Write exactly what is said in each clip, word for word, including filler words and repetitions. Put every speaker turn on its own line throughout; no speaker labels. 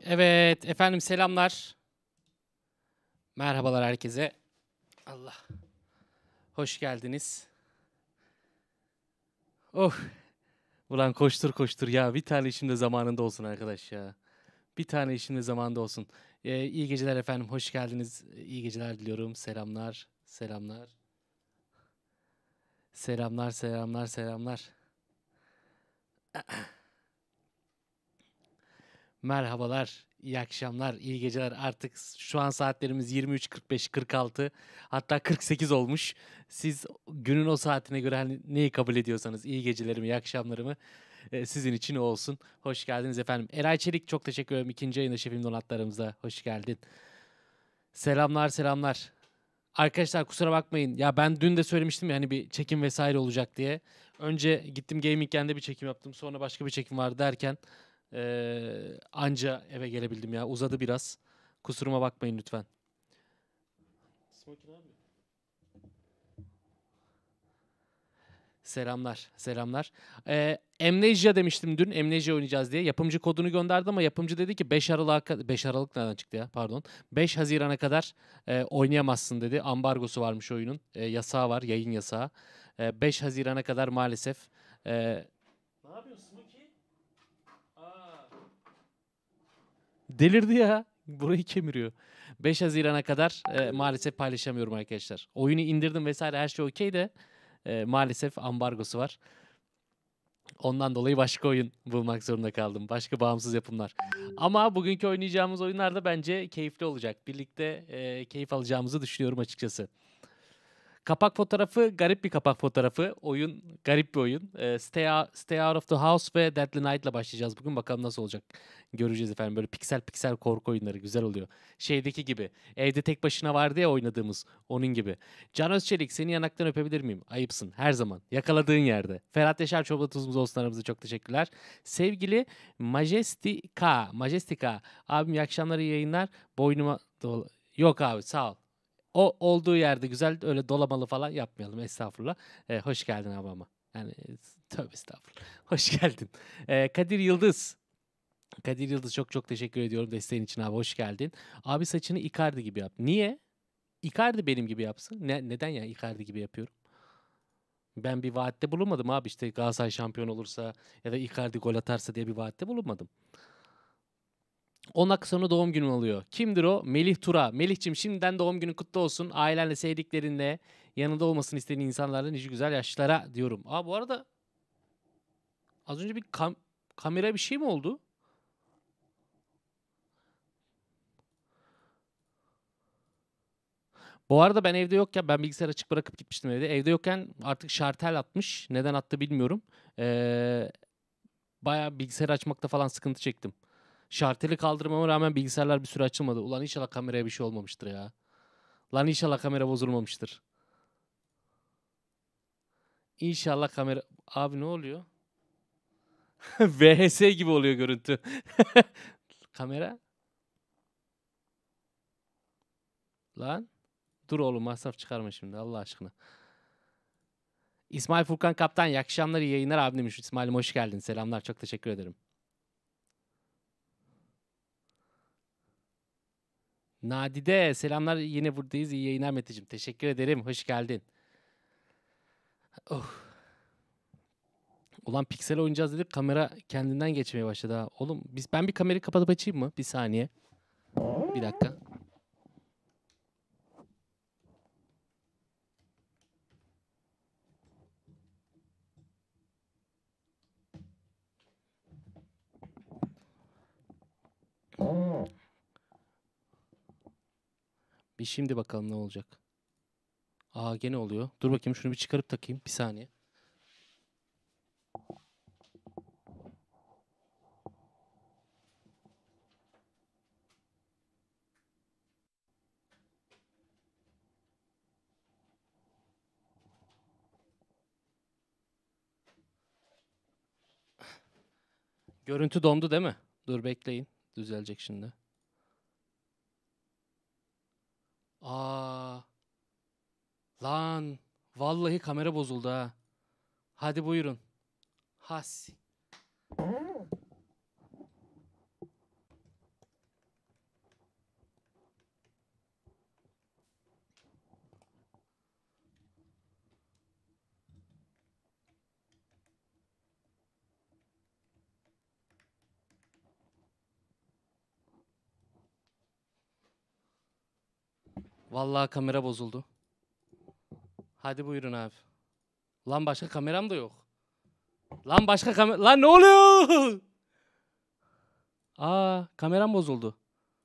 Evet efendim selamlar. Merhabalar herkese. Allah. Hoş geldiniz. Oh. Ulan koştur koştur ya. Bir tane işim de zamanında olsun arkadaş ya. Bir tane işim de zamanında olsun. Ee, iyi geceler efendim. Hoş geldiniz. İyi geceler diliyorum. Selamlar. Selamlar. Selamlar selamlar selamlar. Merhabalar, iyi akşamlar, iyi geceler. Artık şu an saatlerimiz yirmi üç kırk beş kırk altı hatta kırk sekiz olmuş. Siz günün o saatine göre hani neyi kabul ediyorsanız iyi gecelerimi, iyi akşamlarımı e, sizin için olsun. Hoş geldiniz efendim. Eray Çelik çok teşekkür ederim. İkinci yayında şefim donatlarımıza. Hoş geldin. Selamlar selamlar. Arkadaşlar kusura bakmayın. Ya ben dün de söylemiştim ya hani bir çekim vesaire olacak diye. Önce gittim Gaming Weekend'de bir çekim yaptım. Sonra başka bir çekim var derken eee, anca eve gelebildim ya. Uzadı biraz. Kusuruma bakmayın lütfen. Smoky abi. Selamlar, selamlar. Ee, Amnesia demiştim dün. Amnesia oynayacağız diye. Yapımcı kodunu gönderdi ama yapımcı dedi ki beş Aralık'a beş Aralık nereden çıktı ya? Pardon. beş Haziran'a kadar e, oynayamazsın dedi. Ambargosu varmış oyunun. E, yasağı var, yayın yasağı. E, beş Haziran'a kadar maalesef. E, ne yapıyorsun Smokey? Aa. Delirdi ya. Burayı kemiriyor. beş Haziran'a kadar e, maalesef paylaşamıyorum arkadaşlar. Oyunu indirdim vesaire her şey okey de e, maalesef ambargosu var. Ondan dolayı başka oyun bulmak zorunda kaldım. Başka bağımsız yapımlar. Ama bugünkü oynayacağımız oyunlar da bence keyifli olacak. Birlikte e, keyif alacağımızı düşünüyorum açıkçası. Kapak fotoğrafı garip bir kapak fotoğrafı. Oyun garip bir oyun. Ee, Stay, Out, Stay Out of the House ve Deadly Night ile başlayacağız bugün. Bakalım nasıl olacak. Göreceğiz efendim. Böyle piksel piksel korku oyunları güzel oluyor. Şeydeki gibi. Evde tek başına vardı ya oynadığımız. Onun gibi. Can Özçelik seni yanaktan öpebilir miyim? Ayıpsın. Her zaman. Yakaladığın yerde. Ferhat Yaşar Çobla tuzumuz olsun aramızda. Çok teşekkürler. Sevgili Majestika. Majestika. Abim iyi akşamlar iyi yayınlar. Boynuma... Dola... Yok abi sağ ol. O olduğu yerde güzel öyle dolamalı falan yapmayalım estağfurullah. Ee, hoş geldin abi ama. Yani e, tövbe estağfurullah. Hoş geldin. Ee, Kadir Yıldız. Kadir Yıldız çok çok teşekkür ediyorum desteğin için abi hoş geldin. Abi saçını Icardi gibi yap. Niye? Icardi benim gibi yapsın. Ne, neden ya Icardi gibi yapıyorum? Ben bir vaatte bulunmadım abi işte Galatasaray şampiyon olursa ya da Icardi gol atarsa diye bir vaatte bulunmadım. on dakika sonra doğum günüm oluyor. Kimdir o? Melih Tura. Melih'cim şimdiden doğum günün kutlu olsun. Ailenle, sevdiklerinle, yanında olmasını istediğin insanlarla nice güzel yaşlara diyorum. Aa bu arada az önce bir kam kamera bir şey mi oldu? Bu arada ben evde yokken ben bilgisayar açık bırakıp gitmiştim evde. Evde yokken artık şartel atmış. Neden attı bilmiyorum. Ee, bayağı bilgisayar açmakta falan sıkıntı çektim. Şarteli kaldırmama rağmen bilgisayarlar bir süre açılmadı. Ulan inşallah kameraya bir şey olmamıştır ya. Lan inşallah kamera bozulmamıştır. İnşallah kamera... Abi ne oluyor? V H S gibi oluyor görüntü. Kamera. Lan. Dur oğlum masraf çıkarma şimdi Allah aşkına. İsmail Furkan Kaptan iyi akşamlar iyi yayınlar abim demiş. İsmail'im hoş geldin. Selamlar çok teşekkür ederim. Nadide selamlar yine buradayız. İyi yayınlar Meteciğim. Teşekkür ederim. Hoş geldin. Oh. Ulan piksel oynayacağız dedik kamera kendinden geçmeye başladı ha. Oğlum biz ben bir kamerayı kapatıp açayım mı? Bir saniye. Bir dakika. Bir şimdi bakalım ne olacak. Aa gene oluyor. Dur bakayım şunu bir çıkarıp takayım. Bir saniye. Görüntü dondu değil mi? Dur bekleyin. Düzelecek şimdi. Aa, lan. Vallahi kamera bozuldu ha. Hadi buyurun. Has. Vallahi kamera bozuldu. Hadi buyurun abi. Lan başka kameram da yok. Lan başka kamera... Lan ne oluyor? Aa, kameram bozuldu.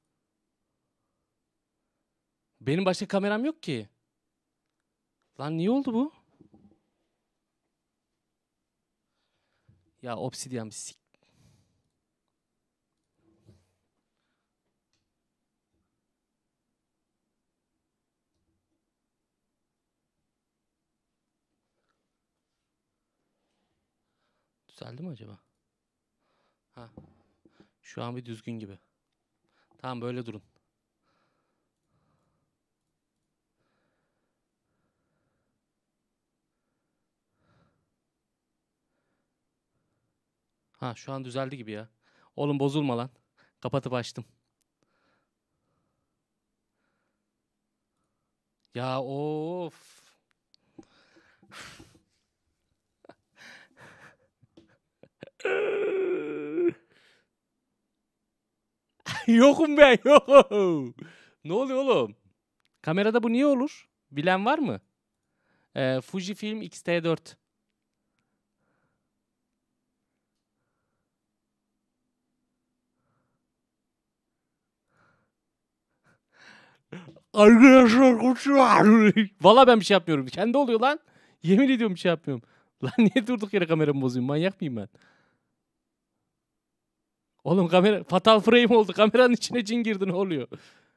Benim başka kameram yok ki. Lan niye oldu bu? Ya Obsidian bir sik. Düzeldi mi acaba? Ha. Şu an bir düzgün gibi. Tamam böyle durun. Ha şu an düzeldi gibi ya. Oğlum bozulma lan. Kapatıp açtım. Ya of. Yokum ben yokum. Ne oluyor oğlum? Kamerada bu niye olur? Bilen var mı? Ee, Fujifilm X T dört. Arkadaşlar konuşuyor. Valla ben bir şey yapmıyorum. Kendi oluyor lan. Yemin ediyorum bir şey yapmıyorum. Lan niye durduk yere kameramı bozayım? Manyak mıyım ben? Oğlum kamera fatal frame oldu. Kameranın içine cin girdi, ne oluyor?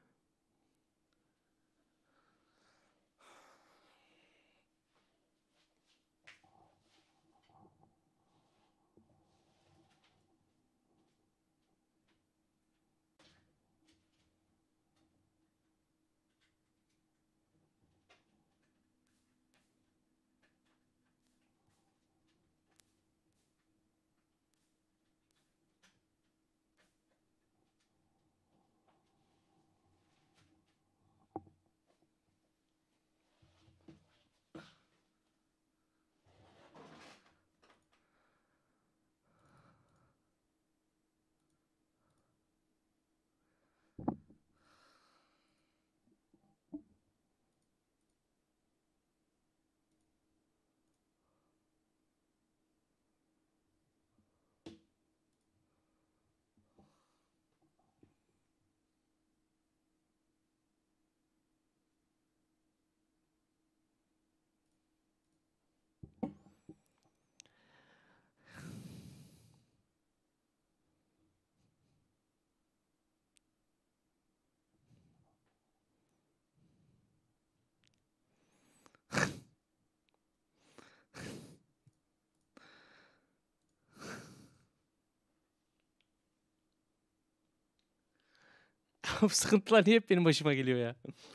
Bu sıkıntılar niye hep benim başıma geliyor ya?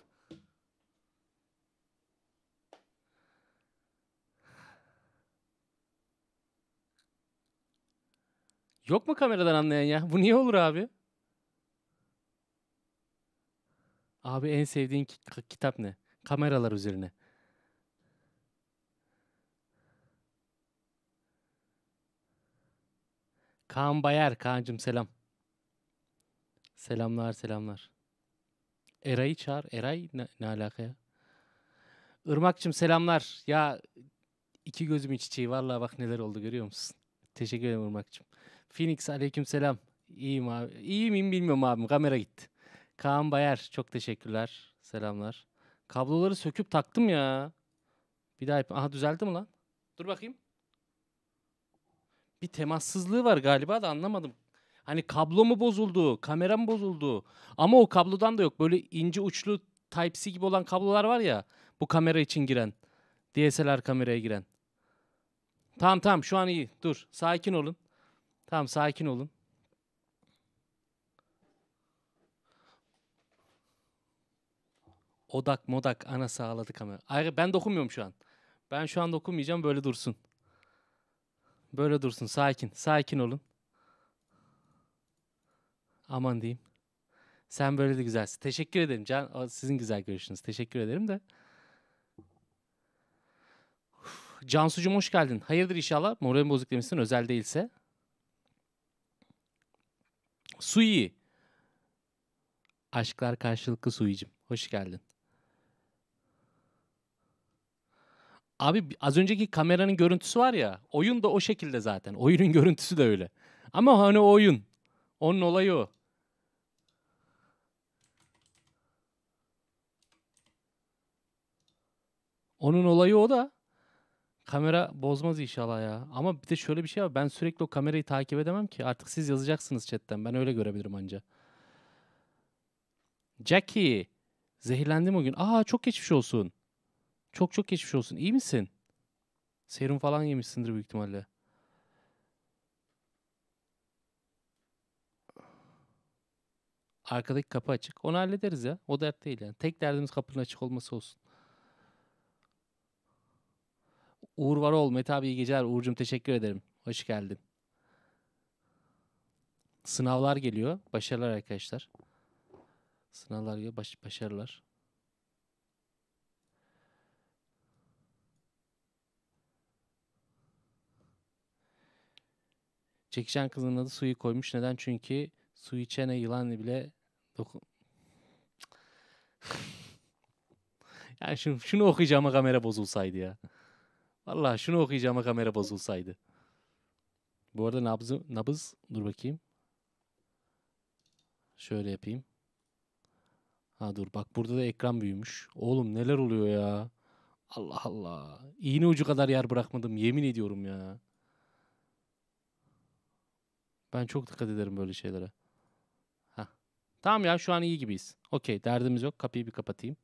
Yok mu kameradan anlayan ya? Bu niye olur abi? Abi en sevdiğin ki- kitap ne? Kameralar üzerine. Kaan Bayar. Kaan'cım selam. Selamlar selamlar. Eray'ı çağır. Eray ne, ne alaka ya? Irmak'cım selamlar. Ya iki gözümün çiçeği. Vallahi bak neler oldu, görüyor musun? Teşekkür ederim Irmak'cım. Phoenix aleyküm selam. İyiyim abi. İyi miyim bilmiyorum abim. Kamera gitti. Kaan Bayar çok teşekkürler. Selamlar. Kabloları söküp taktım ya. Bir daha yap. Aha düzeldi mi lan? Dur bakayım. Bir temassızlığı var galiba da anlamadım. Hani kablo mu bozuldu, kamera mı bozuldu? Ama o kablodan da yok. Böyle ince uçlu Type-C gibi olan kablolar var ya. Bu kamera için giren. D S L R kameraya giren. Tamam tamam şu an iyi. Dur. Sakin olun. Tamam sakin olun. Odak modak ana sağladı kamera. Ayrı ben dokunmuyorum şu an. Ben şu an dokunmayacağım, böyle dursun. Böyle dursun, sakin. Sakin olun. Aman diyeyim. Sen böyle de güzelsin. Teşekkür ederim Can. O sizin güzel görüşünüz. Teşekkür ederim de. Cansucuğum hoş geldin. Hayırdır inşallah. Moralim bozuk demişsin, özel değilse. Sui. Aşklar karşılıklı Sui'cim. Hoş geldin. Abi az önceki kameranın görüntüsü var ya. Oyun da o şekilde zaten. Oyunun görüntüsü de öyle. Ama hani oyun. Onun olayı o. Onun olayı o da. Kamera bozmaz inşallah ya. Ama bir de şöyle bir şey var. Ben sürekli o kamerayı takip edemem ki. Artık siz yazacaksınız chatten. Ben öyle görebilirim anca. Jackie. Zehirlendim o gün. Aa çok geçmiş olsun. Çok çok geçmiş olsun. İyi misin? Serum falan yemişsindir büyük ihtimalle. Arkadaki kapı açık. Onu hallederiz ya. O dert değil yani. Tek derdimiz kapının açık olması olsun. Uğur Varol, Mete abi iyi geceler. Uğur'cum teşekkür ederim. Hoş geldin. Sınavlar geliyor. Başarılar arkadaşlar. Sınavlar geliyor. Baş başarılar. Çekişen kızın adı suyu koymuş. Neden? Çünkü su içene yılan bile dokun... Yani şunu, şunu okuyacağıma kamera bozulsaydı ya. Vallahi şunu okuyacağıma kamera bozulsaydı. Bu arada nabzı, nabız dur bakayım. Şöyle yapayım. Ha dur bak burada da ekran büyümüş. Oğlum neler oluyor ya. Allah Allah. İğne ucu kadar yer bırakmadım. Yemin ediyorum ya. Ben çok dikkat ederim böyle şeylere. Hah. Tamam ya şu an iyi gibiyiz. Okey derdimiz yok. Kapıyı bir kapatayım.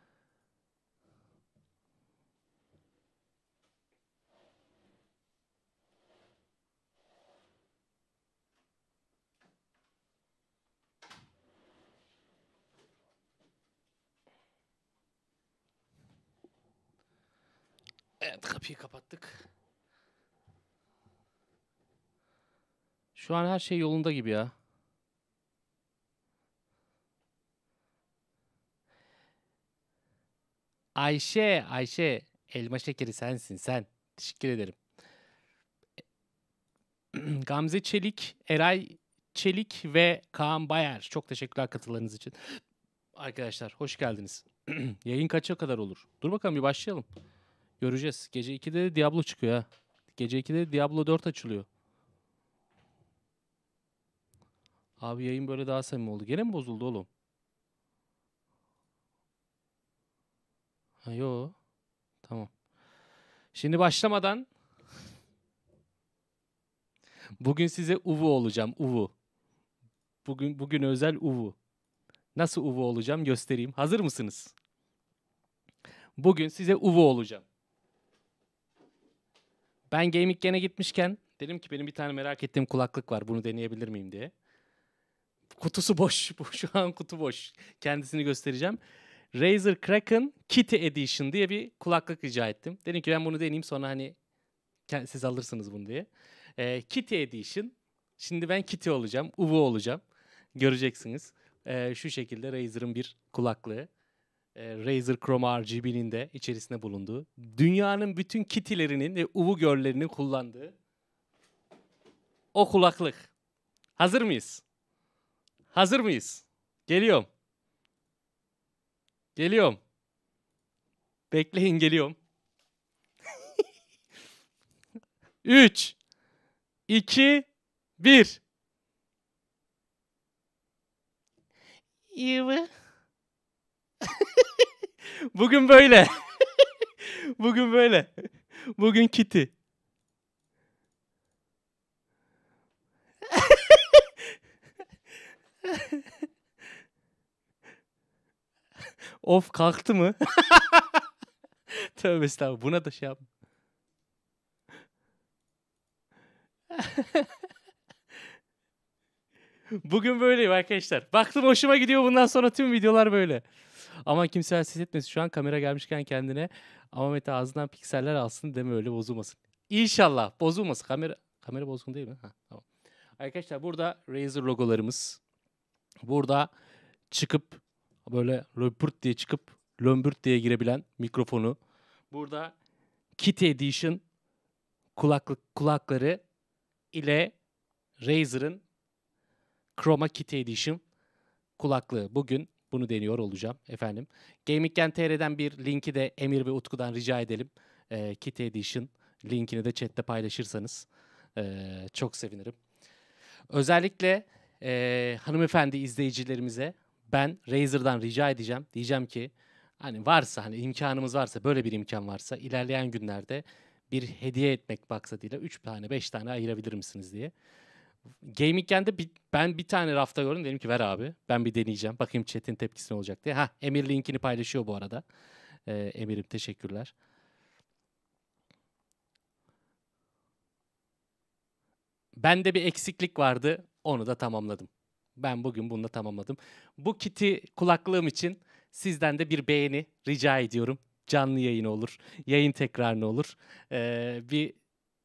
Evet kapıyı kapattık. Şu an her şey yolunda gibi ya. Ayşe, Ayşe. Elma şekeri sensin sen. Teşekkür ederim. Gamze Çelik, Eray Çelik ve Kaan Bayer. Çok teşekkürler katılarınız için. Arkadaşlar hoş geldiniz. Yayın kaça kadar olur? Dur bakalım bir başlayalım. Göreceğiz. Gece ikide de Diablo çıkıyor ha. Gece ikide de Diablo dört açılıyor. Abi yayın böyle daha samimi oldu. Gene mi bozuldu oğlum? Ha yo. Tamam. Şimdi başlamadan bugün size Uvu olacağım. Uvu. Bugün bugün özel Uvu. Nasıl Uvu olacağım göstereyim. Hazır mısınız? Bugün size Uvu olacağım. Ben Gaming Gen'e gitmişken dedim ki benim bir tane merak ettiğim kulaklık var. Bunu deneyebilir miyim diye. Kutusu boş. Bu şu an kutu boş. Kendisini göstereceğim. Razer Kraken Kitty Edition diye bir kulaklık rica ettim. Dedim ki ben bunu deneyeyim sonra hani siz alırsınız bunu diye. Ee, Kitty Edition. Şimdi ben Kitty olacağım. Uvu olacağım. Göreceksiniz. Ee, şu şekilde Razer'ın bir kulaklığı. Ee, Razer Chroma R G B'nin de içerisinde bulunduğu. Dünyanın bütün Kitty'lerinin ve Uvu Girl'lerinin kullandığı o kulaklık. Hazır mıyız? Hazır mıyız? Geliyorum. Geliyorum. Bekleyin geliyorum. üç, iki, bir. Yuva. Bugün böyle. Bugün böyle. Bugün Kitty. Of kalktı mı? Tövbe estağfurullah. Buna da şey yap. Bugün böyleyim arkadaşlar. Baktım hoşuma gidiyor bundan sonra tüm videolar böyle. Ama kimse ses etmesin. Şu an kamera gelmişken kendine. Ama Mete ağzından pikseller alsın deme öyle bozulmasın. İnşallah bozulmasın. Kamera kamera bozgun değil mi? Ha, tamam. Arkadaşlar burada Razer logolarımız. Burada çıkıp böyle löpürt diye çıkıp lömbürt diye girebilen mikrofonu. Burada Kitty Edition kulaklık kulakları ile Razer'ın Chroma Kitty Edition kulaklığı. Bugün bunu deniyor olacağım efendim. Gaming Gen T R'den bir linki de Emir ve Utku'dan rica edelim. e, Kitty Edition linkini de chatte paylaşırsanız e, çok sevinirim. Özellikle e, hanımefendi izleyicilerimize ben Razer'dan rica edeceğim. Diyeceğim ki hani varsa hani imkanımız varsa böyle bir imkan varsa ilerleyen günlerde bir hediye etmek maksadıyla üç tane beş tane ayırabilir misiniz diye. Gaming'de bir, ben bir tane rafta gördüm. Dedim ki ver abi. Ben bir deneyeceğim. Bakayım chat'in tepkisi ne olacak diye. Ha, Emir linkini paylaşıyor bu arada. Ee, Emir'im teşekkürler. Bende bir eksiklik vardı. Onu da tamamladım. Ben bugün bunu da tamamladım. Bu Kitty kulaklığım için sizden de bir beğeni rica ediyorum. Canlı yayın olur. Yayın tekrarı olur. Ee, bir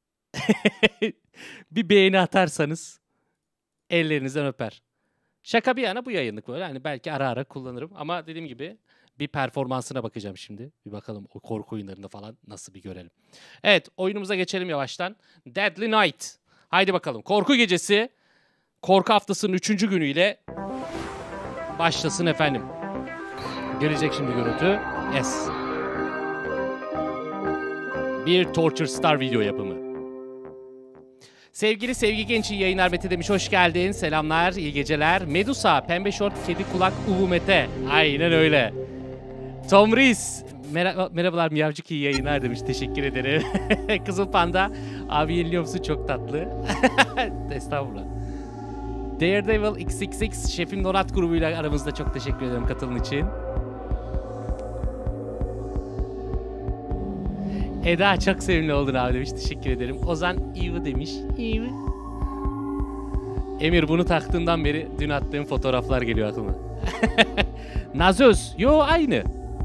bir beğeni atarsanız ellerinizden öper. Şaka bir yana bu yayınlık böyle. Hani belki ara ara kullanırım. Ama dediğim gibi bir performansına bakacağım şimdi. Bir bakalım o korku oyunlarında falan nasıl bir görelim. Evet, oyunumuza geçelim yavaştan. Deadly Night. Haydi bakalım. Korku gecesi. Korku haftasının üçüncü günüyle başlasın efendim. Gelecek şimdi görüntü. Yes. Bir Torture Star video yapımı. Sevgili Sevgi Genç iyi yayınlar Mete demiş. Hoş geldin. Selamlar, iyi geceler. Medusa, Pembe Şort, Kedi Kulak, Uvu Mete. Aynen öyle. Tom Rees. Mer merhabalar Miyavcık iyi yayınlar demiş. Teşekkür ederim. Kızıl Panda. Abi yeniliyor musun? Çok tatlı. Estağfurullah. Daredevil X X X Şefim Donat grubuyla aramızda, çok teşekkür ederim katılım için. Eda çok sevimli oldun abi demiş. Teşekkür ederim. Ozan Eve demiş. Eve. Emir bunu taktığından beri dün attığım fotoğraflar geliyor aklıma. Nazöz. Yo aynı.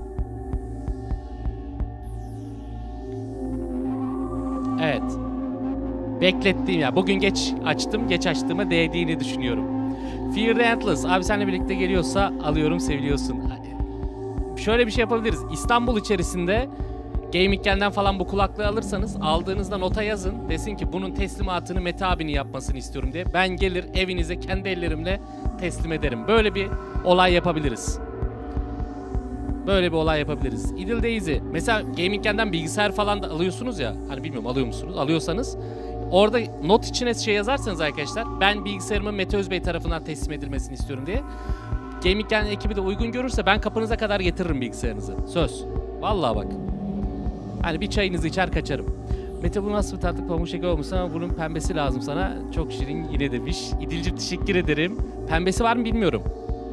Evet. Beklettiğim ya. Bugün geç açtım. Geç açtığıma değdiğini düşünüyorum. Fear the Endless. Abi seninle birlikte geliyorsa alıyorum, seviliyorsun. Şöyle bir şey yapabiliriz. İstanbul içerisinde Gaming'den falan bu kulaklığı alırsanız aldığınızda nota yazın. Desin ki bunun teslimatını Mete abinin yapmasını istiyorum diye. Ben gelir evinize kendi ellerimle teslim ederim. Böyle bir olay yapabiliriz. Böyle bir olay yapabiliriz. Idle Daisy. Mesela Gaming'den bilgisayar falan da alıyorsunuz ya. Hani bilmiyorum alıyor musunuz? Alıyorsanız orada not içine şey yazarsanız arkadaşlar. Ben bilgisayarımı Mete Özbey tarafından teslim edilmesini istiyorum diye. Gaming'den ekibi de uygun görürse ben kapınıza kadar getiririm bilgisayarınızı. Söz. Vallahi bak. Hani bir çayınızı içer kaçarım. Mete bu nasıl bir tatlı pamuk şeker olmuş ama bunun pembesi lazım sana. Çok şirin yine demiş. İdil'cim teşekkür ederim. Pembesi var mı bilmiyorum.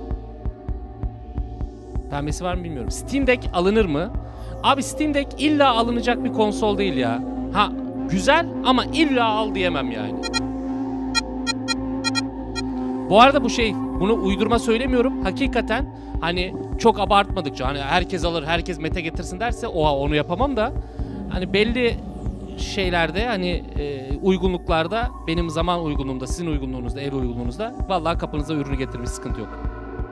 Pembesi var mı bilmiyorum. Steam Deck alınır mı? Abi Steam Deck illa alınacak bir konsol değil ya. Ha güzel ama illa al diyemem yani. Bu arada bu şey, bunu uydurma söylemiyorum. Hakikaten hani çok abartmadıkça hani herkes alır, herkes Mete getirsin derse oha onu yapamam da hani belli şeylerde hani e, uygunluklarda benim zaman uygunluğumda, sizin uygunluğunuzda, ev uygunluğunuzda vallahi kapınıza ürünü getirmiş, sıkıntı yok.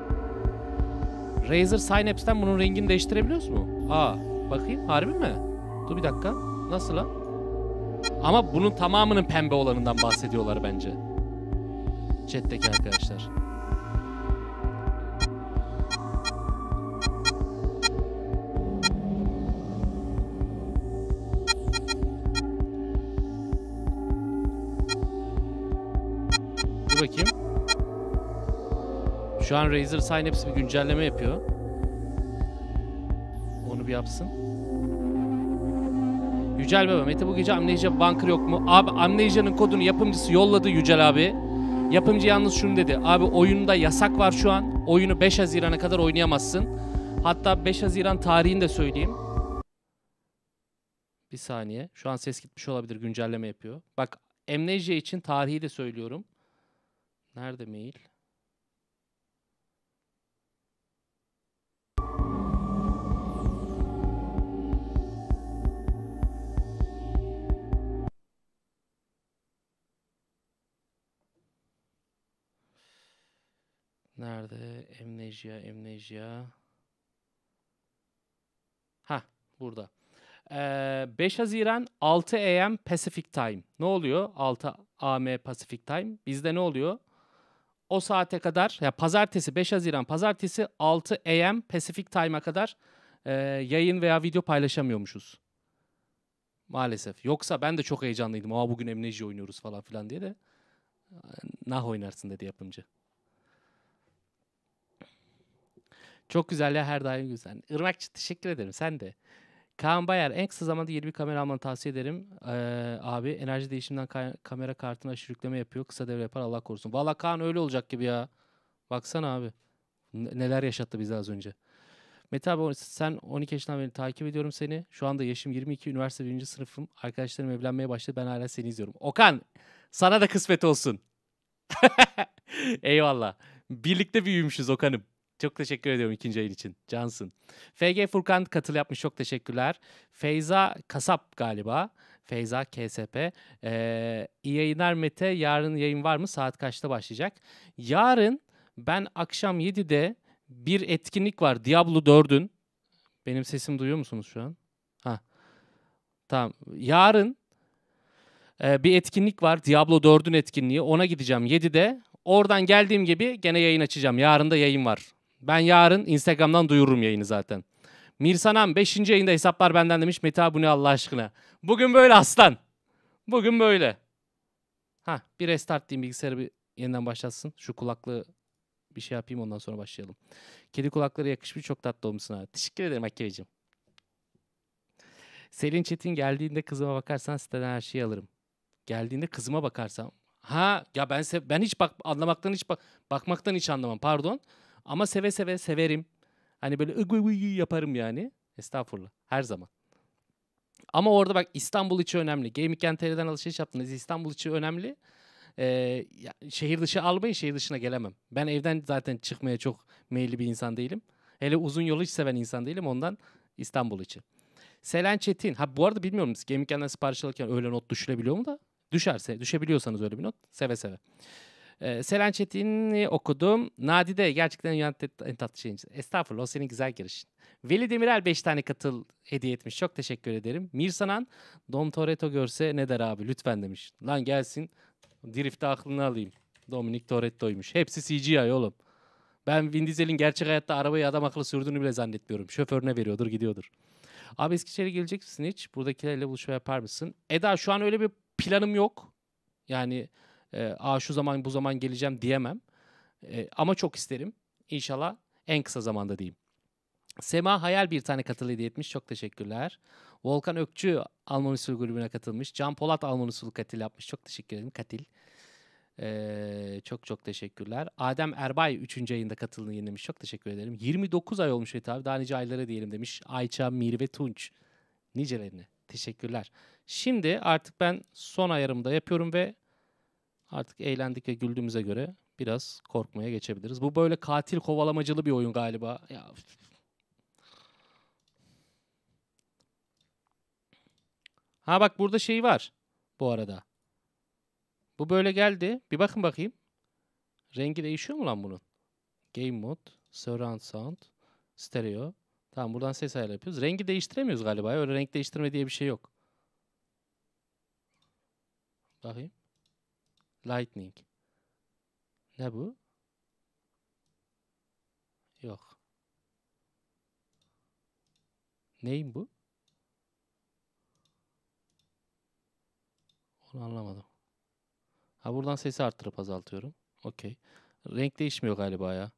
Razer Synapse'ten bunun rengini değiştirebiliyoruz mu? Aa, bakayım harbi mi? Dur bir dakika. Nasıl lan? Ama bunun tamamının pembe olanından bahsediyorlar bence. Chat'teki arkadaşlar. Dur bakayım. Şu an Razer Synapse bir güncelleme yapıyor. Onu bir yapsın. Yücel Baba, Mete bu gece Amnesia Bunker yok mu? Abi Amnesia'nın kodunu yapımcısı yolladı Yücel abi. Yapımcı yalnız şunu dedi. Abi oyunda yasak var şu an. Oyunu beş Haziran'a kadar oynayamazsın. Hatta beş Haziran tarihini de söyleyeyim. Bir saniye. Şu an ses gitmiş olabilir. Güncelleme yapıyor. Bak Amnesia için tarihi de söylüyorum. Nerede mail? Nerede? Amnesia, Amnesia. Ha, burada. Ee, beş Haziran altı A M Pacific Time. Ne oluyor? altı A M Pacific Time. Bizde ne oluyor? O saate kadar, ya pazartesi beş Haziran pazartesi altı A M Pacific Time'a kadar e, yayın veya video paylaşamıyormuşuz. Maalesef. Yoksa ben de çok heyecanlıydım. Aa bugün Amnesia oynuyoruz falan filan diye de. Nah oynarsın dedi yapımcı. Çok güzel ya, her daim güzel. Irmakçı teşekkür ederim. Sen de. Kaan Bayar, en kısa zamanda yeni bir kamera almanı tavsiye ederim. Ee, abi enerji değişiminden ka- kamera kartına aşırı yükleme yapıyor. Kısa devre yapar, Allah korusun. Valla Kaan öyle olacak gibi ya. Baksana abi. N- neler yaşattı bize az önce. Mete abi sen on iki yaşından beri takip ediyorum seni. Şu anda yaşım yirmi iki, üniversite birinci sınıfım. Arkadaşlarım evlenmeye başladı. Ben hala seni izliyorum. Okan, sana da kısmet olsun. Eyvallah. Birlikte büyümüşüz Okan'ım. Çok teşekkür ediyorum ikinci ayın için. Cansın. F G Furkan katıl yapmış. Çok teşekkürler. Feyza Kasap galiba. Feyza K S P. Ee, iyi yayınlar Mete. Yarın yayın var mı? Saat kaçta başlayacak? Yarın ben akşam yedide bir etkinlik var. Diablo dördün. Benim sesimi duyuyor musunuz şu an? Ha. Tamam. Yarın e, bir etkinlik var. Diablo dördün etkinliği. Ona gideceğim yedide. Oradan geldiğim gibi gene yayın açacağım. Yarın da yayın var. Ben yarın Instagram'dan duyururum yayını zaten. Mirsanam beşinci yayında hesaplar benden demiş. Mete abi bu ne Allah aşkına. Bugün böyle aslan. Bugün böyle. Ha, bir restart diyeyim, bilgisayarı bir yeniden başlatsın. Şu kulaklığı bir şey yapayım, ondan sonra başlayalım. Kedi kulakları yakışmış, çok tatlı olmuşsun abi. Teşekkür ederim Akkeveciğim. Selin Çetin, geldiğinde kızıma bakarsan siteden her şeyi alırım. Geldiğinde kızıma bakarsam. Ha ya ben se ben hiç bak anlamaktan hiç bak bakmaktan hiç anlamam, pardon. Ama seve seve severim. Hani böyle ıgı ıgı yaparım yani. Estağfurullah. Her zaman. Ama orada bak, İstanbul içi önemli. Gaming N T R'den alışveriş yaptınız. İstanbul içi önemli. Ee, ya, şehir dışı almayın, şehir dışına gelemem. Ben evden zaten çıkmaya çok meyilli bir insan değilim. Hele uzun yolu hiç seven insan değilim. Ondan İstanbul içi. Selen Çetin. Ha bu arada bilmiyorum, Gaming N'den sipariş alırken öyle not düşülebiliyor mu da? Düşerse, düşebiliyorsanız öyle bir not. Seve seve. Ee, Selen Çetin'i okudum. Nadide gerçekten dünyanın en tatlı şeyin. Estağfurullah, o senin güzel girişin. Veli Demirel beş tane katıl hediye etmiş. Çok teşekkür ederim. Mirsanan, Dom Toretto görse ne der abi lütfen demiş. Lan gelsin Drift'te aklını alayım. Dominic Toretto'ymuş. Hepsi C G I oğlum. Ben Vin Diesel'in gerçek hayatta arabayı adam akıllı sürdüğünü bile zannetmiyorum. Şoförüne veriyordur, gidiyordur. Abi Eskişehir'e gelecek misin hiç? Buradakilerle buluşma yapar mısın? Eda, şu an öyle bir planım yok. Yani e, Aa, şu zaman bu zaman geleceğim diyemem. E, ama çok isterim. İnşallah en kısa zamanda diyeyim. Sema Hayal bir tane katıl hediye etmiş. Çok teşekkürler. Volkan Ökçü Alman Usul grubuna katılmış. Can Polat Alman Usul katil yapmış. Çok teşekkür ederim. Katil. Ee, çok çok teşekkürler. Adem Erbay üçüncü ayında katıldığını yenilemiş. Çok teşekkür ederim. yirmi dokuz ay olmuş Fethi abi. Daha nice aylara diyelim demiş. Ayça, Mir ve Tunç. Nicelerine. Teşekkürler. Şimdi artık ben son ayarımda yapıyorum ve artık eğlendik ve güldüğümüze göre biraz korkmaya geçebiliriz. Bu böyle katil kovalamacılı bir oyun galiba. Ya. Ha bak, burada şey var bu arada. Bu böyle geldi. Bir bakın bakayım. Rengi değişiyor mu lan bunun? Game Mode, Surround Sound, Stereo. Tamam, buradan ses ayarı yapıyoruz. Rengi değiştiremiyoruz galiba. Öyle renk değiştirme diye bir şey yok. Bakayım. Lightning. Ne bu? Yok. Neyim bu? Onu anlamadım. Ha, buradan sesi arttırıp azaltıyorum. Okey. Renk değişmiyor galiba ya.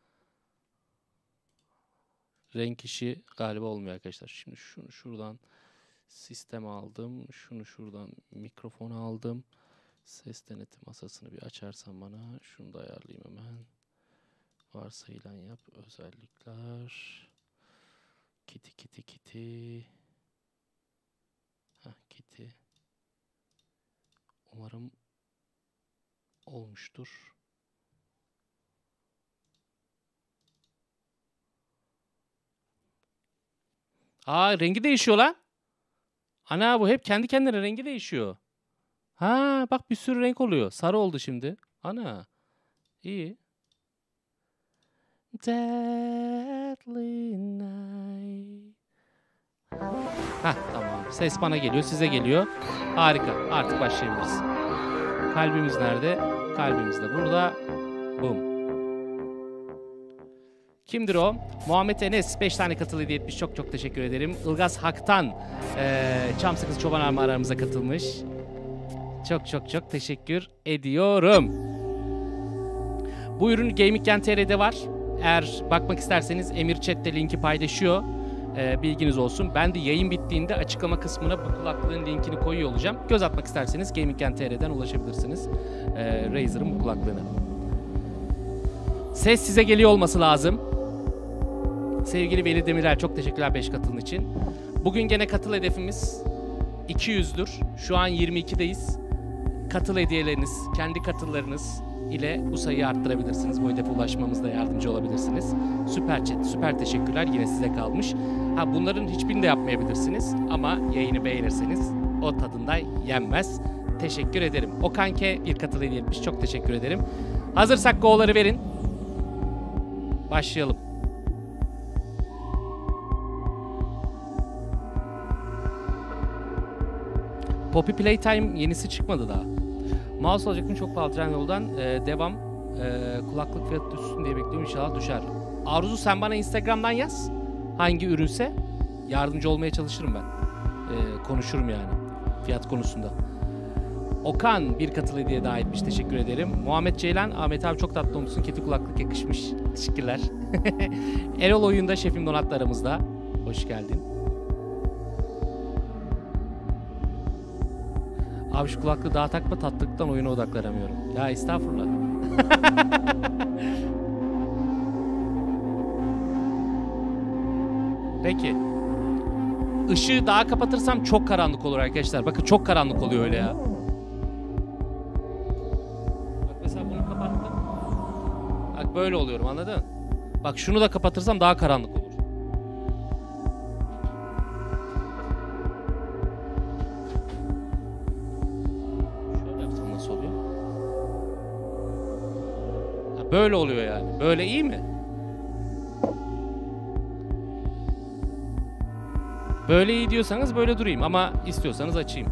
Renk işi galiba olmuyor arkadaşlar. Şimdi şunu şuradan sisteme aldım. Şunu şuradan mikrofona aldım. Ses denetim masasını bir açarsan bana. Şunu da ayarlayayım hemen. Varsayılan yap. Özellikler. Kiti kiti kiti. Heh, kiti. Umarım olmuştur. Aa, rengi değişiyor lan. Ana, bu hep kendi kendine rengi değişiyor. Ha bak, bir sürü renk oluyor. Sarı oldu şimdi. Ana. İyi. Deadly night. Hah, tamam. Ses bana geliyor, size geliyor. Harika. Artık başlayabiliriz. Kalbimiz nerede? Kalbimiz de burada. Bum.
Kimdir o? Muhammed Enes beş tane katıl hediye etmiş. Çok çok teşekkür ederim. Ilgaz Hak'tan e, Çam Sakız Çoban Arma aramıza katılmış. Çok çok çok teşekkür ediyorum. Bu ürün Gaming T R'de var. Eğer bakmak isterseniz Emir Chat'te linki paylaşıyor. Ee, bilginiz olsun. Ben de yayın bittiğinde açıklama kısmına bu kulaklığın linkini koyuyor olacağım. Göz atmak isterseniz Gaming T R'den ulaşabilirsiniz. Ee, Razer'ın bu kulaklığına. Ses size geliyor olması lazım. Sevgili Veli Demirel, çok teşekkürler beş katılın için. Bugün gene katıl hedefimiz iki yüzdür. Şu an yirmi ikideyiz. Katıl hediyeleriniz, kendi katıllarınız ile bu sayıyı arttırabilirsiniz. Bu hedefe ulaşmamızda yardımcı olabilirsiniz. Süper chat, süper teşekkürler. Yine size kalmış. Ha, bunların hiçbirini de yapmayabilirsiniz. Ama yayını beğenirseniz o tadında yenmez. Teşekkür ederim. Okanke bir katıl hediye etmiş. Çok teşekkür ederim. Hazırsak go'ları verin. Başlayalım. Poppy Playtime yenisi çıkmadı daha. Mouse alacak mı? Çok pahalı Trendyol'dan. Ee, devam. Ee, kulaklık fiyatı düşsün diye bekliyorum. İnşallah düşer. Arzu, sen bana Instagram'dan yaz. Hangi ürünse yardımcı olmaya çalışırım ben. Ee, konuşurum yani. Fiyat konusunda. Okan bir katıl hediye daha etmiş. Teşekkür ederim. Muhammed Ceylan. Ahmet abi çok tatlı olmuşsun. Kedi kulaklık yakışmış. Teşekkürler. Erol oyunda şefim Donat'la aramızda. Hoş geldin. Abi şu kulaklığı daha takma, tatlılıktan oyuna odaklanamıyorum. Ya estağfurullah. Peki. Işığı daha kapatırsam çok karanlık olur arkadaşlar. Bakın çok karanlık oluyor öyle ya. Bak mesela bunu kapattım. Bak böyle oluyorum, anladın? Bak şunu da kapatırsam daha karanlık olur. Böyle oluyor yani. Böyle iyi mi? Böyle iyi diyorsanız böyle durayım ama istiyorsanız açayım.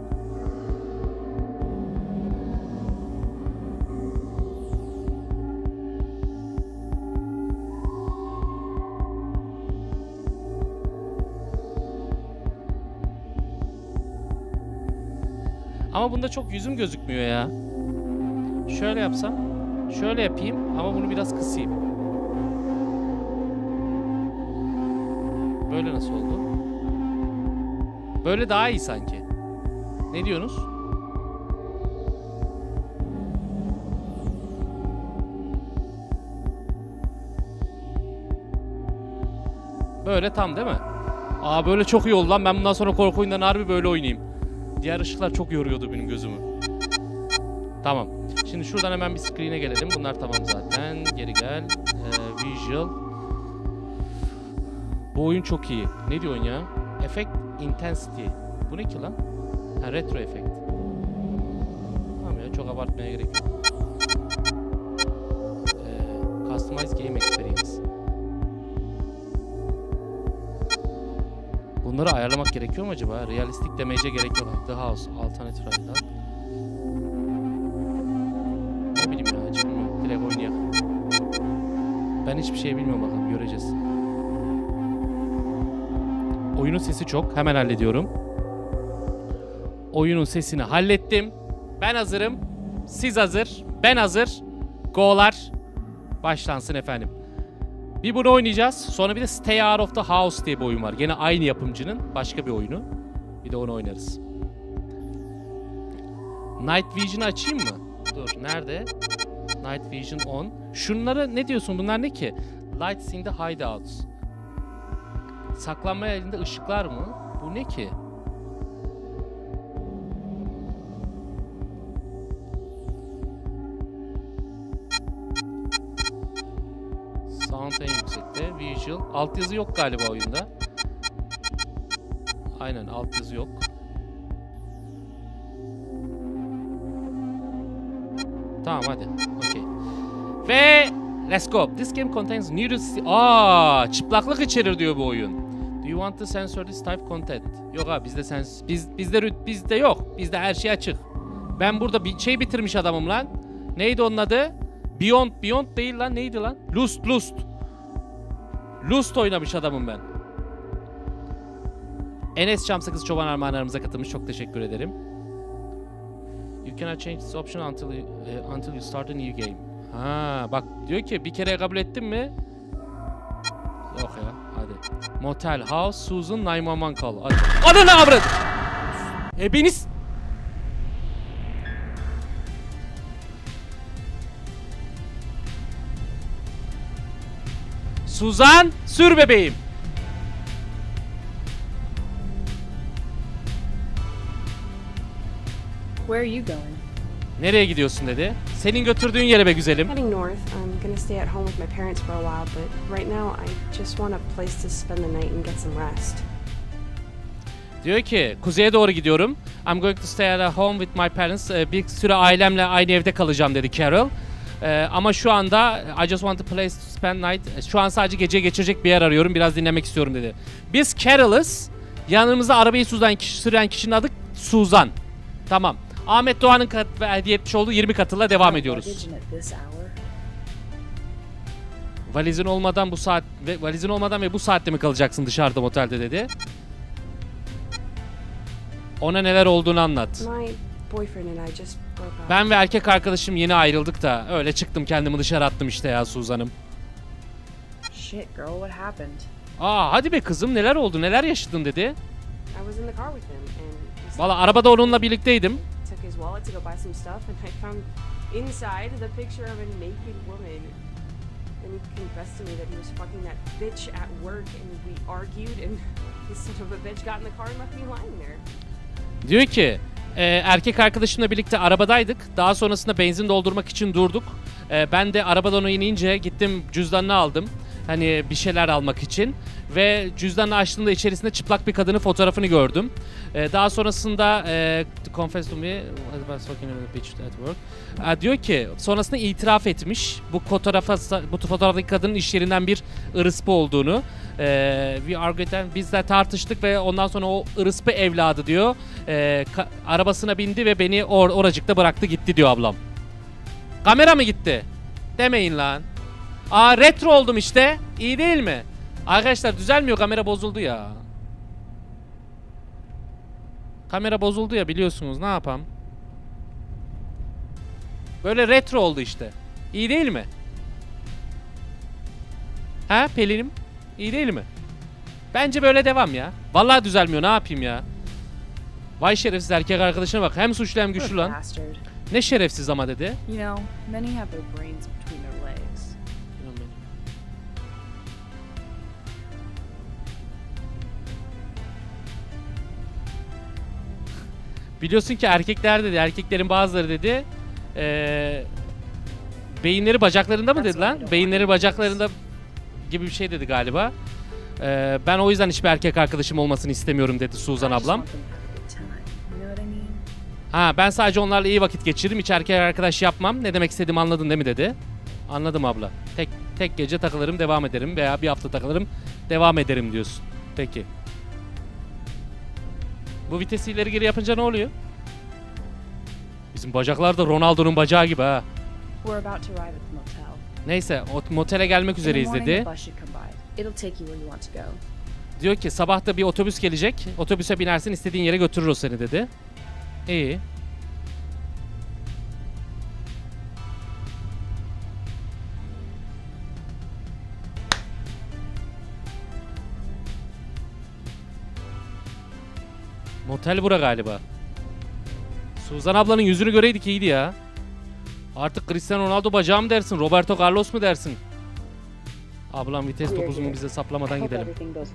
Ama bunda çok yüzüm gözükmüyor ya. Şöyle yapsam. Şöyle yapayım ama bunu biraz kısayım. Böyle nasıl oldu? Böyle daha iyi sanki. Ne diyorsunuz? Böyle tam değil mi? Aa böyle çok iyi oldu lan. Ben bundan sonra korku oyundan harbi böyle oynayayım. Diğer ışıklar çok yoruyordu benim gözümü. Tamam. Şimdi şuradan hemen bir screen'e gelelim. Bunlar tamam zaten. Geri gel. Ee, visual. Bu oyun çok iyi. Ne diyorsun ya? Effect Intensity. Bu ne ki lan? Ha, retro effect. Tamam ya, çok abartmaya gerek yok. Ee, Customize Game Experience. Bunları ayarlamak gerekiyor mu acaba? Realistik demece gerek yok. The House. Alternative Hideout. Ne bileyim ya, hiç bilmiyorum. Direkt oynayalım. Ben hiçbir şey bilmiyorum, bakalım göreceğiz. Oyunun sesi çok. Hemen hallediyorum. Oyunun sesini hallettim. Ben hazırım. Siz hazır. Ben hazır. Go'lar başlansın efendim. Bir bunu oynayacağız. Sonra bir de Stay Out of the House diye bir oyun var. Gene aynı yapımcının başka bir oyunu. Bir de onu oynarız. Night Vision'ı açayım mı? Dur, nerede? Night Vision on. Şunlara ne diyorsun? Bunlar ne ki? Lights in the Hideouts. Saklanma elinde ışıklar mı? Bu ne ki? Sound en yüksekte. Visual. Altyazı yok galiba oyunda. Aynen, altyazı yok. Tamam hadi. Okay. Ve let's go. This game contains nudity. Aa, çıplaklık içerir diyor bu oyun. Do you want to censor this type content? Yok abi, bizde sens biz bizde bizde yok. Bizde her şey açık. Ben burada bir şey bitirmiş adamım lan. Neydi onun adı? Beyond Beyond değil lan, neydi lan? Lust Lust. Lust oynamış adamım ben. Enes Çamsakız Çoban Armağanlarımıza katılmış. Çok teşekkür ederim. You cannot change this option until you, uh, until you start a new game. Ha bak diyor ki bir kere kabul ettin mi? Yok ya hadi. Motel House Susan dokuz bir bir call. Hadi. Ananı avradı. E beniz. Suzan sür bebeğim.
Where are you going?
Nereye gidiyorsun dedi. Senin götürdüğün yere be güzelim.
Heading north. I'm gonna stay at home with my parents for a while, but right now I just want a place to spend the night and get some rest.
Diyor ki kuzeye doğru gidiyorum. I'm going to stay at home with my parents. Ee, bir süre ailemle aynı evde kalacağım dedi Carol. Ee, ama şu anda I just want a place to spend night. Şu an sadece gece geçirecek bir yer arıyorum. Biraz dinlemek istiyorum dedi. Biz Carol'ız. Yanımızda arabayı süren, kişi, süren kişinin adı Suzan. Tamam. Ahmet Doğan'ın kat, hediye etmiş olduğu yirmi katıyla devam ediyoruz. Valizin olmadan bu saat ve valizin olmadan ve bu saatte mi kalacaksın dışarıda motelde dedi. Ona neler olduğunu anlat.
My boyfriend and I just broke up.
Ben ve erkek arkadaşım yeni ayrıldık da öyle çıktım kendimi dışarı attım işte ya Suzan'ım.
Shit, girl, what happened?
Aa hadi be kızım neler oldu neler yaşadın dedi.
I was in the car with him and he
Valla arabada onunla birlikteydim.
took his wallet to go buy some stuff and I found inside the picture of a naked woman. And he confessed to me that he was fucking that bitch at work and we argued and this son of a bitch got in the car and left me lying there.
Diyor ki e, erkek arkadaşımla birlikte arabadaydık. Daha sonrasında benzin doldurmak için durduk. E, ben de arabadan o inince gittim cüzdanını aldım. Hani bir şeyler almak için. Ve cüzdanını açtığımda içerisinde çıplak bir kadının fotoğrafını gördüm. E, daha sonrasında e, confess to me I was fucking on a beach at work. E, diyor ki sonrasında itiraf etmiş. Bu fotoğrafa bu fotoğraftaki kadının iş yerinden bir ırıspı olduğunu. E, we argued, biz de tartıştık ve ondan sonra o ırıspı evladı diyor. E, ka- arabasına bindi ve beni or oracıkta bıraktı gitti diyor ablam. Kamera mı gitti? Demeyin lan. Aa retro oldum işte. İyi değil mi? Arkadaşlar düzelmiyor, kamera bozuldu ya. Kamera bozuldu ya biliyorsunuz, ne yapam? Böyle retro oldu işte. İyi değil mi? Ha Pelin'im? İyi değil mi? Bence böyle devam ya. Vallahi düzelmiyor, ne yapayım ya? Vay şerefsiz erkek arkadaşına bak. Hem suçlu hem güçlü lan. Ne şerefsiz ama dedi.
You know, many have their brains between their legs.
Biliyorsun ki erkekler dedi, erkeklerin bazıları dedi ee, beyinleri bacaklarında mı dedi lan? Beyinleri bacaklarında gibi bir şey dedi galiba. Ee, ben o yüzden hiçbir erkek arkadaşım olmasını istemiyorum dedi Suzan ablam. Ha ben sadece onlarla iyi vakit geçiririm, hiç erkek arkadaş yapmam. Ne demek istediğimi anladın değil mi dedi. Anladım abla. Tek tek gece takılırım, devam ederim veya bir hafta takılırım, devam ederim diyorsun. Peki. Bu vitesi ileri geri yapınca ne oluyor? Bizim bacaklar da Ronaldo'nun bacağı gibi ha.
We're about to arrive at the motel.
Neyse, o motele gelmek üzereyiz dedi. Diyor ki sabah da bir otobüs gelecek. Otobüse binersin, istediğin yere götürür o seni dedi. İyi. Motel bura galiba. Suzan ablanın yüzünü göreydik iyiydi ya. Artık Cristiano Ronaldo bacağı mı dersin? Roberto Carlos mu dersin? Ablam vites dokuzunu bize saplamadan gidelim.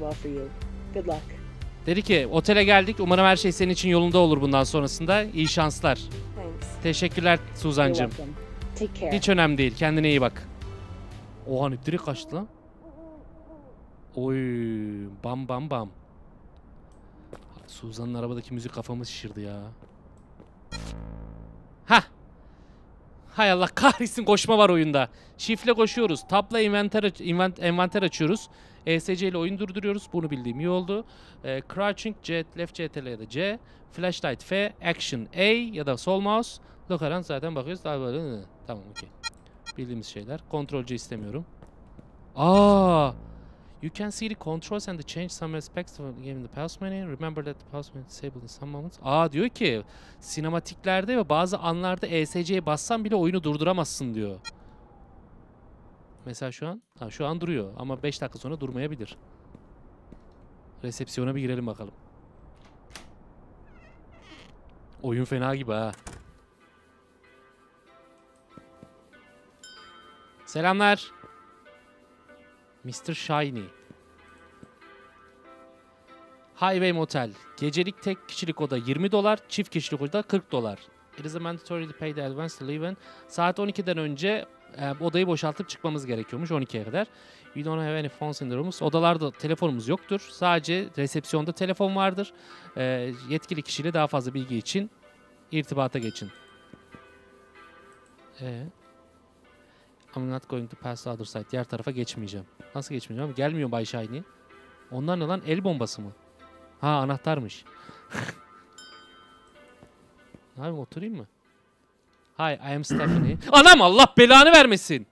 Dedi ki otele geldik. Umarım her şey senin için yolunda olur bundan sonrasında. İyi şanslar.
Thanks.
Teşekkürler Suzan'cığım. Hiç önemli değil. Kendine iyi bak. Oha ne direkt kaçtı lan. Oy bam bam bam. Suzan'ın arabadaki müzik kafamı şişirdi ya. Hah. Hay Allah kahretsin, koşma var oyunda. Shift'le koşuyoruz. Tab'la envanter, invent, envanter açıyoruz. E S C ile oyun durduruyoruz. Bunu bildiğim iyi oldu. E, crouching C, left C T L ya da C. Flashlight F, Action A ya da sol mouse. Look around zaten bakıyoruz. Daha böyle. Tamam okey. Bildiğimiz şeyler. Kontrol C istemiyorum. Aa! You can see the controls and the change some aspects of the game in the pause menu. Remember that the pause menu is disabled in some moments. Aa diyor ki sinematiklerde ve bazı anlarda E S C'ye bassan bile oyunu durduramazsın diyor. Mesela şu an, ha şu an duruyor ama beş dakika sonra durmayabilir. Resepsiyona bir girelim bakalım. Oyun fena gibi ha. Selamlar. mister Shiny. Highway Motel. Gecelik tek kişilik oda yirmi dolar, çift kişilik oda kırk dolar. It is a mandatory to pay the advance to leave in. Saat on ikiden önce e, odayı boşaltıp çıkmamız gerekiyormuş on ikiye kadar. We don't have any phones in the rooms. Odalarda telefonumuz yoktur. Sadece resepsiyonda telefon vardır. E, yetkili kişiyle daha fazla bilgi için irtibata geçin. Eee? I'm not going to pass the other side. Diğer tarafa geçmeyeceğim. Nasıl geçmeyeceğim? Gelmiyor Bay Shiny. Onlar ne lan? El bombası mı? Ha anahtarmış. Abi oturayım mı? Hi, I am Stephanie. Anam Allah belanı vermesin.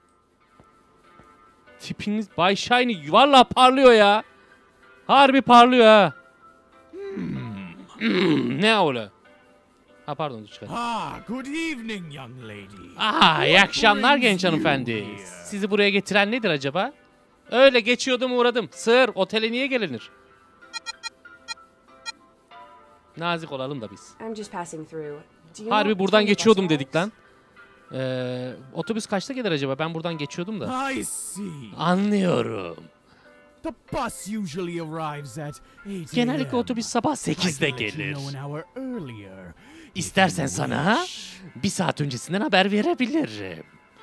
Tipiniz Bay Shiny vallahi parlıyor ya. Harbi parlıyor ha. Hmm, ne öyle? Ha pardon dur çıkar.
Ah, good evening, young lady.
Aha iyi akşamlar genç hanımefendi. Sizi buraya getiren nedir acaba? Öyle geçiyordum uğradım. Sır otele niye gelinir? Nazik olalım da biz.
I'm just passing through. Do you
Harbi
know
buradan
Tony
geçiyordum
Buster's?
dedik lan. Ee, otobüs kaçta gelir acaba? Ben buradan geçiyordum da.
I see.
Anlıyorum.
The bus usually arrives at eight a
Genellikle
m
otobüs sabah sekizde
I can let you
gelir.
know an hour earlier.
İstersen sana bir saat öncesinden haber verebilirim.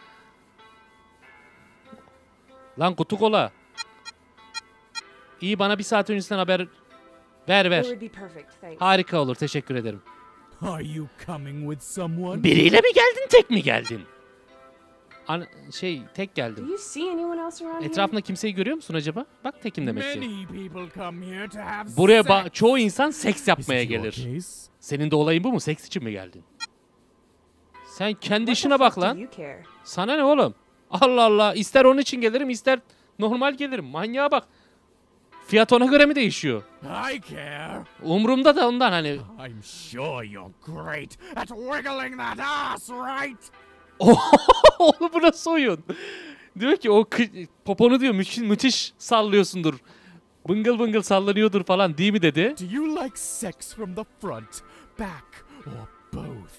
Lan kutu kola. İyi bana bir saat öncesinden haber ver
It
ver.
would be perfect, thanks.
Harika olur teşekkür ederim.
Are you coming with someone?
Biriyle mi geldin tek mi geldin? An şey tek
Do
geldim.
you see anyone else around here?
Etrafında kimseyi görüyor musun acaba? Bak tekim demek ki.
Many people come here to have
Buraya
sex.
ba- çoğu insan seks
Is
yapmaya
it your
gelir.
case?
Senin de olayın bu mu? Seks için mi geldin? Sen kendi
What
işine
the
bak
fuck do
lan.
you care?
Sana ne oğlum? Allah Allah. İster onun için gelirim ister normal gelirim. Manyağa bak. Fiyat ona göre mi değişiyor?
I care.
Umurumda da ondan hani.
I'm sure you're great at wiggling that ass, right?
Oğlum bu nasıl oyun? Diyor ki o kı- poponu diyor mü- müthiş sallıyorsundur. Bıngıl bıngıl sallanıyordur falan değil mi dedi.
Do you like sex from the front, back, or both?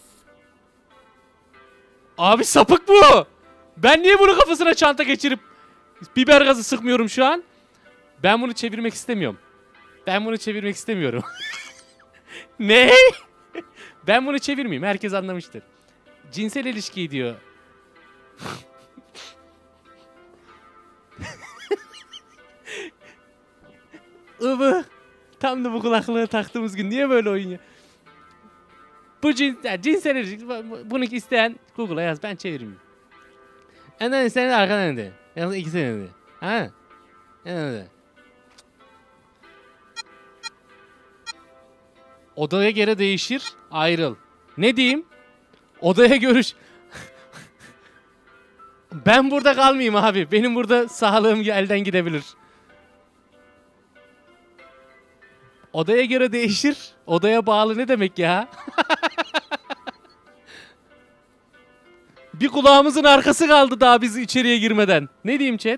Abi sapık bu. Ben niye bunu kafasına çanta geçirip biber gazı sıkmıyorum şu an? Ben bunu çevirmek istemiyorum. Ben bunu çevirmek istemiyorum. Ne? Ben bunu çevirmeyeyim. Herkes anlamıştır. Cinsel ilişki diyor. Iı, tam da bu kulaklığı taktığımız gün niye böyle oyun ya? Bu cins, yani cinsel ilişki, bunu isteyen Google'a yaz, ben çevireyim. Önden senin arkadan de. Yalnız iki sene de. Ha? Evet. Odaya göre değişir, ayrıl. Ne diyeyim? Odaya görüş. Ben burada kalmayayım abi. Benim burada sağlığım elden gidebilir. Odaya göre değişir. Odaya bağlı ne demek ya? Bir kulağımızın arkası kaldı daha biz içeriye girmeden. Ne diyeyim chat?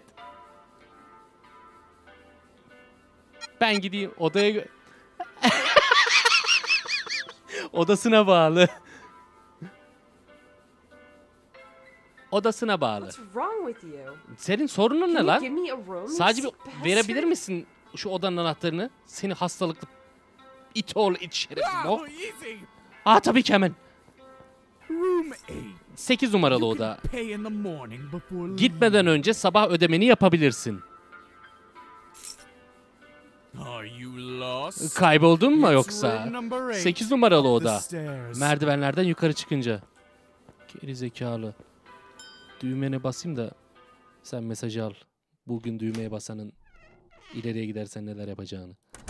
Ben gideyim odaya... gö- Odasına bağlı. Odasına bağlı.
What's wrong with you?
Senin sorunun ne
Can you
lan?
give me a room?
Sadece bir
you
verebilir
bastard?
misin şu odanın anahtarını? Seni hastalıklı it oğlu it şerefsiz
Oh,
bok.
easy.
Aa tabii ki hemen.
Room eight.
sekiz numaralı
You
oda.
can pay in the morning before
Gitmeden önce sabah ödemeni yapabilirsin.
leaving. Are you lost?
Kayboldun mu
It's
yoksa?
room number eight,
sekiz numaralı
up the
oda.
stairs.
Merdivenlerden yukarı çıkınca. Geri zekalı. Düğmene basayım da sen mesajı al. Bugün düğmeye basanın ileriye gidersen neler yapacağını.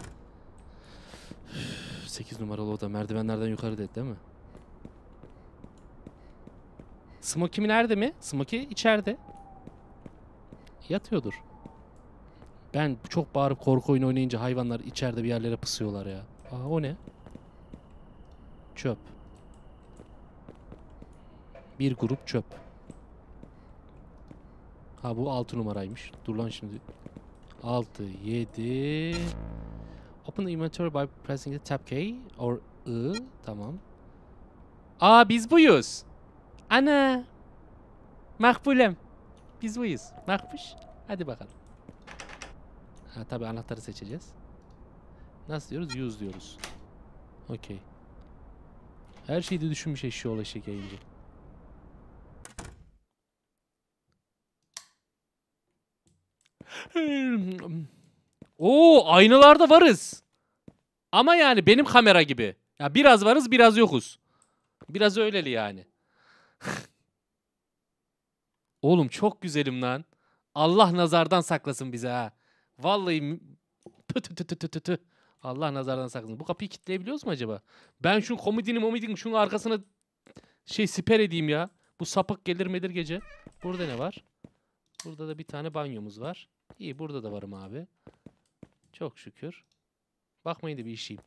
sekiz numaralı oda. Merdivenlerden yukarı dedi değil mi? Smokey nerede mi? Smokey içeride. Yatıyordur.
Ben çok bağırıp korku oyunu oynayınca hayvanlar içeride bir yerlere pısıyorlar ya. Aa, o ne? Çöp. Bir grup çöp. Ha bu altı numaraymış. Dur lan şimdi. altı, yedi. Open the inventory by pressing the tab key or I. Tamam. Aa biz buyuz. Ana. Makbulem. Biz buyuz. Makbuş. Hadi bakalım. Ha tabii anahtarı seçeceğiz. Nasıl diyoruz? Use diyoruz. Okey. Her şeyi de düşünmüş eşeğoğlu eşek yayıncı. Oo, aynalarda varız. Ama yani benim kamera gibi. Ya biraz varız, biraz yokuz. Biraz öyleli yani. Oğlum çok güzelim lan. Allah nazardan saklasın bize ha. Vallahi tü tü tü tü tü tü. Allah nazardan saklasın. Bu kapıyı kilitleyebiliyoruz mu acaba? Ben şu komodini momidini şunun arkasına şey siper edeyim ya. Bu sapık gelir medir gece. Burada ne var? Burada da bir tane banyomuz var. İyi burada da varım abi. Çok şükür. Bakmayın da bir işeyim.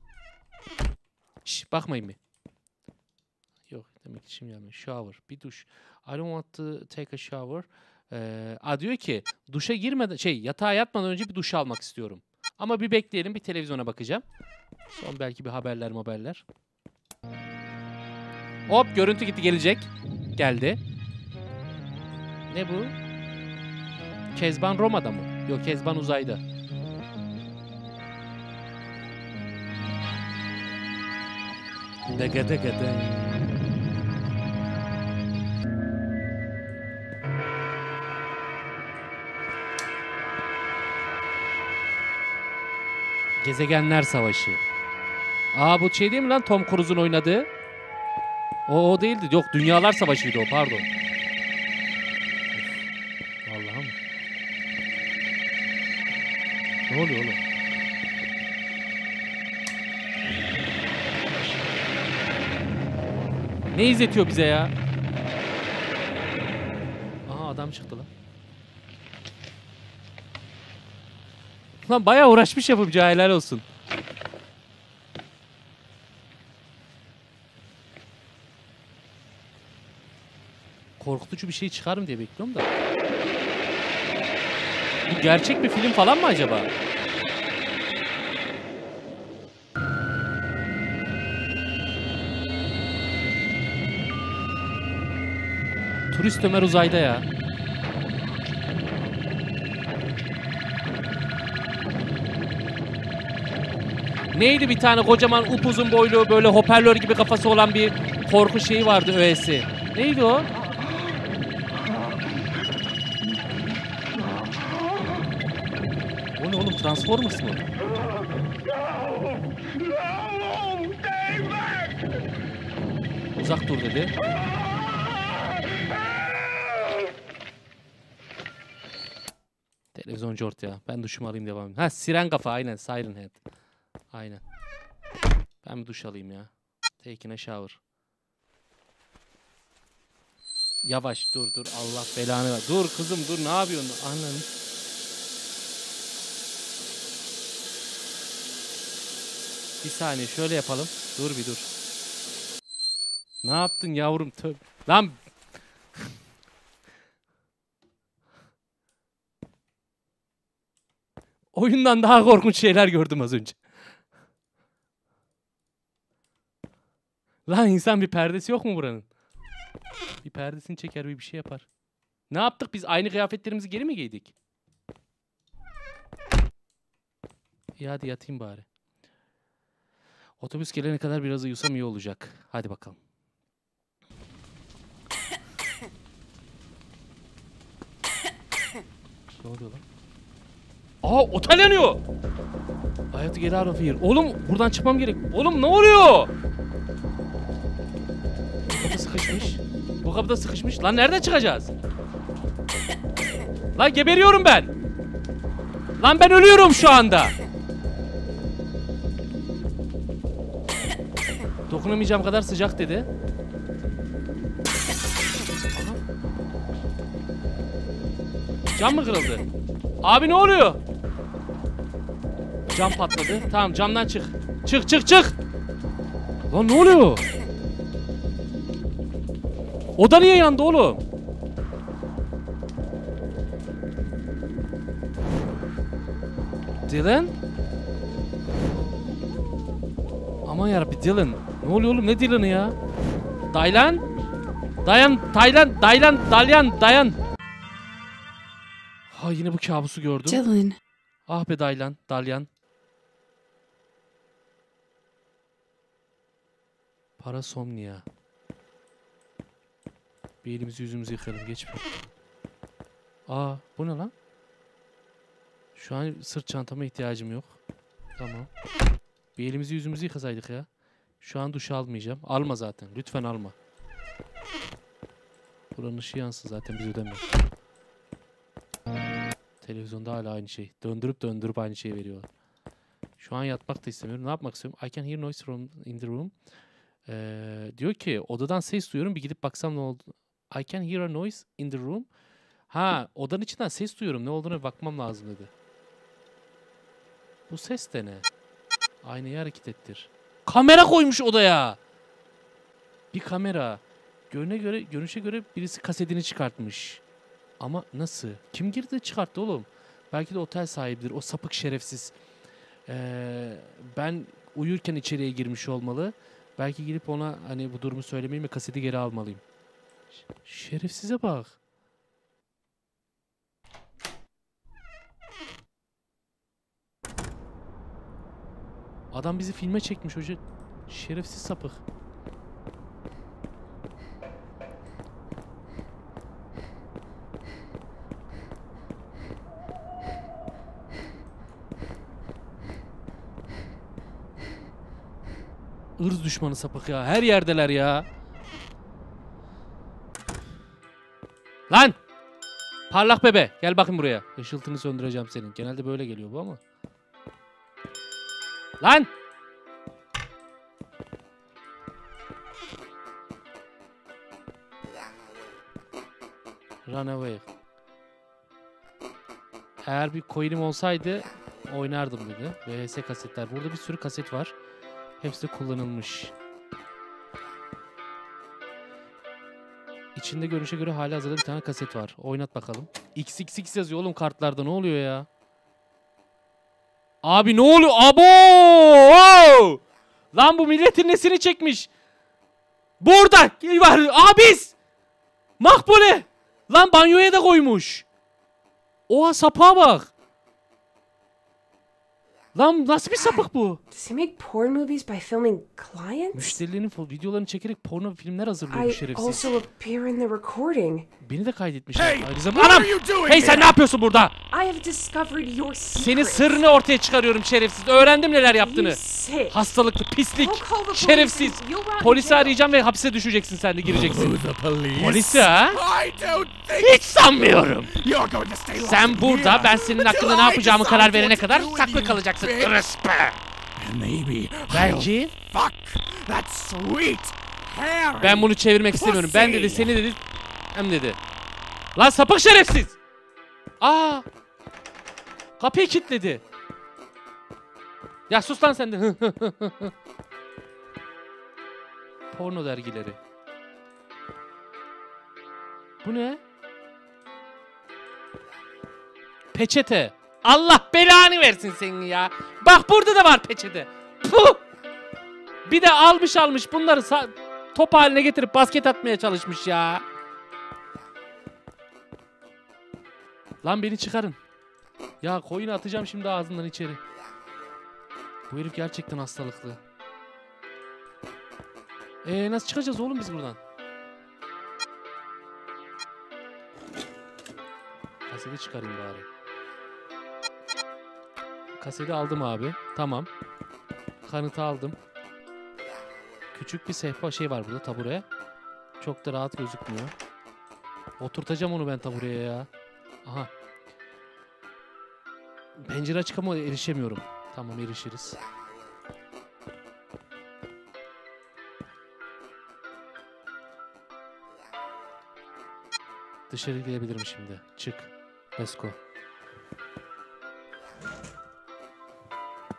Şş, bakmayın bir. Yok demek ki şimdi gelmiyor. Shower. Bir duş. I don't want to take a shower. Ee, a diyor ki duşa girmeden şey yatağa yatmadan önce bir duş almak istiyorum. Ama bir bekleyelim, bir televizyona bakacağım. Son belki bir haberler haberler. Hop görüntü gitti gelecek. Geldi. Ne bu? Kezban Roma'da mı? Yok Kezban uzayda. Daga daga daga. Gezegenler Savaşı. Aa bu şey değil mi lan Tom Cruise'un oynadığı? O o değildi. Yok Dünyalar Savaşı'ydı o pardon. Allah'ım. Ne oluyor oğlum? Ne izletiyor bize ya? Aha adam çıktı lan. Lan bayağı uğraşmış yapımcı helal olsun. Korkutucu bir şey çıkar mı diye bekliyorum da. Bu gerçek bir film falan mı acaba? Turist Ömer uzayda ya. Neydi bir tane kocaman upuzun boylu böyle hoparlör gibi kafası olan bir korku şeyi vardı öğesi. Neydi o? O ne oğlum Transformers mı? Uzak dur dedi. Televizyoncu ortaya. Ben duşumu alayım devam edeyim. Ha siren kafa aynen Siren Head. Aynen. Ben bir duş alayım ya. Taking a shower. Yavaş dur dur Allah belanı ver. Dur kızım dur ne yapıyorsun? Anladım. Bir saniye şöyle yapalım. Dur bir dur. Ne yaptın yavrum? Tövbe. Lan. Oyundan daha korkunç şeyler gördüm az önce. Lan insan bir perdesi yok mu buranın? Bir perdesini çeker bir bir şey yapar. Ne yaptık biz? Aynı kıyafetlerimizi geri mi giydik? İyi hadi yatayım bari. Otobüs gelene kadar biraz uyusam iyi olacak. Hadi bakalım. Ne oluyor lan? Aa otel yanıyor. Hayatı geri out of here. Oğlum buradan çıkmam gerek. Oğlum ne oluyor? Bu kapı sıkışmış. Bu kapıda sıkışmış. Lan nereden çıkacağız? Lan geberiyorum ben. Lan ben ölüyorum şu anda. Dokunamayacağım kadar sıcak dedi. Aha. Cam mı kırıldı? Abi ne oluyor?
Cam patladı. Tamam camdan çık. Çık çık çık. Lan ne oluyor? Oda niye yandı oğlum? Dylan? Aman yarabbi Dylan. Ne oluyor oğlum, ne Dylan'ı ya? Daylan? Dayan, Taylan, Daylan, Dalyan, dayan. Ha yine bu kabusu gördüm.
Dylan.
Ah be Daylan, Dalyan. Parasomnia. Bir elimizi yüzümüzü yıkayalım, geç bir. Aa bu ne lan? Şu an sırt çantama ihtiyacım yok. Tamam. Bir elimizi yüzümüzü yıkasaydık ya. Şu an duş almayacağım. Alma zaten. Lütfen alma. Buranın ışığı yansın zaten, biz ödemiyoruz. Televizyonda hala aynı şey. Döndürüp döndürüp aynı şeyi veriyorlar. Şu an yatmak da istemiyorum. Ne yapmak istiyorum? I can hear noise from in the room. Ee, diyor ki odadan ses duyuyorum. Bir gidip baksam ne oldu? I can hear a noise in the room. Ha, odanın içinden ses duyuyorum. Ne olduğuna bir bakmam lazım dedi. Bu ses de ne? Aynayı hareket ettir. Kamera koymuş odaya. Bir kamera. Görüne göre, görünüşe göre birisi kasetini çıkartmış. Ama nasıl? Kim girdi çıkarttı oğlum? Belki de otel sahibidir. O sapık şerefsiz. Ee, ben uyurken içeriye girmiş olmalı. Belki girip ona hani bu durumu söylemeyeyim ve kaseti geri almalıyım. Şerefsize bak. Adam bizi filme çekmiş hoca. Şerefsiz sapık. Irz düşmanı sapık ya. Her yerdeler ya. Lan! Parlak bebe. Gel bakayım buraya. Işıltını söndüreceğim senin. Genelde böyle geliyor bu ama. Lan! Run away. Eğer bir coin'im olsaydı oynardım dedi. V H S kasetler. Burada bir sürü kaset var. Hepsi de kullanılmış. İçinde görünüşe göre hali hazırda bir tane kaset var. Oynat bakalım. X X X yazıyor oğlum kartlarda. Ne oluyor ya? Abi ne oluyor? Abo! Lan bu milletin nesini çekmiş? Burada var. Abis! Makbule! Lan banyoya da koymuş. Oha sapığa bak. Lan nasıl bir sapık bu?
Does he make porn movies by filming clients?
Müşterilerin videolarını çekerek porno filmler hazırlıyor bu
I
şerefsiz.
also appear in the recording.
Beni de kaydetmiş.
Hey,
Ayrıca
what
anam!
are you doing
Hey sen
here?
ne yapıyorsun burada?
I have discovered your secret.
Senin sırrını ortaya çıkarıyorum şerefsiz. Öğrendim neler yaptığını.
You sick.
Hastalıklı, pislik,
I'll call the police
şerefsiz.
and you'll rot in
Polisi
jail.
arayacağım ve hapse düşeceksin sen de gireceksin.
Who, the police?
Polisi ha?
I don't think
Hiç sanmıyorum.
you're going to stay locked
Sen
in
burada
here
ben senin
until
hakkında ne
I
yapacağımı
decide
karar verene
what to
kadar
do with
saklı
you,
kalacaksın.
bitch.
Irıspe.
And maybe
Belki
I'll fuck that sweet Harry.
ben bunu çevirmek istemiyorum. Ben dedi seni dedi. Hem dedi. Lan sapık şerefsiz. Aa. Kapıyı kilitledi. Ya sus lan sen de. Porno dergileri. Bu ne? Peçete. Allah belanı versin senin ya. Bak burada da var peçete. Puh. Bir de almış almış bunları sa- top haline getirip basket atmaya çalışmış ya. Lan beni çıkarın. Ya koyunu atacağım şimdi ağzından içeri. Bu herif gerçekten hastalıklı. Ee nasıl çıkacağız oğlum biz buradan? Kaseti çıkarayım bari. Kaseti aldım abi. Tamam. Kanıtı aldım. Küçük bir sehpa şey var burada, tabure. Çok da rahat gözükmüyor. Oturtacağım onu ben tabureye ya. Aha. Pencere açık ama erişemiyorum. Tamam erişiriz. Dışarı gidebilirim şimdi. Çık. Let's go.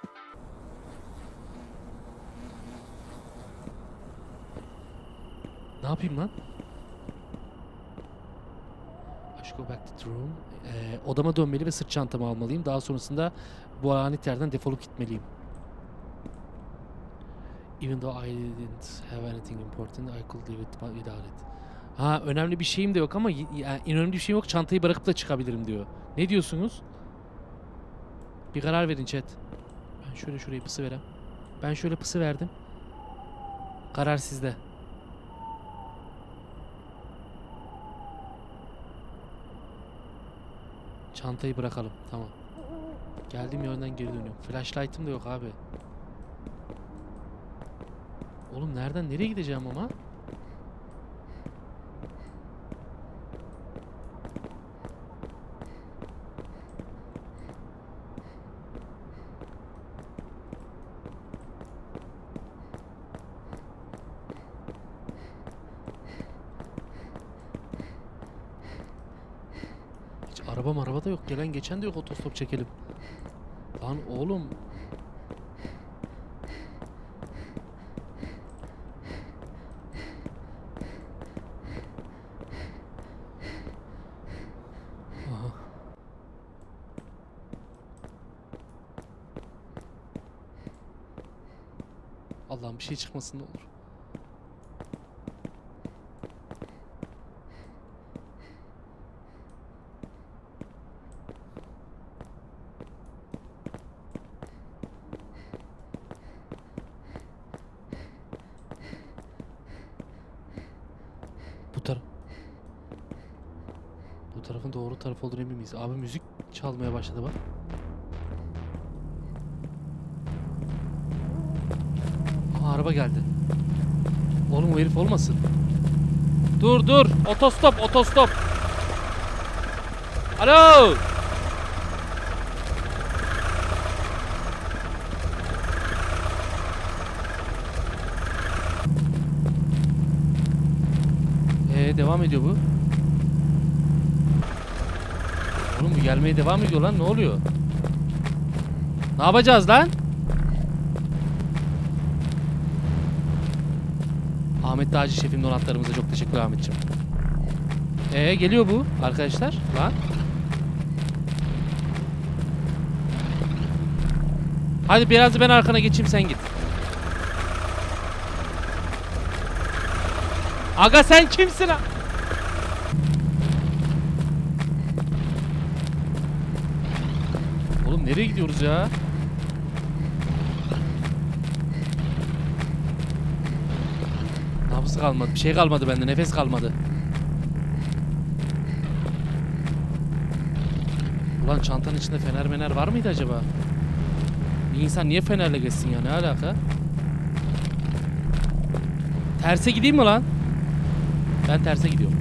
Ne yapayım lan? I should go back to the room. Ee, odama dönmeli ve sırt çantamı almalıyım. Daha sonrasında bu lanet yerden defolup gitmeliyim. Even though I didn't have anything important, I could live it without it. Ha, önemli bir şeyim de yok ama yani önemli bir şeyim yok. Çantayı bırakıp da çıkabilirim diyor. Ne diyorsunuz? Bir karar verin chat. Ben şöyle şurayı pısı verem. Ben şöyle pısı verdim. Karar sizde. Çantayı bırakalım. Tamam. Geldiğim yönden geri dönüyorum. Flashlight'ım da yok abi. Oğlum nereden nereye gideceğim ama? Hiç araba maraba da yok. Gelen geçen de yok, otostop çekelim. Lan oğlum. Aha. Allah'ım bir şey çıkmasın ne olur. Bu taraf. Bu tarafın doğru taraf olduğunu emin miyiz? Abi müzik çalmaya başladı bak. Aa, araba geldi. Oğlum o herif olmasın. Dur dur. Otostop otostop. Alo. Ee, devam ediyor bu. Oğlum bu gelmeye devam ediyor lan, ne oluyor? Ne yapacağız lan? Ahmet Dağcı şefim donatlarımıza çok teşekkür Ahmetciğim. Ee geliyor bu arkadaşlar lan. Hadi biraz da ben arkana geçeyim, sen git. Aga sen kimsin ha? Oğlum nereye gidiyoruz ya? Nabız kalmadı, bir şey kalmadı bende, nefes kalmadı. Ulan çantanın içinde fener mener var mıydı acaba? Bir insan niye fenerle geçsin ya, ne alaka? Terse gideyim mi lan? Ben terse gidiyorum.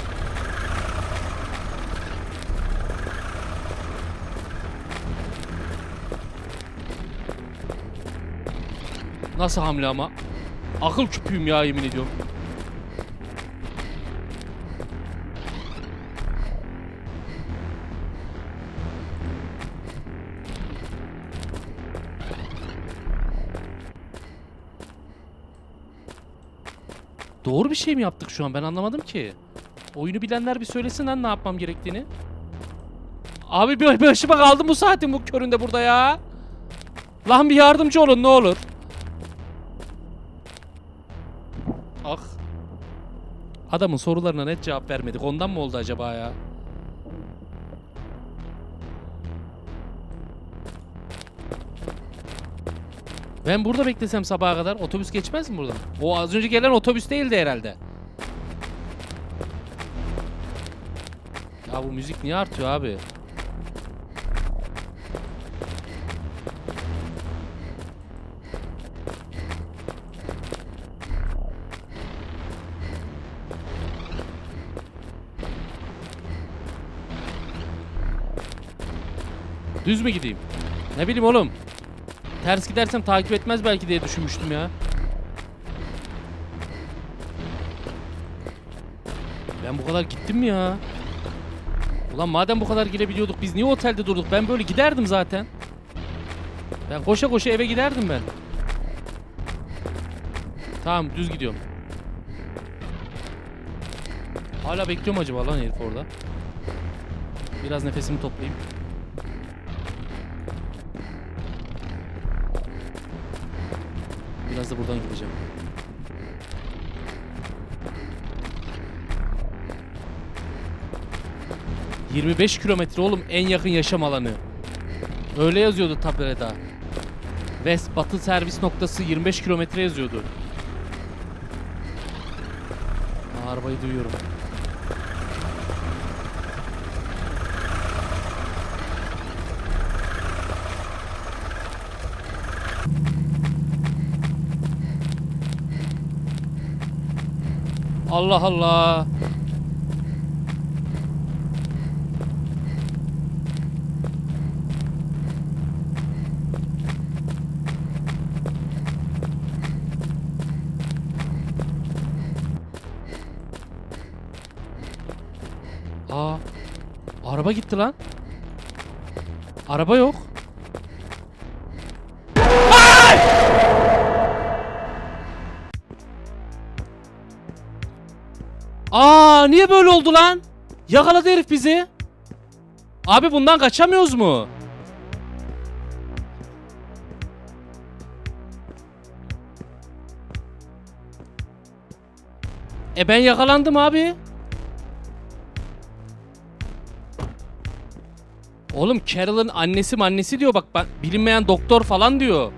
Nasıl hamle ama? Akıl küpüyüm ya, yemin ediyorum. Doğru bir şey mi yaptık şu an? Ben anlamadım ki. Oyunu bilenler bir söylesin lan ne yapmam gerektiğini. Abi bir başıma kaldım bu saatin bu köründe burada ya. Lan bir yardımcı olun ne olur. Ah. Adamın sorularına net cevap vermedik. Ondan mı oldu acaba ya? Ben burada beklesem sabaha kadar otobüs geçmez mi buradan? O az önce gelen otobüs değildi herhalde. Ya bu müzik niye artıyor abi? Düz mü gideyim? Ne bileyim oğlum. Ters gidersem takip etmez belki diye düşünmüştüm ya. Ben bu kadar gittim mi ya? Ulan madem bu kadar girebiliyorduk biz niye otelde durduk? Ben böyle giderdim zaten. Ben koşa koşa eve giderdim ben. Tamam düz gidiyorum.
Hala bekliyorum acaba lan herif orada. Biraz nefesimi toplayayım. Biraz da buradan gideceğim. yirmi beş kilometre oğlum en yakın yaşam alanı. Öyle yazıyordu tabelada. West Batı servis noktası yirmi beş kilometre yazıyordu. Aa, arabayı duyuyorum. Allah Allah. Aa, araba gitti lan. Araba yok. Aa, niye böyle oldu lan? Yakaladı herif bizi. Abi bundan kaçamıyoruz mu? E ben yakalandım abi. Oğlum Carol'ın annesi annesi diyor bak, ben bilinmeyen doktor falan diyor.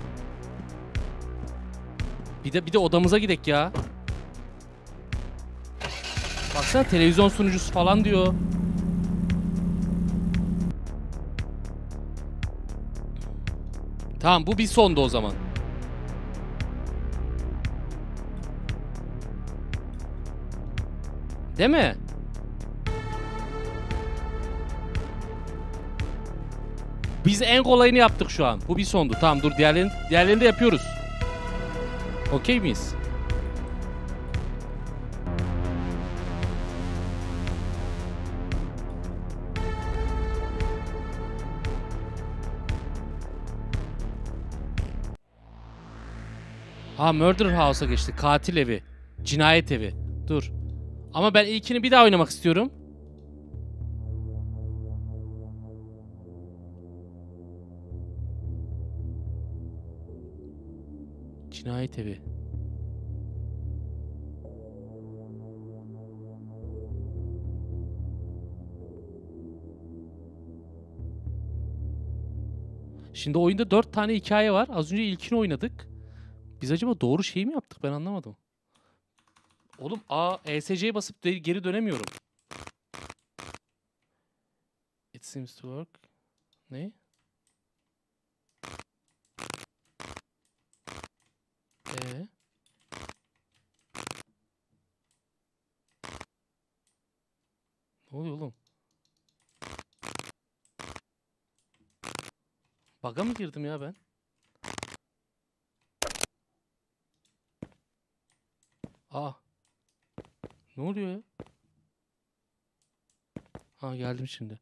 Bir de bir de odamıza gidek ya. Baksana televizyon sunucusu falan diyor. Tamam, bu bir sondu o zaman. Değil mi? Biz en kolayını yaptık şu an. Bu bir sondu. Tamam dur, diğerlerini, diğerlerini de yapıyoruz. Okey miyiz? Ha, Murder House'a geçti. Katil evi. Cinayet evi. Dur. Ama ben ilkini bir daha oynamak istiyorum. Cinayet evi. Şimdi oyunda dört tane hikaye var. Az önce ilkini oynadık. Biz acaba doğru şeyi mi yaptık? Ben anlamadım. Oğlum A, E S C'ye basıp de geri dönemiyorum. It seems to work. Ne? Ee? Ne oluyor oğlum? Bug'a mı girdim ya ben? Aa. Ne oluyor ya? Ha, geldim şimdi.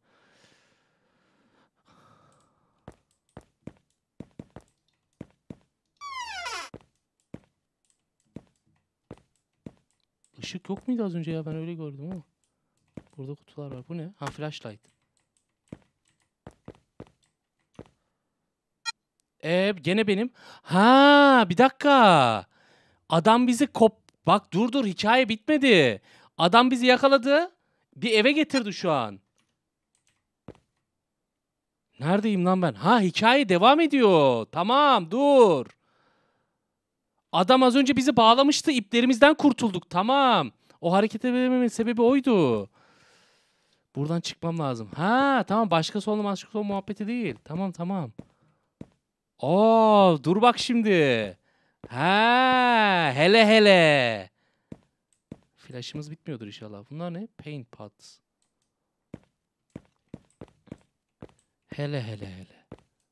Işık yok muydu az önce ya? Ben öyle gördüm ama. Burada kutular var. Bu ne? Ha, flashlight. Ee, gene benim. Ha, bir dakika. Adam bizi kop... Bak dur dur, hikaye bitmedi. Adam bizi yakaladı. Bir eve getirdi şu an. Neredeyim lan ben? Ha, hikaye devam ediyor. Tamam, dur. Adam az önce bizi bağlamıştı. İplerimizden kurtulduk. Tamam. O hareket edemememin sebebi oydu. Buradan çıkmam lazım. Ha, tamam. Başka sonlu başka son muhabbeti değil. Tamam tamam. Oo, dur bak şimdi. Ha, hele hele. Flash'ımız bitmiyordur inşallah. Bunlar ne? Paint pots. Hele hele hele.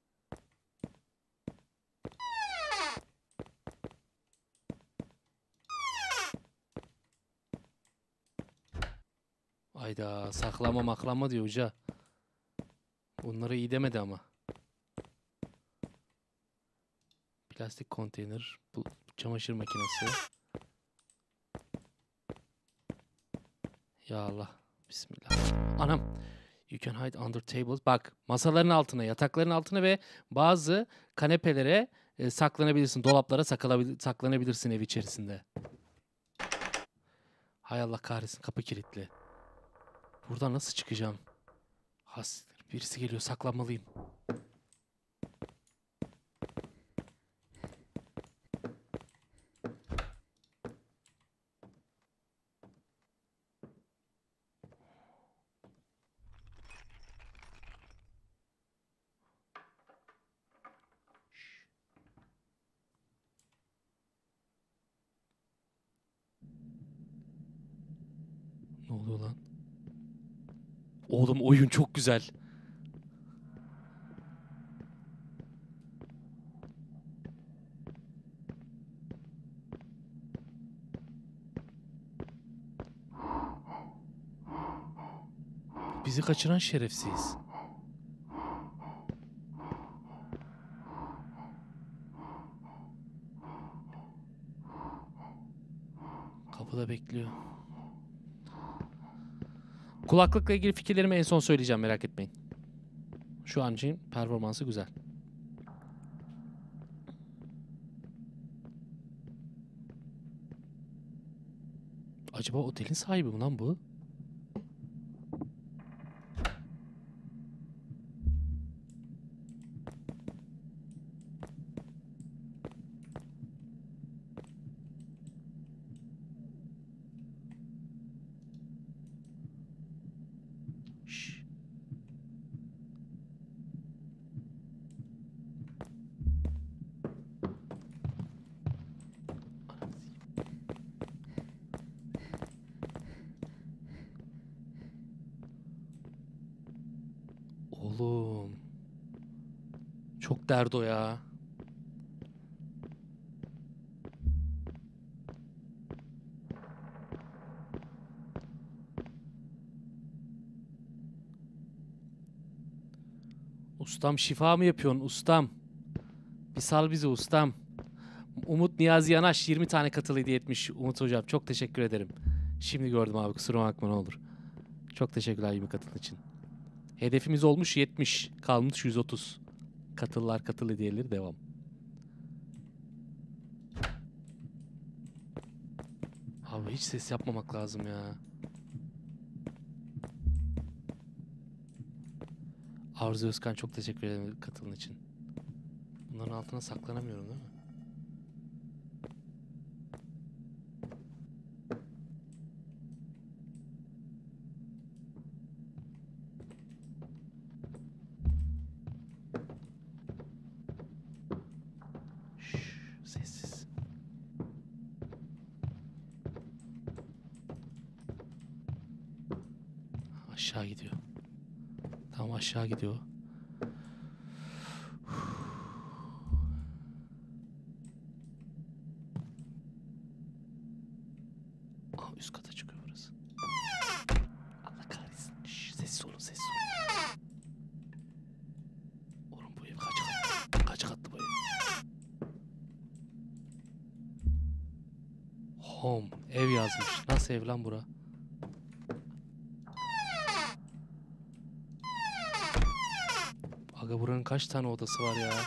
Ayda, saklama maklama diyor hoca. Bunları iyi demedi ama. Plastik konteyner, bu çamaşır makinesi. Ya Allah. Bismillah. Anam. You can hide under tables. Bak masaların altına, yatakların altına ve bazı kanepelere e, saklanabilirsin. Dolaplara sakalabil- saklanabilirsin ev içerisinde. Hay Allah kahretsin, kapı kilitli. Buradan nasıl çıkacağım? Has, birisi geliyor, saklanmalıyım. Ne oluyor lan? Oğlum oyun çok güzel. Bizi kaçıran şerefsiz. Kapıda bekliyor. Kulaklıkla ilgili fikirlerimi en son söyleyeceğim, merak etmeyin. Şu an için performansı güzel. Acaba otelin sahibi mi lan bu? Şşş. Oğlum. Çok derdi o ya. Ustam şifa mı yapıyorsun ustam? Bir sal bizi ustam. Umut Niyazi Yanaş yirmi tane katıl hediye etmiş Umut hocam. Çok teşekkür ederim. Şimdi gördüm abi, kusura bakma ne olur. Çok teşekkürler yirmi katıl için. Hedefimiz olmuş yetmiş. Kalmış yüz otuz. Katıllar katıl hediyeleri devam. Abi hiç ses yapmamak lazım ya. Arzu Özkan çok teşekkür ederim katılın için. Bunların altına saklanamıyorum değil mi? Şşş, sessiz. Aşağı gidiyor. Tamam, aşağı gidiyor. Aa, üst kata çıkıyor burası. Allah kahretsin. Şşş, sessiz olun, sessiz olun. Oğlum bu ev kaç katlı? Kaç katlı bu ev? Home. Ev yazmış. Nasıl ev lan bura? Aga buranın kaç tane odası var ya?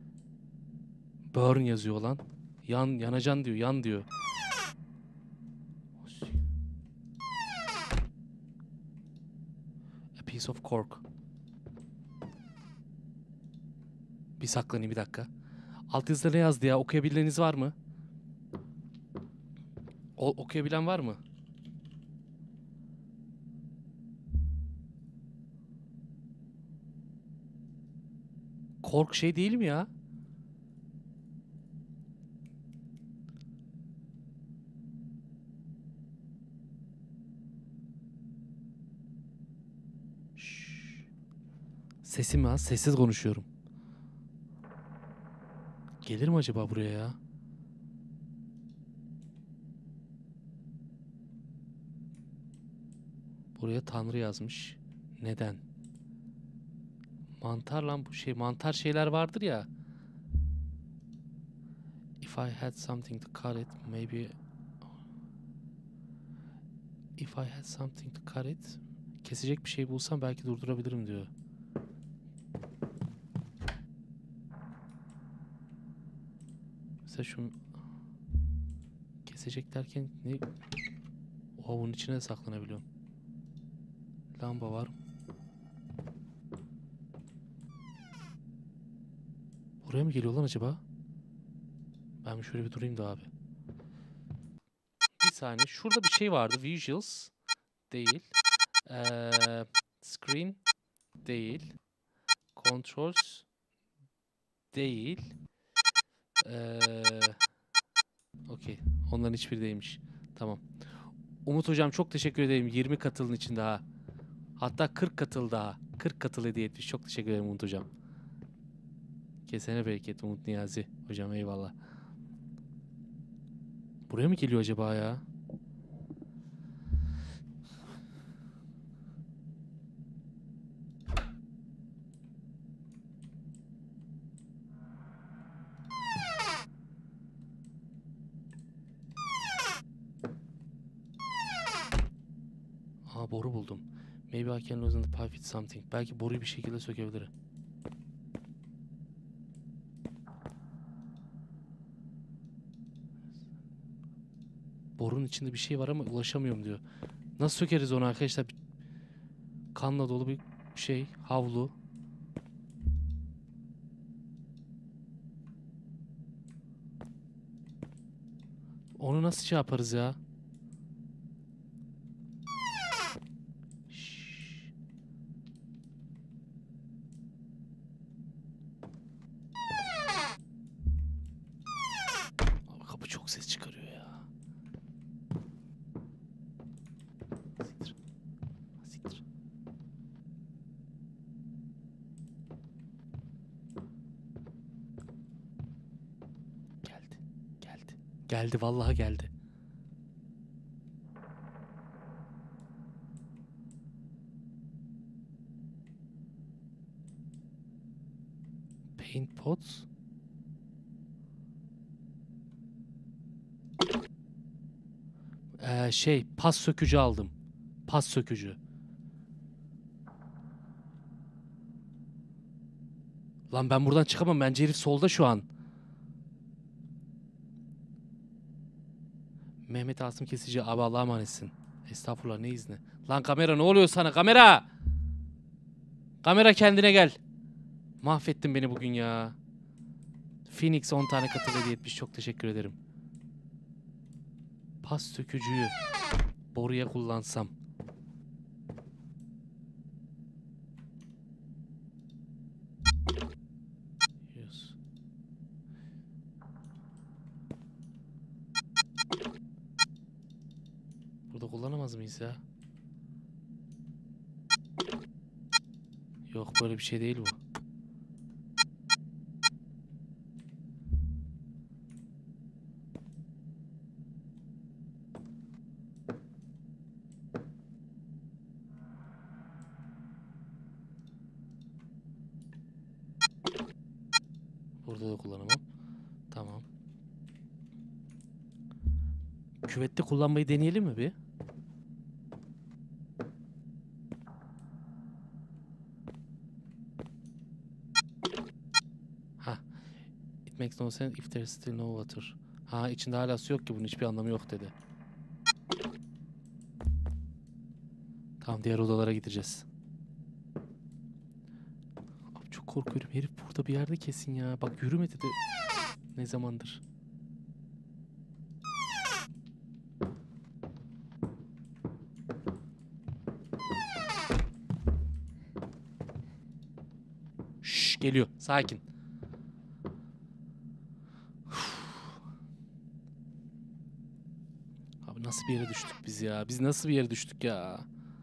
Burn yazıyor lan. Yan, yanacan diyor, yan diyor. A piece of cork. Bir saklanayım bir dakika. Alt yazıda ne yazdı ya? Okuyabileniniz var mı? O, okuyabilen var mı? Kork şey değil mi ya? Şşş. Sesim az, sessiz konuşuyorum. Gelir mi acaba buraya ya? Buraya Tanrı yazmış. Neden? Mantar lan bu şey. Mantar şeyler vardır ya. If I had something to cut it, maybe... If I had something to cut it. Kesecek bir şey bulsam belki durdurabilirim diyor. Mesela şu kesecek derken ne? Oha, bunun içine de saklanabiliyorum. Lamba var. Buraya mı geliyor lan acaba? Ben şöyle bir durayım da abi. Bir saniye. Şurada bir şey vardı. Visuals değil. Ee, screen değil. Controls değil. Ee, Okey. Onların hiçbiri değilmiş. Tamam. Umut hocam çok teşekkür ederim. yirmi katılın için daha. Hatta kırk katıl daha. kırk katıl hediye etmiş. Çok teşekkür ederim Umut hocam. Kesene bereket Umut Niyazi. Hocam eyvallah. Buraya mı geliyor acaba ya? Aa, boru buldum. Maybe I can loosen the pipe with something. Belki boruyu bir şekilde sökebilirim. Borunun içinde bir şey var ama ulaşamıyorum diyor. Nasıl sökeriz onu arkadaşlar? Bir kanla dolu bir şey. Havlu. Onu nasıl şey yaparız ya? Şşş. Abi kapı çok ses çıkarıyor ya. Siktir. Siktir. Geldi. Geldi. Geldi vallahi geldi. Paint pots. Ee, şey, pas sökücü aldım. Pas sökücü. Lan ben buradan çıkamam. Bence herif solda şu an. Mehmet Asım Kesici abi, Allah'a emanetsin. Estağfurullah, ne izni. Lan kamera, ne oluyor sana kamera? Kamera kendine gel. Mahvettin beni bugün ya. Phoenix on tane katıl hediye etmiş. Çok teşekkür ederim. Pas sökücüyü boruya kullansam. Yes. Burada kullanamaz mıyız ya? Yok, böyle bir şey değil bu. Burada da kullanamam. Tamam. Küvette kullanmayı deneyelim mi bir? Ha. It makes no sense if there's still no water. Ha, içinde hala su yok ki, bunun hiçbir anlamı yok dedi. Tamam, diğer odalara gideceğiz. Abi çok korkuyorum. Herif burada bir yerde kesin ya. Bak yürümedi de ne zamandır. Şşş, geliyor. Sakin. Abi nasıl bir yere düştük biz ya? Biz nasıl bir yere düştük ya?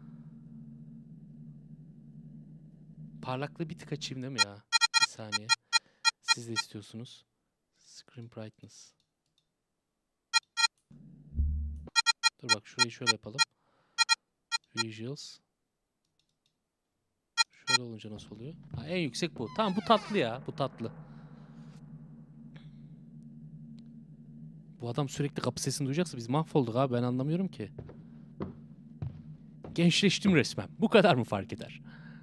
Parlaklığı bir tık açayım değil mi ya? Bir saniye. Siz de istiyorsunuz. Screen brightness. Dur bak, şurayı şöyle yapalım. Visuals. Şöyle olunca nasıl oluyor? Ha, en yüksek bu. Tamam, bu tatlı ya. Bu tatlı. Bu adam sürekli kapı sesini duyacaksa biz mahvolduk abi. Ben anlamıyorum ki. Gençleştim resmen. Bu kadar mı fark eder?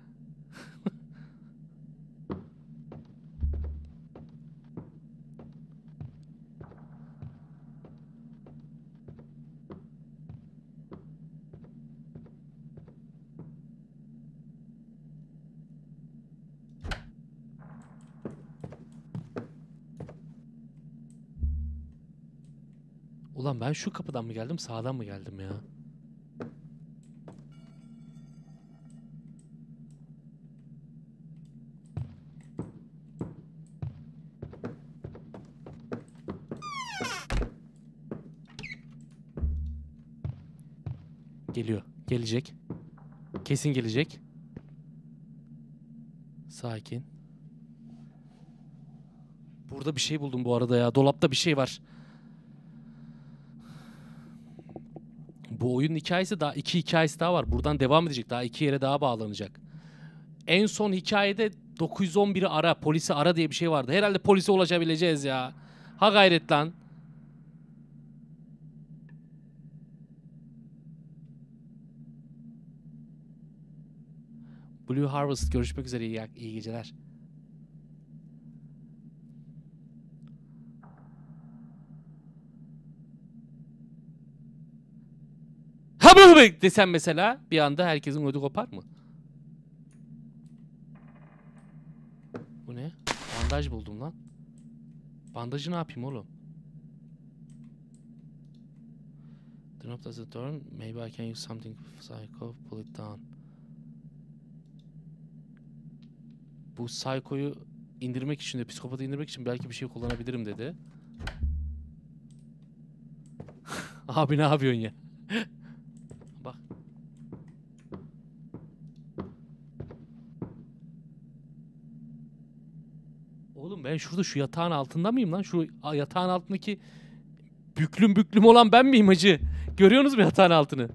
Ulan ben şu kapıdan mı geldim, sağdan mı geldim ya? Geliyor. Gelecek. Kesin gelecek. Sakin. Burada bir şey buldum bu arada ya. Dolapta bir şey var. Bu oyunun hikayesi daha iki hikayesi daha var. Buradan devam edecek. Daha iki yere daha bağlanacak. En son hikayede dokuz yüz on biri ara, polisi ara diye bir şey vardı. Herhalde polise ulaşabileceğiz ya. Ha gayret lan. Blue Harvest görüşmek üzere, iyi, iyi geceler. Ha bu desem mesela bir anda herkesin ödü kopar mı? Bu ne? Bandaj buldum lan. Bandajı ne yapayım oğlum? Do not does it turn. Maybe I can use something psycho. Pull it down. Bu psycho'yu indirmek için de, psikopatı indirmek için belki bir şey kullanabilirim dedi. Abi ne yapıyorsun ya? Bak. Oğlum ben şurada şu yatağın altında mıyım lan? Şu yatağın altındaki büklüm büklüm olan ben miyim hacı? Görüyorsunuz mu yatağın altını?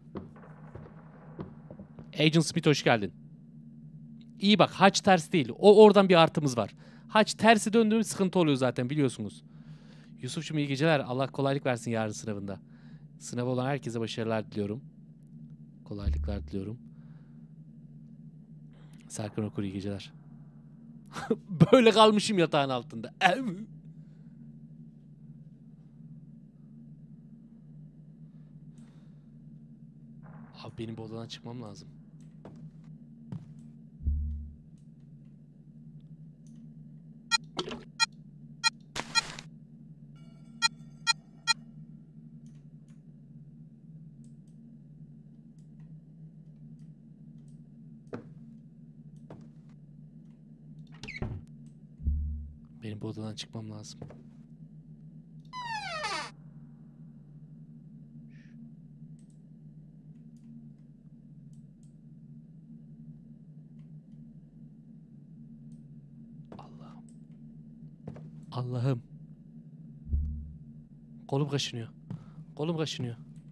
Agent Smith hoş geldin. İyi bak, haç ters değil. O oradan bir artımız var. Haç tersi döndüğüm sıkıntı oluyor zaten biliyorsunuz. Yusuf'cum iyi geceler. Allah kolaylık versin yarın sınavında. Sınavı olan herkese başarılar diliyorum. Kolaylıklar diliyorum. Serkan Okur iyi geceler. Böyle kalmışım yatağın altında. Abi benim bu odadan çıkmam lazım. Benim bu odadan çıkmam lazım. Allah'ım. Allah'ım. Kolum kaşınıyor. Kolum kaşınıyor.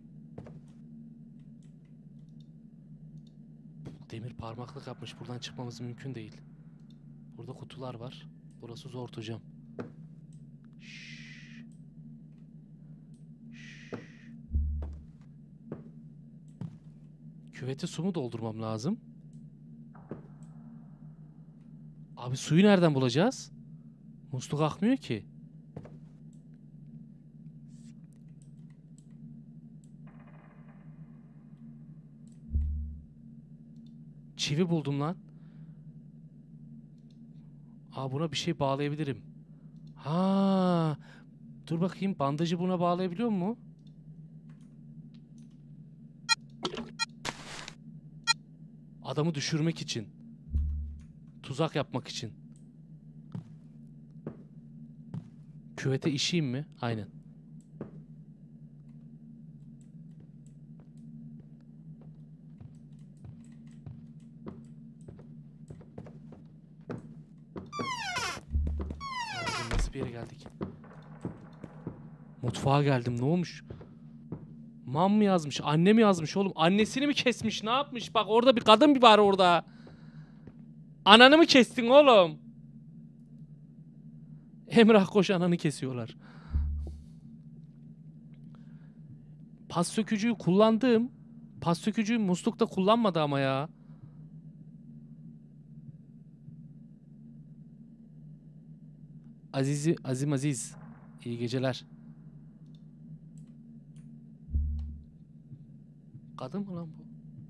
Demir parmaklık yapmış. Buradan çıkmamız mümkün değil. Burada kutular var. Burası zor hocam. Şşş. Şşş. Küvete su mu doldurmam lazım? Abi suyu nereden bulacağız? Musluk akmıyor ki. Çivi buldum lan. Aa, buna bir şey bağlayabilirim. Ha, dur bakayım, bandajı buna bağlayabiliyor mu? Adamı düşürmek için. Tuzak yapmak için. Küvete işeyim mi? Aynen. Nasıl bir yere geldik? Mutfağa geldim. Ne olmuş? Mam mı yazmış? Anne mi yazmış oğlum? Annesini mi kesmiş? Ne yapmış? Bak orada bir kadın bir var orada. Ananı mı kestin oğlum? Emrah koş, ananı kesiyorlar. Pas sökücüyü kullandım. pas sökücüyü muslukta kullanmadı ama ya. Azizi, Azim Aziz. İyi geceler. Kadın mı lan bu?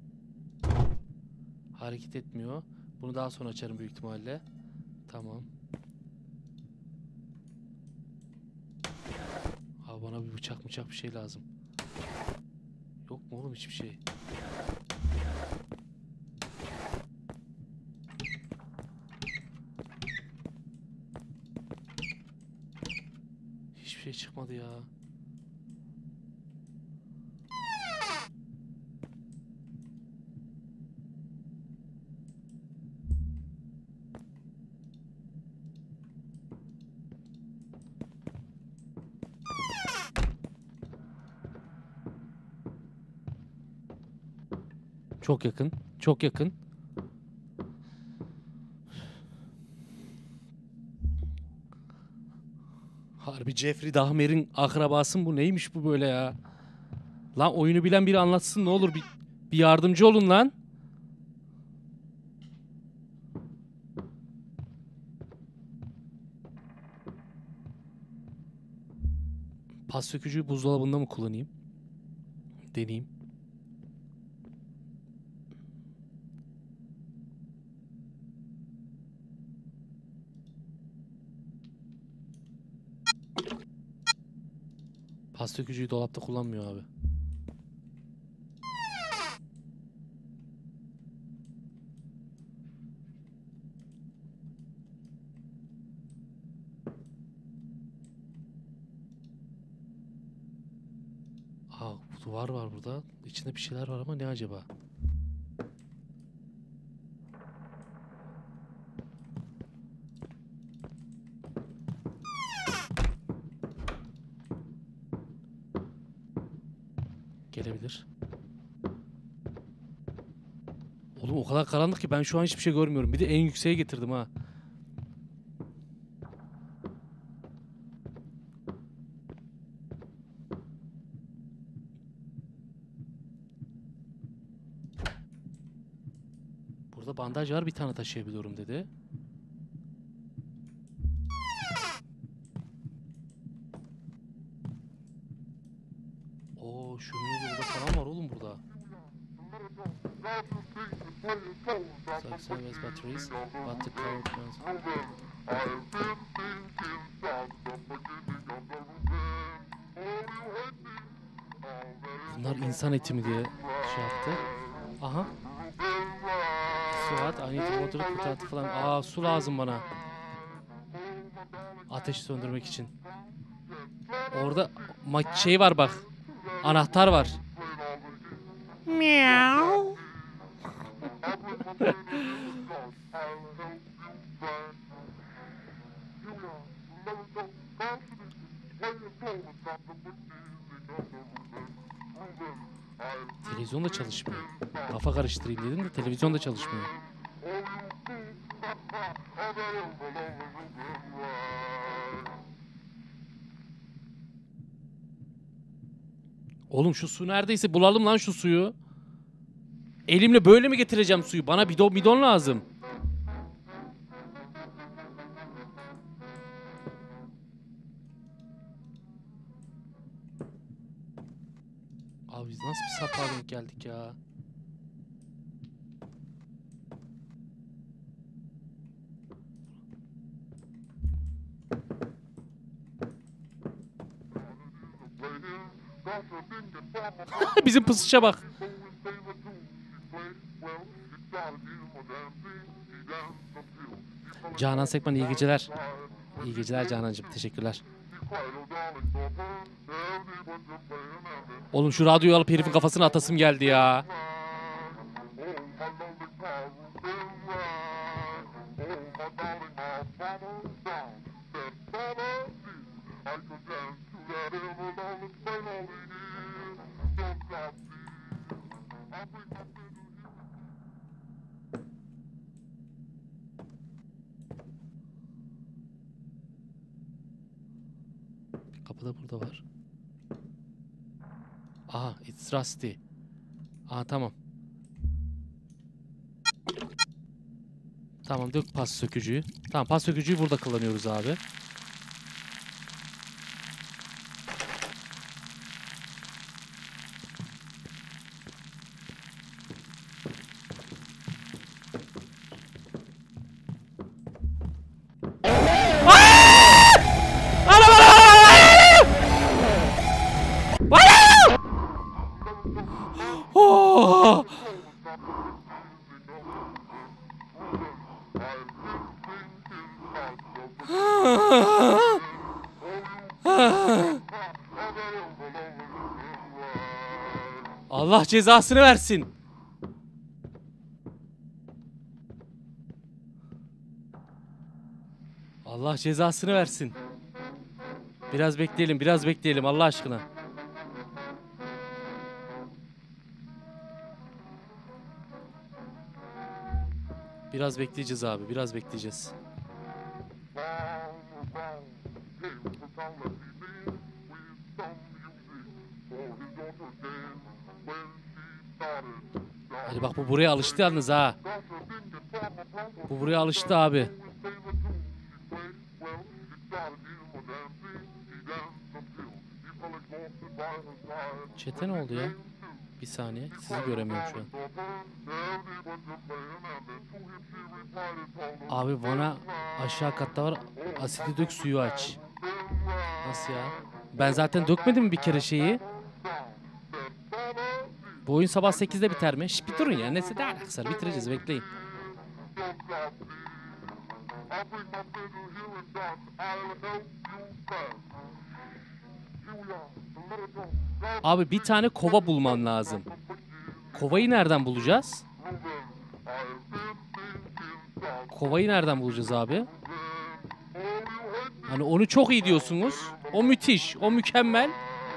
Hareket etmiyor. Bunu daha sonra açarım büyük ihtimalle. Tamam. Abi bana bir bıçak bıçak bir şey lazım. Yok mu oğlum hiçbir şey? Hiçbir şey çıkmadı ya. Çok yakın. Çok yakın. Harbi Jeffrey Dahmer'in akrabası mı bu? Neymiş bu böyle ya? Lan oyunu bilen biri anlatsın ne olur. Bir, bir yardımcı olun lan. Pas sökücüyü buzdolabında mı kullanayım? Deneyeyim. Pas sökücüyü dolapta kullanmıyor abi. Aa, duvar var burada. İçinde bir şeyler var ama ne acaba? Gelebilir. Oğlum o kadar karanlık ki ben şu an hiçbir şey görmüyorum. Bir de en yükseğe getirdim ha. Burada bandaj var, bir tane taşıyabiliyorum dedi. Oo, şömine yolda falan var oğlum burada. Service batteries, but the power transfer. Bunlar insan eti mi diye şey yaptı. Aha. Suat, I need water, potato falan. Aa, su lazım bana. Ateşi söndürmek için. Orada ma- şey var bak. Anahtar var. Miau. Televizyon da çalışmıyor. Kafa karıştırayım dedim de televizyon da çalışmıyor. Oğlum şu su neredeyse bulalım lan şu suyu. Elimle böyle mi getireceğim suyu? Bana bidon bidon lazım. Abi biz nasıl bir sapığa denk geldik ya? Bizim pısışa bak. Canan Sekman iyi geceler. İyi geceler Canancığım, teşekkürler. Oğlum şu radyoyu alıp herifin kafasına atasım geldi ya. Kapı da burada var. Aha, it's rusty. Aa tamam. Tamam dök pas sökücüyü. Tamam pas sökücüyü burada kullanıyoruz abi. Oh! Allah cezasını versin. Allah cezasını versin. Biraz bekleyelim, biraz bekleyelim Allah aşkına. Biraz bekleyeceğiz abi, biraz bekleyeceğiz. Hadi bak bu buraya alıştı yalnız ha. Bu buraya alıştı abi. Çete ne oldu ya? Bir saniye. Sizi göremiyorum şu an. Abi bana aşağı katta var. Asidi dök suyu aç. Nasıl ya? Ben zaten dökmedim mi bir kere şeyi? Bu oyun sabah sekizde biter mi? Şş, bir durun ya. Neyse de alakası var. Bitireceğiz. Bekleyin. Abi bir tane kova bulman lazım. Kovayı nereden bulacağız? Kovayı nereden bulacağız abi? Hani onu çok iyi diyorsunuz. O müthiş. O mükemmel.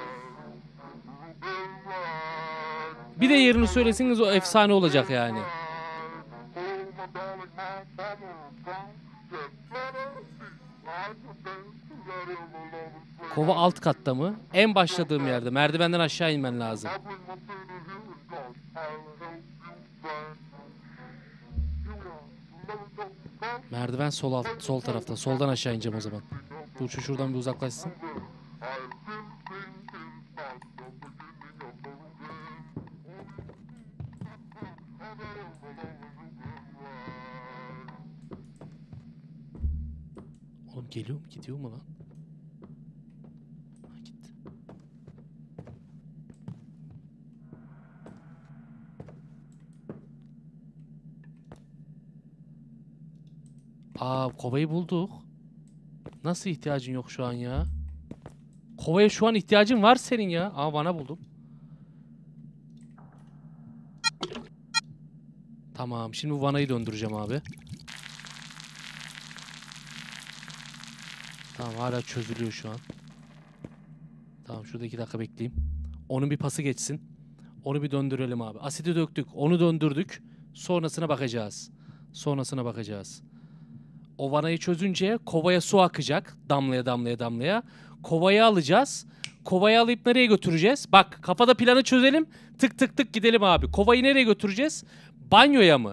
Bir de yerini söyleseniz o efsane olacak yani. Kova alt katta mı? En başladığım yerde. Merdivenden aşağı inmen lazım. Merdiven sol alt, sol tarafta. Soldan aşağı ineceğim o zaman. Bu şu şuradan bir uzaklaşsın. Oğlum geliyor mu? Gidiyor mu lan? Ha, gitti. Aa, kovayı bulduk. Nasıl ihtiyacın yok şu an ya? Kovaya şu an ihtiyacın var senin ya. Aa, bana buldum. Tamam. Şimdi bu vanayı döndüreceğim abi. Tamam, hala çözülüyor şu an. Tamam, şurada iki dakika bekleyeyim. Onun bir pası geçsin. Onu bir döndürelim abi. Asidi döktük. Onu döndürdük. Sonrasına bakacağız. Sonrasına bakacağız. O vanayı çözünce kovaya su akacak. Damlaya damlaya damlaya. Kovayı alacağız. Kovayı alıp nereye götüreceğiz? Bak, kafada planı çözelim. Tık tık tık gidelim abi. Kovayı nereye götüreceğiz? Banyoya mı?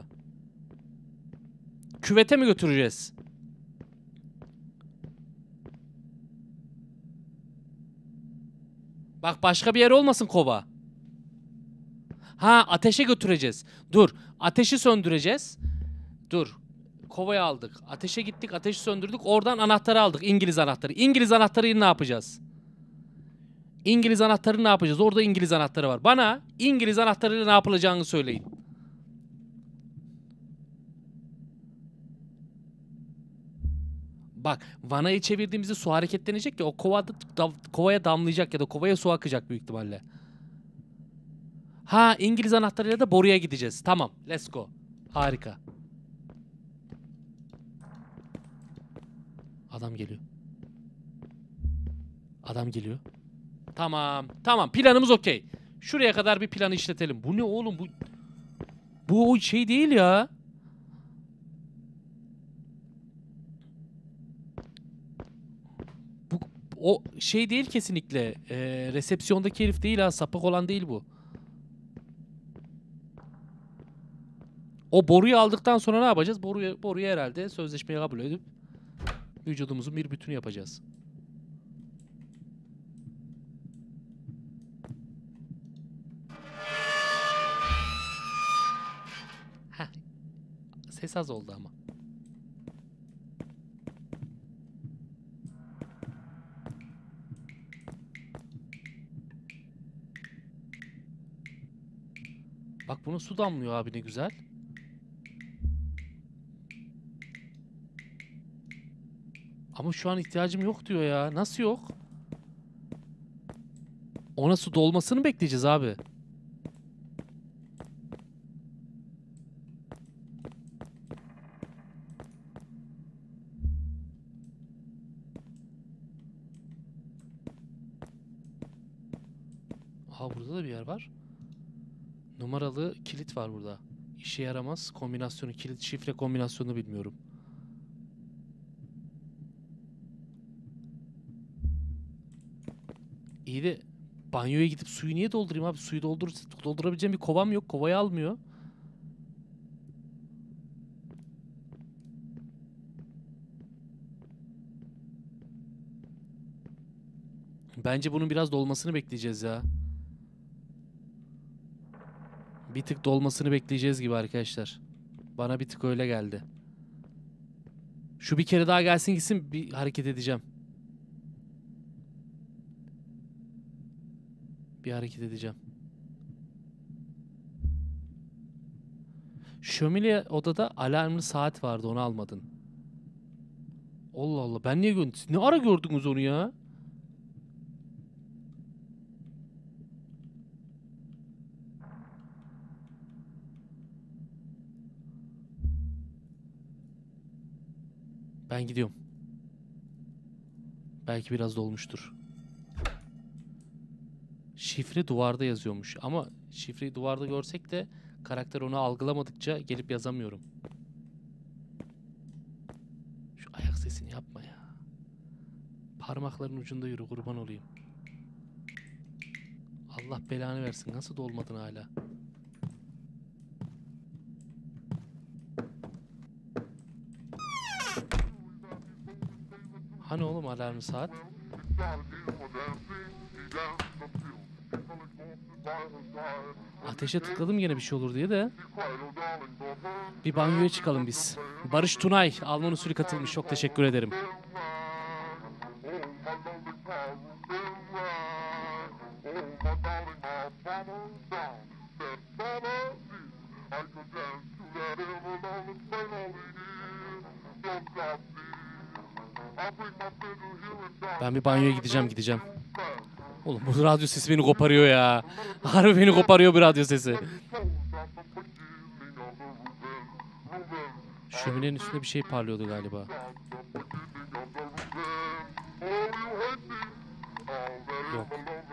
Küvete mi götüreceğiz? Bak, başka bir yer olmasın kova. Ha, ateşe götüreceğiz. Dur, ateşi söndüreceğiz. Dur. Kovayı aldık. Ateşe gittik, ateşi söndürdük. Oradan anahtarı aldık. İngiliz anahtarı. İngiliz anahtarıyla ne yapacağız? İngiliz anahtarını ne yapacağız? Orada İngiliz anahtarı var. Bana İngiliz anahtarıyla ne yapılacağını söyleyin. Bak, vanayı çevirdiğimizde su hareketlenecek ya, o kovada, da, kovaya damlayacak ya da kovaya su akacak büyük ihtimalle. Ha, İngiliz anahtarıyla da boruya gideceğiz. Tamam, let's go. Harika. Adam geliyor. Adam geliyor. Tamam, tamam, planımız okey. Şuraya kadar bir planı işletelim. Bu ne oğlum? Bu bu o şey değil ya. Bu o şey değil kesinlikle. Ee, resepsiyondaki herif değil ha. Sapık olan değil bu.
O boruyu aldıktan sonra ne yapacağız? Boruyu, boruyu herhalde sözleşmeye kabul edip vücudumuzun bir bütünü yapacağız. Heh. Ses az oldu ama. Bak buna su damlıyor abi, ne güzel. Ama şu an ihtiyacım yok diyor ya. Nasıl yok? Ona su dolmasını bekleyeceğiz abi. Aha, burada da bir yer var. Numaralı kilit var burada. İşe yaramaz. Kombinasyonu, kilit şifre kombinasyonunu bilmiyorum. İyi de banyoya gidip suyu niye doldurayım abi? Suyu doldur doldurabileceğim bir kovam yok. Kovayı almıyor. Bence bunun biraz dolmasını bekleyeceğiz ya. Bir tık dolmasını bekleyeceğiz gibi arkadaşlar. Bana bir tık öyle geldi. Şu bir kere daha gelsin gitsin, bir hareket edeceğim. Bir hareket edeceğim. Şömine odada alarmlı saat vardı, onu almadın. Allah Allah, ben niye gördüm? Ne ara gördünüz onu ya? Ben gidiyorum. Belki biraz dolmuştur. Şifre duvarda yazıyormuş. Ama şifreyi duvarda görsek de karakter onu algılamadıkça gelip yazamıyorum. Şu ayak sesini yapma ya. Parmakların ucunda yürü, kurban olayım. Allah belanı versin. Nasıl dolmadın hala? Hani oğlum alarmlı saat? Ateşe tıkladım yine bir şey olur diye de. Bir banyoya çıkalım biz. Barış Tunay Alman usulü katılmış. Çok teşekkür ederim. Ben bir banyoya gideceğim gideceğim. Oğlum bu radyo sesi beni koparıyor ya. Harbi beni koparıyor bu radyo sesi. Şöminenin üstünde bir şey parlıyordu galiba. Yok.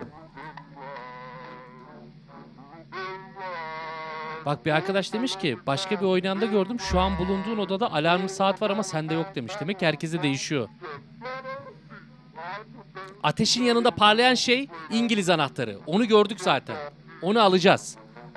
Bak bir arkadaş demiş ki başka bir oynayanda gördüm. Şu an bulunduğun odada alarmlı saat var ama sende yok demiş. Demek ki herkese değişiyor. Ateşin yanında parlayan şey İngiliz anahtarı. Onu gördük zaten. Onu alacağız.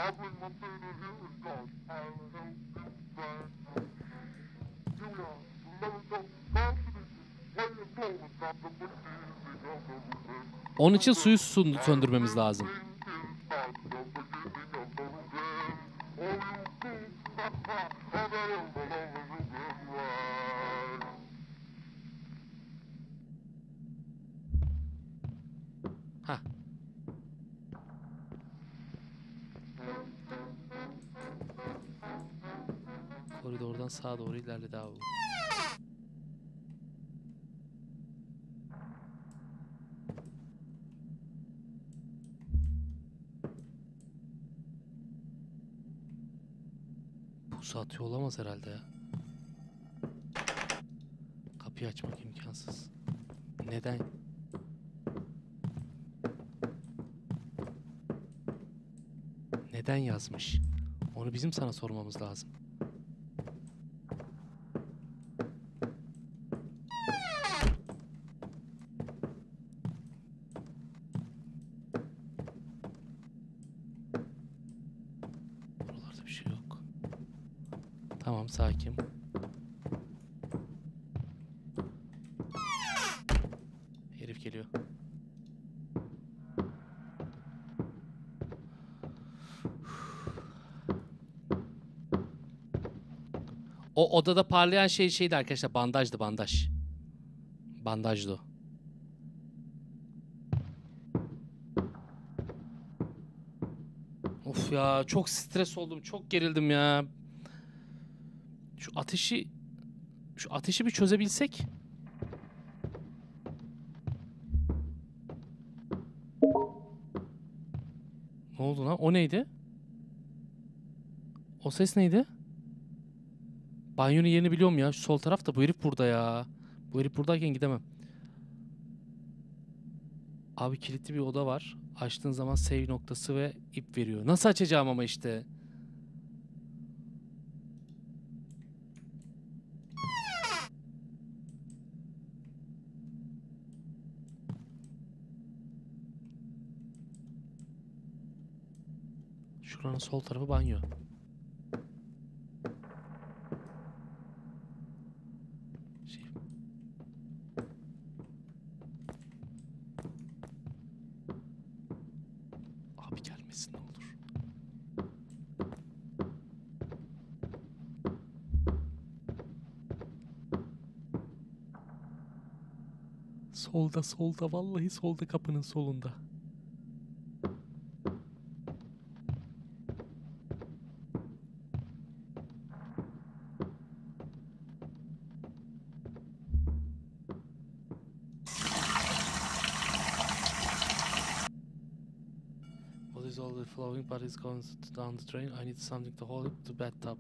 Onun için suyu söndürmemiz lazım. Hah. Koridordan sağa doğru ilerledi abi. Pusu atıyor olamaz herhalde ya. Kapıyı açmak imkansız. Neden? Neden yazmış? Onu bizim sana sormamız lazım. Buralarda bir şey yok.
Tamam, sakin. Herif geliyor. O odada parlayan şey şeydi arkadaşlar. Bandajdı, bandaj. Bandajdı o. Of ya, çok stres oldum. Çok gerildim ya. Şu ateşi şu ateşi bir çözebilsek. Ne oldu lan? O neydi? O ses neydi? Banyonun yerini biliyorum ya. Şu sol tarafta, bu herif burada ya. Bu herif buradayken gidemem. Abi kilitli bir oda var. Açtığın zaman save noktası ve ip veriyor. Nasıl açacağım ama işte. Şuranın sol tarafı banyo. Şey. Abi gelmesin ne olur. Solda, solda, vallahi solda, kapının solunda. What is all the flowing but it's going down the drain? I need something to hold it to bathtub.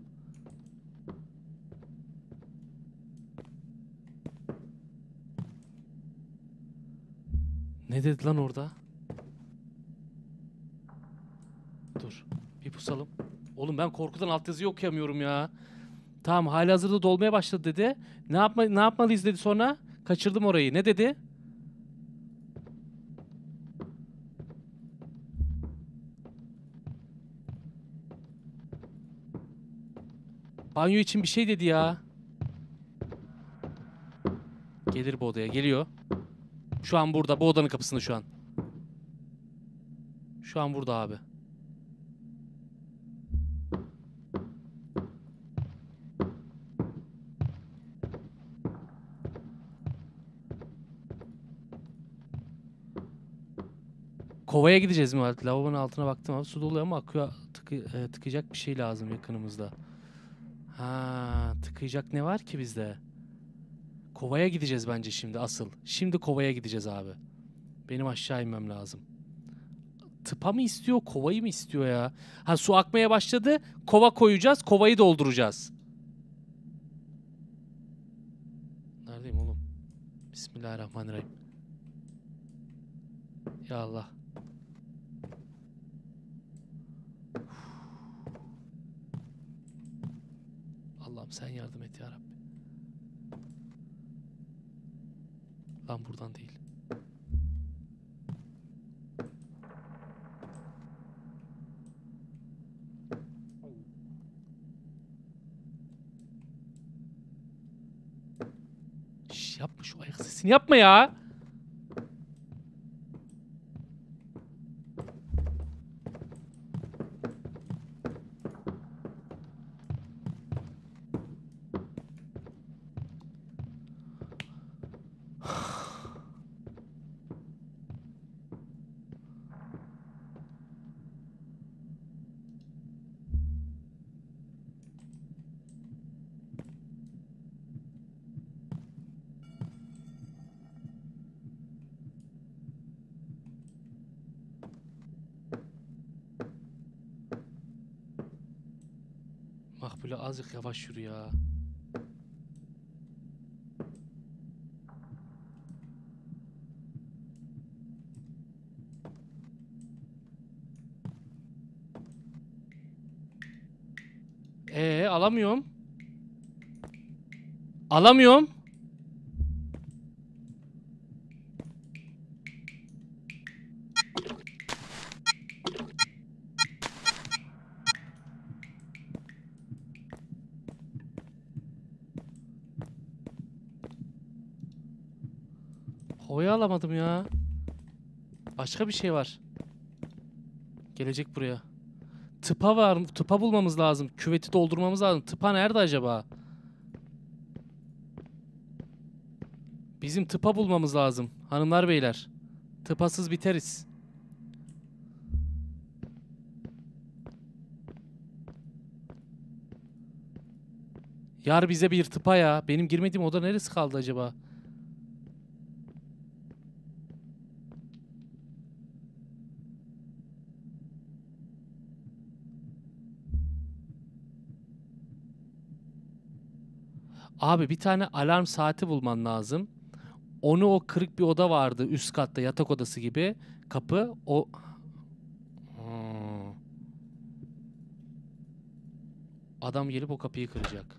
Ne dedi lan orada? Dur. Bir pusalım. Oğlum ben korkudan altyazıyı okuyamıyorum ya. Tamam, halihazırda dolmaya başladı dedi. Ne yapma ne yapmalıyız dedi sonra. Kaçırdım orayı. Ne dedi? Banyo için bir şey dedi ya. Gelir bu odaya. Geliyor. Şu an burada. Bu odanın kapısında şu an. Şu an burada abi. Kovaya gideceğiz mi? Lavabonun altına baktım abi. Su doluyor ama akıyor. Tıkı, e, tıkayacak bir şey lazım yakınımızda. Ha, tıkayacak ne var ki bizde? Kovaya gideceğiz bence şimdi asıl. Şimdi kovaya gideceğiz abi. Benim aşağı inmem lazım. Tıpa mı istiyor, kovayı mı istiyor ya? Ha, su akmaya başladı. Kova koyacağız, kovayı dolduracağız. Neredeyim oğlum? Bismillahirrahmanirrahim. Ya Allah. Allah'ım sen yardım et ya Rabbi. Lan buradan değil. Şş, yapma şu ayak sesini, yapma ya. Makbule azıcık yavaş yürü ya. Ee, alamıyorum. Alamıyorum. Havaya alamadım ya. Başka bir şey var. Gelecek buraya. Tıpa var. Tıpa bulmamız lazım. Küveti doldurmamız lazım. Tıpa nerede acaba? Bizim tıpa bulmamız lazım. Hanımlar beyler. Tıpasız biteriz. Yar bize bir tıpa ya. Benim girmediğim oda neresi kaldı acaba? Abi bir tane alarm saati bulman lazım. Onu o kırık bir oda vardı üst katta yatak odası gibi. Kapı o... Hmm. Adam gelip o kapıyı kıracak.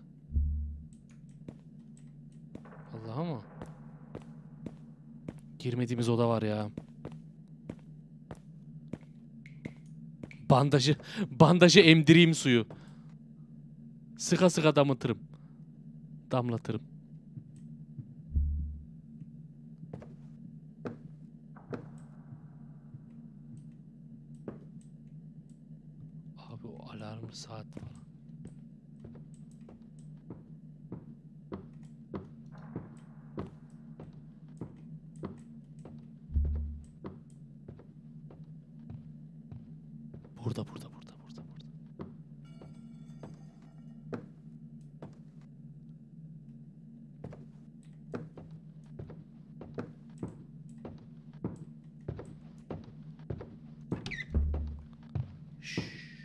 Allah'a mı? Girmediğimiz oda var ya. Bandajı, bandajı emdireyim suyu. Sıka sıka damlatırım. Damlatırım. Abi o alarm saat falan. Burada, burada, burada, burada, burada. Şşş.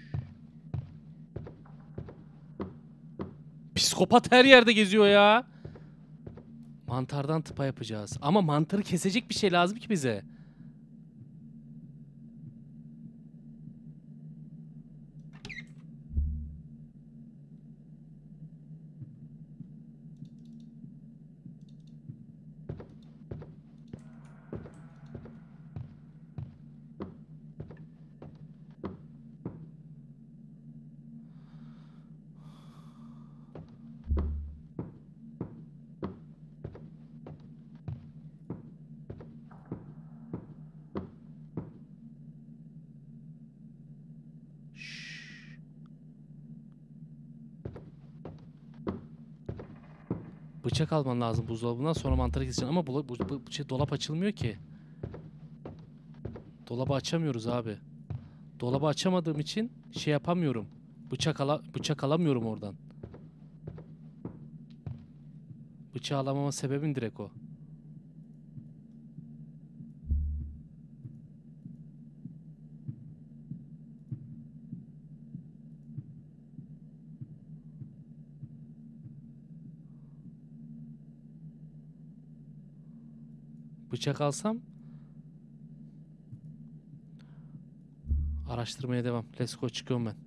Psikopat her yerde geziyor ya. Mantardan tıpa yapacağız. Ama mantarı kesecek bir şey lazım ki bize. Bıçak alman lazım buzdolabından sonra mantarı keseceksin ama bu, bu, bu şey, dolap açılmıyor ki. Dolabı açamıyoruz abi. Dolabı açamadığım için şey yapamıyorum. Bıçak ala, bıçak alamıyorum oradan. Bıçağı alamama sebebim direkt o. Bıçak alsam araştırmaya devam. Let's go, çıkıyorum ben.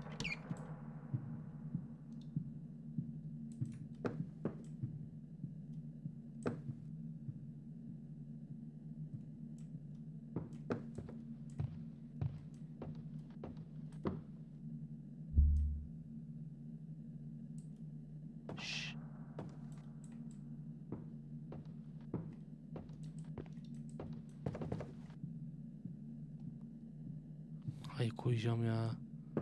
Şşş. Ay koyacağım ya.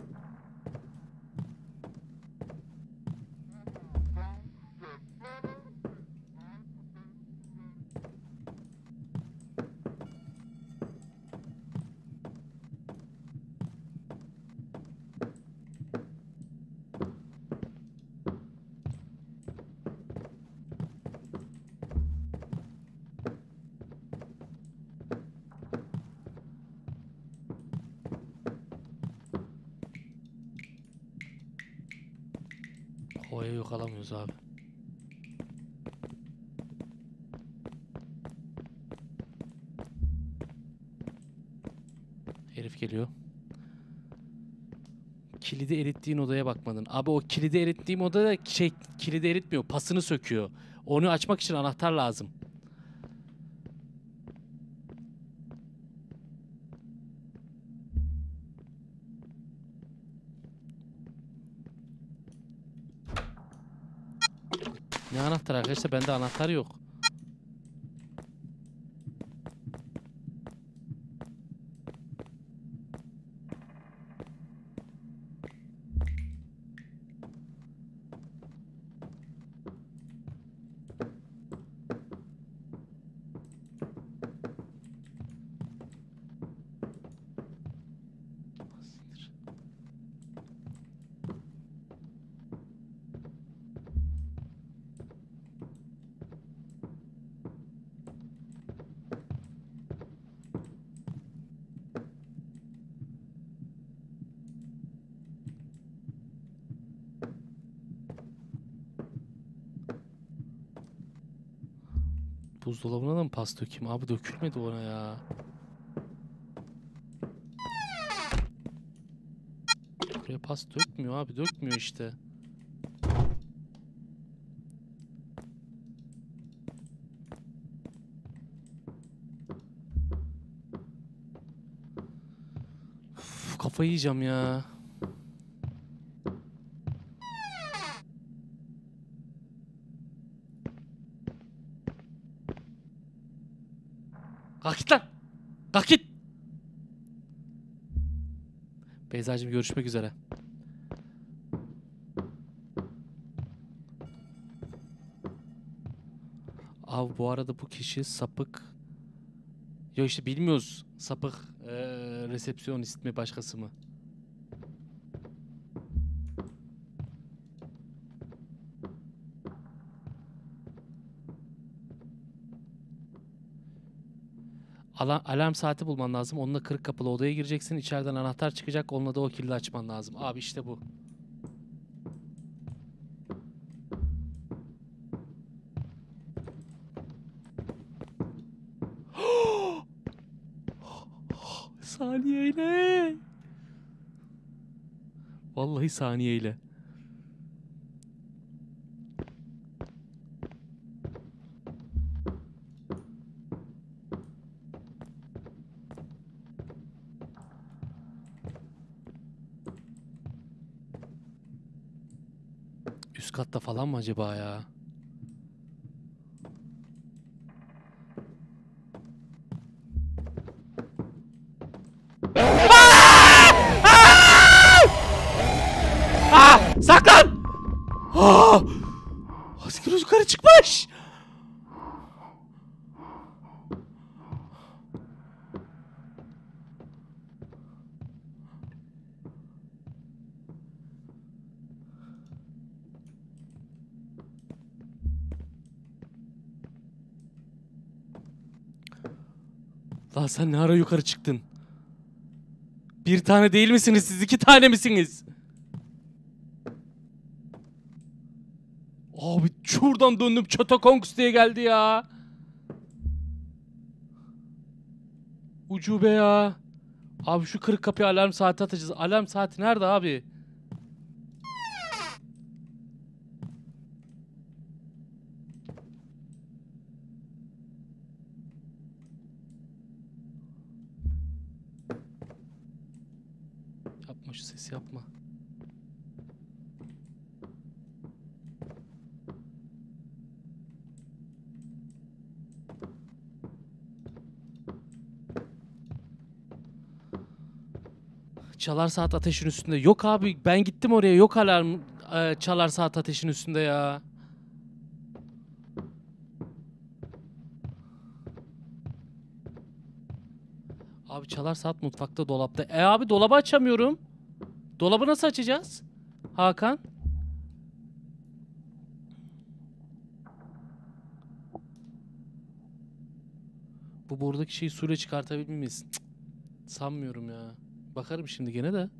Havaya yok alamıyoruz abi. Herif geliyor. Kilidi erittiğin odaya bakmadın. Abi o kilidi erittiğim odada şey kilidi eritmiyor. Pasını söküyor. Onu açmak için anahtar lazım. Ne anahtar arkadaşlar? Bende anahtar yok. Buzdolabına da mı pas dökeyim? Abi dökülmedi ona ya. Buraya pas dökmüyor abi. Dökmüyor işte. Uf, kafayı yiyeceğim ya. Kalk git lan. Kalk git. Beyzacığım görüşmek üzere. Abi bu arada bu kişi sapık. Ya işte bilmiyoruz. Sapık ee, resepsiyonist mi başkası mı? Alarm, alarm saati bulman lazım. Onunla kırık kapılı odaya gireceksin. İçeriden anahtar çıkacak. Onunla da o kilidi açman lazım. Abi işte bu. Saniyeyle. Vallahi saniyeyle. Üst katta falan mı acaba ya? Ah! Saklan! Ah! Asker yukarı çıkmış! Lan sen ne ara yukarı çıktın? Bir tane değil misiniz siz? İki tane misiniz? Abi şuradan döndüm Çatakongs diye geldi ya. Ucube ya. Abi şu kırık kapıya alarm saati atacağız. Alarm saati nerede abi? Yapma şu sesi yapma. Çalar saat ateşin üstünde. Yok abi ben gittim oraya. Yok alarm e, çalar saat ateşin üstünde ya. Abi çalar saat mutfakta dolapta. E abi dolabı açamıyorum. Dolabı nasıl açacağız? Hakan. Bu buradaki şeyi suyla çıkartabilir miyiz? Cık, sanmıyorum ya. Bakarım şimdi gene de.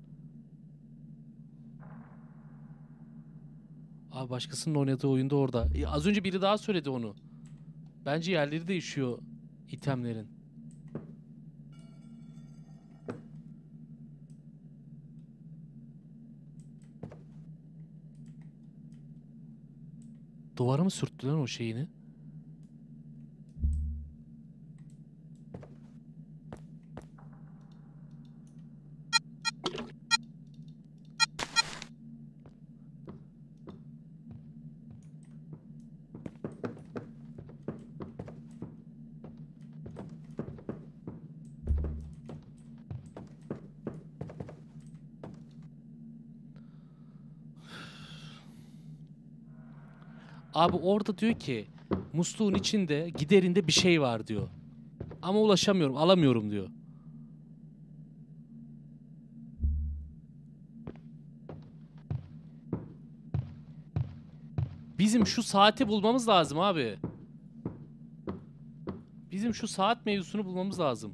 Abi başkasının oynadığı oyunda orada. E, az önce biri daha söyledi onu. Bence yerleri değişiyor itemlerin. Duvara mı sürttü lan o şeyini? Abi orada diyor ki musluğun içinde giderinde bir şey var diyor. Ama ulaşamıyorum, alamıyorum diyor. Bizim şu saati bulmamız lazım abi. Bizim şu saat mevzusunu bulmamız lazım.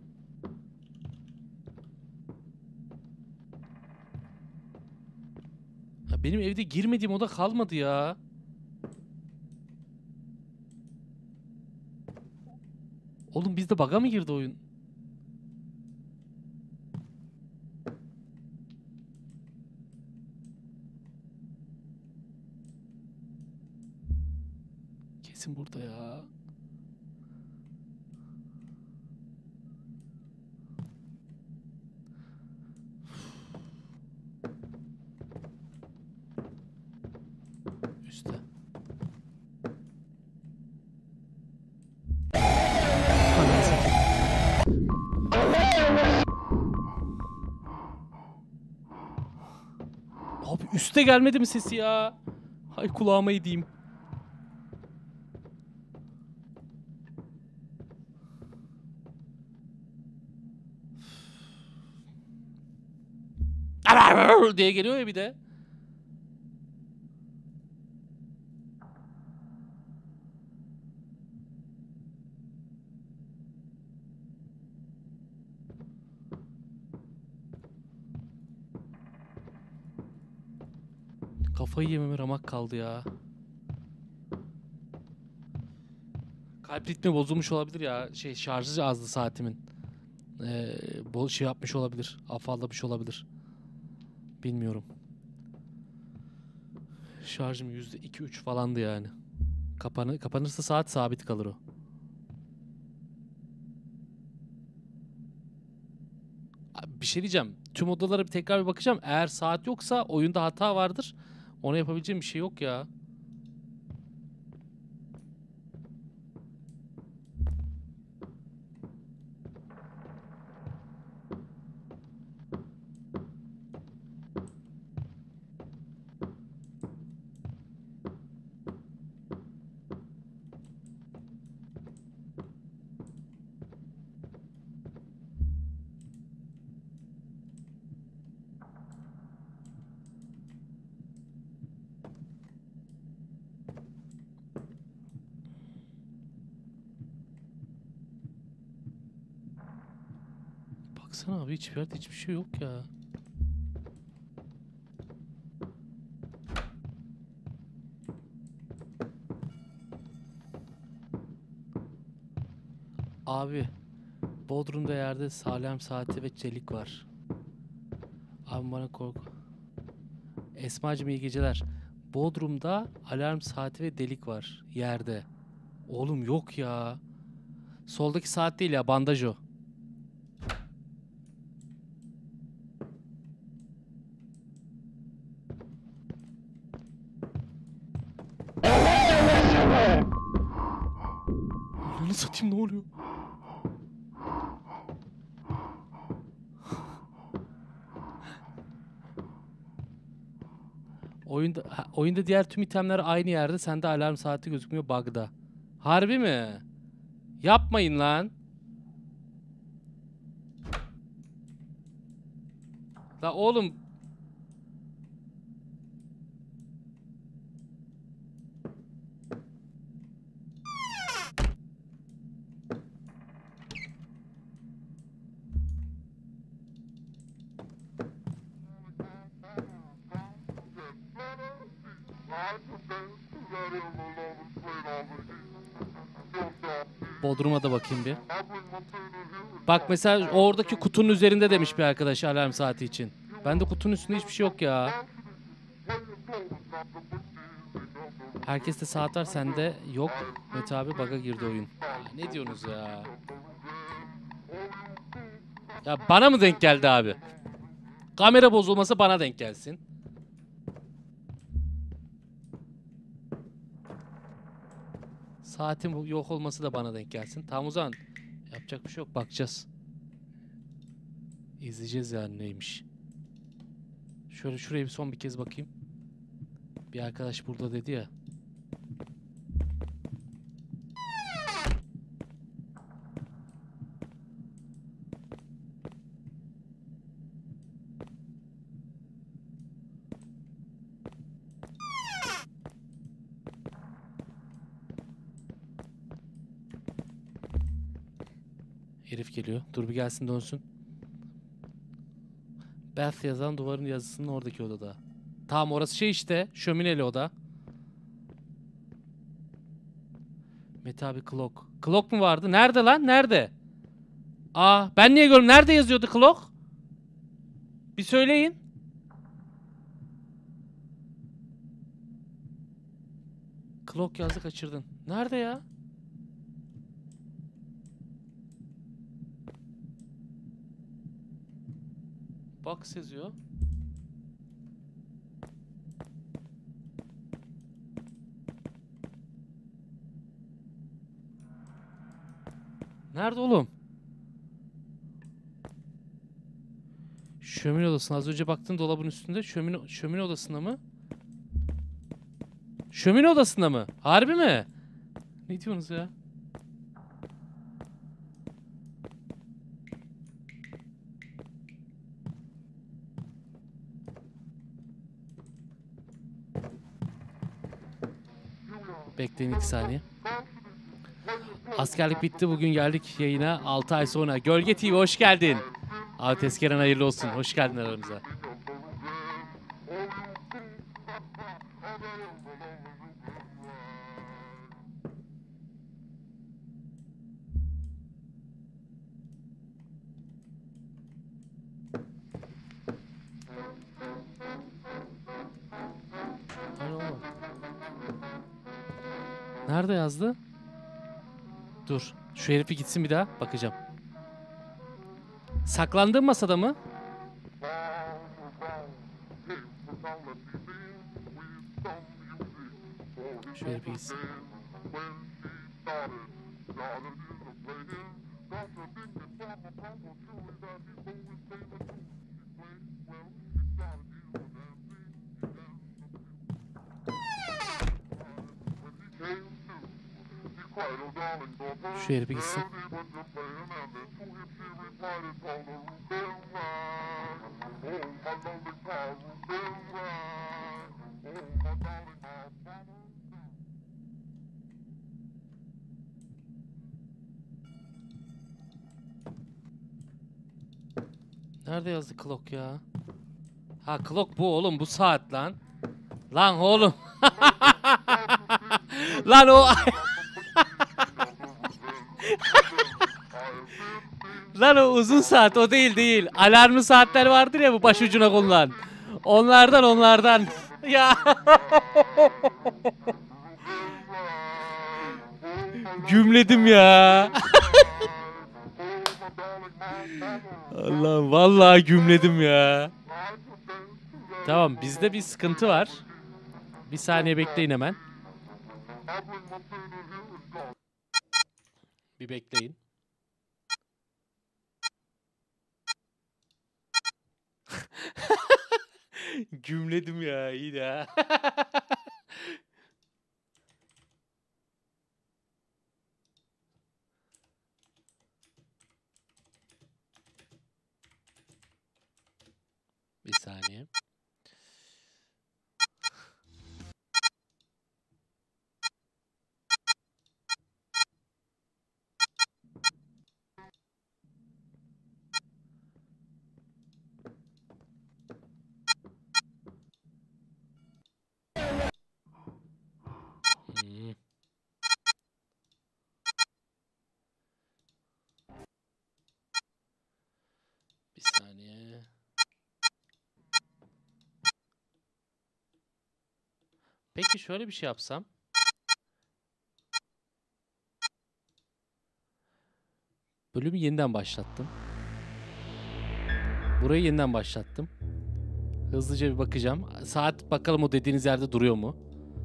Ya benim evde girmediğim oda kalmadı ya.
Oğlum bizde bug'a mı girdi oyun? Kesin burada ya. Üstte. Ananı satayım. Abi üste gelmedi mi sesi ya? Hay kulağıma edeyim. diye geliyor ya bir de. Kafayı yememe ramak kaldı ya. Kalp ritmi bozulmuş olabilir ya. Şey şarjı azdı saatimin. Ee, bol şey yapmış olabilir. Afallamış olabilir. Bilmiyorum. Şarjım yüzde iki üç falandı yani. Kapanı, kapanırsa saat sabit kalır o. Bir şey diyeceğim. Tüm odalara bir tekrar bir bakacağım. Eğer saat yoksa oyunda hata vardır. Ona yapabileceğim bir şey yok ya. Baksana abi hiçbir yerde hiçbir şey yok ya. Abi Bodrum'da yerde alarm saati ve çelik var. Abi bana korku. Esmacığım iyi geceler. Bodrum'da alarm saati ve delik var yerde. Oğlum yok ya. Soldaki saat değil ya, bandaj o. Ananı satayım, ne oluyor? Oyunda ha, oyunda diğer tüm itemler aynı yerde. Sende alarm saati gözükmüyor, bug'da. Harbi mi? Yapmayın lan. La oğlum. Bodrum'a da bakayım bir. Bak mesela oradaki kutunun üzerinde demiş bir arkadaş alarm saati için. Bende kutunun üstünde hiçbir şey yok ya. Herkeste saat var, sende yok. Mete abi bug'a girdi oyun. Ya ne diyorsunuz ya? Ya bana mı denk geldi abi? Kamera bozulması bana denk gelsin. Saatin bu yok olması da bana denk gelsin. Tamam o zaman yapacak bir şey yok, bakacağız. İzleyeceğiz yani neymiş. Şöyle şuraya bir son bir kez bakayım. Bir arkadaş burada dedi ya. Herif geliyor. Dur bir gelsin dönsün. Beth yazan duvarın yazısının oradaki odada. Tamam orası şey işte. Şömineli oda. Mete
abi clock. Clock mu vardı? Nerede lan? Nerede? Aa ben niye görüyorum? Nerede yazıyordu clock? Bir söyleyin. Clock yazdı kaçırdın. Nerede ya? Box yazıyor. Nerede oğlum? Şömine odasına. Az önce baktın dolabın üstünde. Şömine, şömine odasında mı? Şömine odasında mı? Harbi mi? Ne diyorsunuz ya? Bekleyin iki saniye. Askerlik bitti. Bugün geldik yayına. altı ay sonra. Gölge T V hoş geldin. Abi tezkeren hayırlı olsun. Hoş geldin aramıza. Alo. Nerede yazdı? Dur. Şu herifi gitsin bir daha. Bakacağım. Saklandığın masada mı? Şu herifi gitsin. Şu herifi gitsin. Nerede yazdı clock ya? Ha clock bu oğlum, bu saat lan. Lan oğlum. Lan o. Lan o uzun saat, o değil değil. Alarmlı saatler vardır ya bu başucuna konulan. Onlardan onlardan. Ya. Gümledim ya. Allah vallahi gümledim ya. Tamam, bizde bir sıkıntı var. Bir saniye bekleyin hemen. Bir bekleyin. Gümledim ya, iyi de. Bir saniye. Hmm. Bir saniye. Peki şöyle bir şey yapsam. Bölümü yeniden başlattım. Burayı yeniden başlattım. Hızlıca bir bakacağım. Saat bakalım o dediğiniz yerde duruyor mu?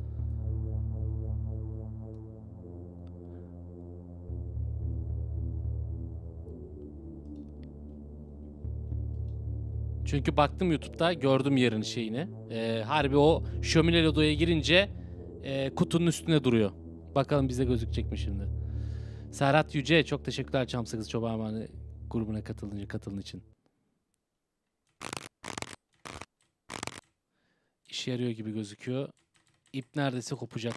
Çünkü baktım YouTube'da, gördüm yerin şeyini. Ee, harbi o şömineli odaya girince e, kutunun üstünde duruyor. Bakalım bize gözükecek mi şimdi? Serhat Yüce, çok teşekkürler Çam Sakız Çobanmani grubuna katılınca katılın için. İşe yarıyor gibi gözüküyor. İp neredeyse kopacak.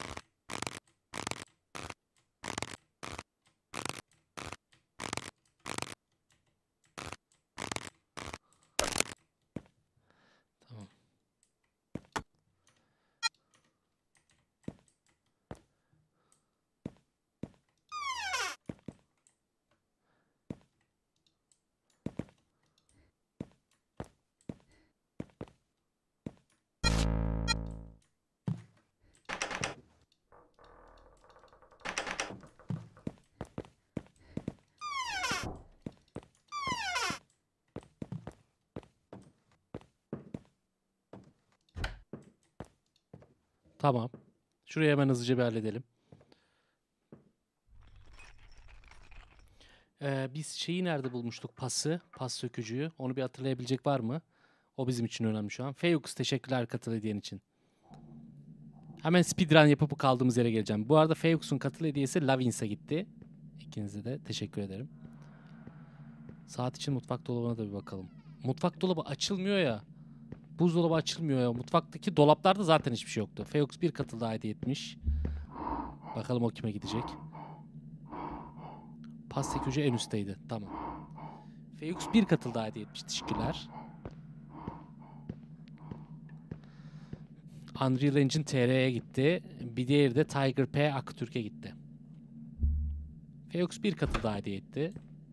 Tamam.
Tamam. Şurayı hemen hızlıca bir halledelim. Ee, biz şeyi nerede bulmuştuk? Pası. Pas sökücüyü. Onu bir hatırlayabilecek var mı? O bizim için önemli şu an. Feyux teşekkürler katıl hediyen için. Hemen speedrun yapıp kaldığımız yere geleceğim. Bu arada Feyux'un katıl hediyesi Lavins'e gitti. İkinize de teşekkür ederim. Saat için mutfak dolabına da bir bakalım. Mutfak dolabı açılmıyor ya. Buzdolabı açılmıyor ya. Mutfaktaki dolaplarda zaten hiçbir şey yoktu. Feyux bir katıl daha hediye etmiş. Bakalım o kime gidecek. Pas sekücü en üstteydi. Tamam. Feyux bir katıl daha hediye etmiş. Teşekkürler. Unreal Engine T R'ye gitti. Bir diğeri de Tiger P Aktürk'e gitti. Feyux bir katıl daha hediye etti.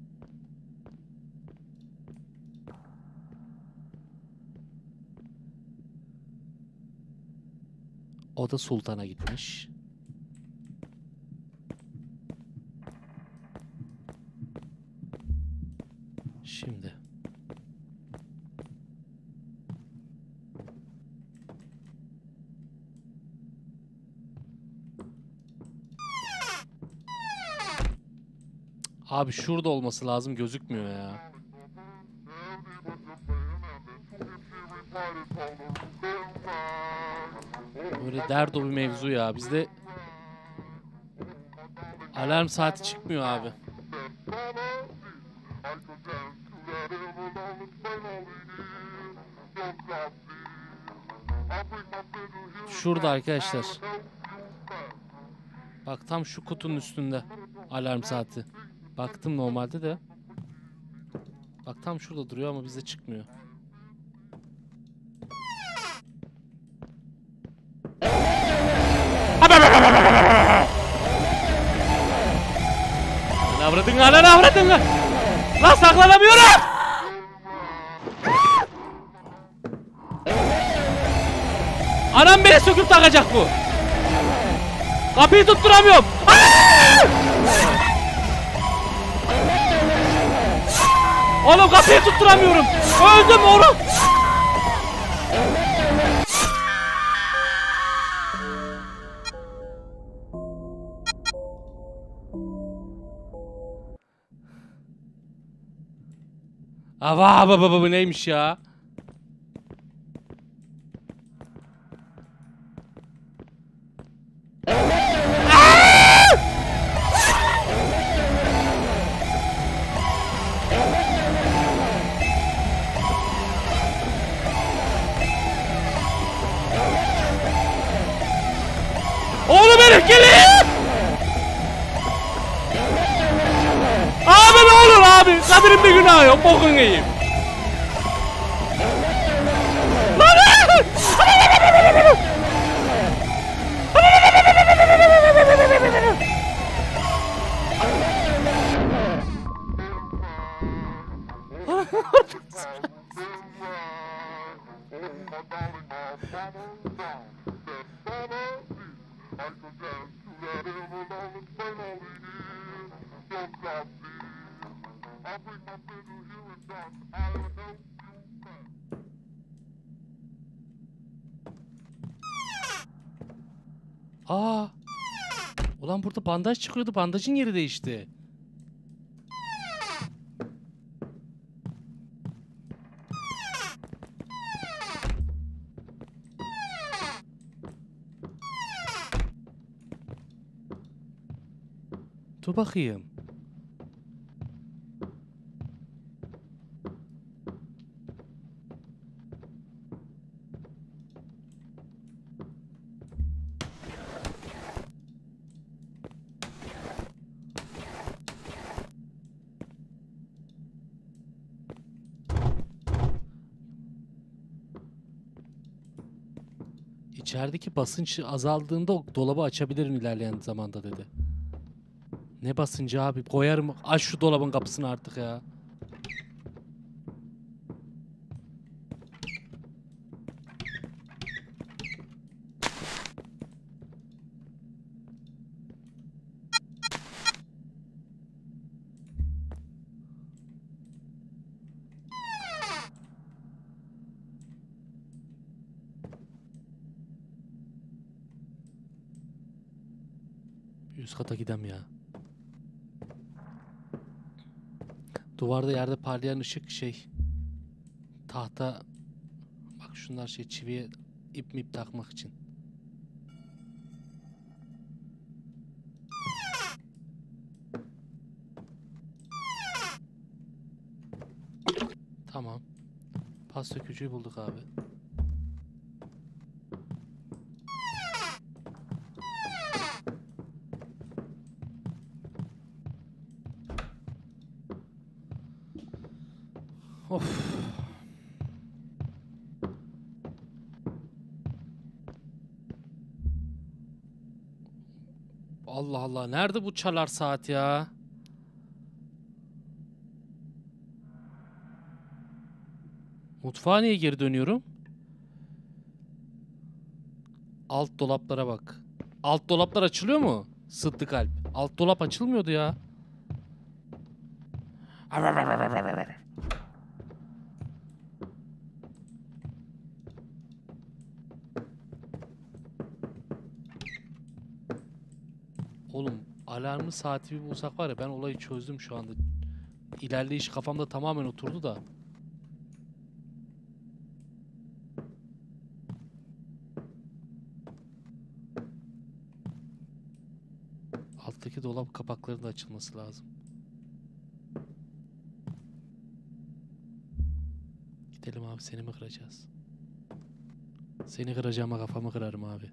O da Sultan'a gitmiş. Şimdi. Abi şurada olması lazım, gözükmüyor ya. Böyle derdo bir mevzu ya. Bizde alarm saati çıkmıyor abi. Şurada arkadaşlar. Bak tam şu kutunun üstünde alarm saati. Baktım normalde de. Bak tam şurada duruyor ama bizde çıkmıyor. Avradın ananı avradın lan. Lan saklanamıyorum. Anam beni söküp takacak bu. Kapıyı tutturamıyorum. Oğlum kapıyı tutturamıyorum. Öldüm oğlum. Ava baba baba neymiş ya? Oğlum herif gelin! Abi ne olur abi, Kadir'in bir günahı yok, bokun yiyeyim. Aa! Ulan burada bandaj çıkıyordu, bandajın yeri değişti. Dur bakayım. İçerideki basınç azaldığında o dolabı açabilirim ilerleyen zamanda dedi. Ne basıncı abi? Koyarım. Aç şu dolabın kapısını artık ya. Bir üst kata gidem ya. Duvarda yerde parlayan ışık şey. Tahta. Bak şunlar şey çiviye ip mip takmak için. Tamam. Pas sökücüyü bulduk abi. Of. Allah Allah. Nerede bu çalar saat ya? Mutfağa niye geri dönüyorum? Alt dolaplara bak. Alt dolaplar açılıyor mu? Sıddık Kalp. Alt dolap açılmıyordu ya. Oğlum alarmlı saati bir bulsak var ya, ben olayı çözdüm şu anda. İlerleyiş kafamda tamamen oturdu da. Alttaki dolap kapaklarının da açılması lazım. Gidelim abi, seni mi kıracağız? Seni kıracağıma kafamı kırarım abi.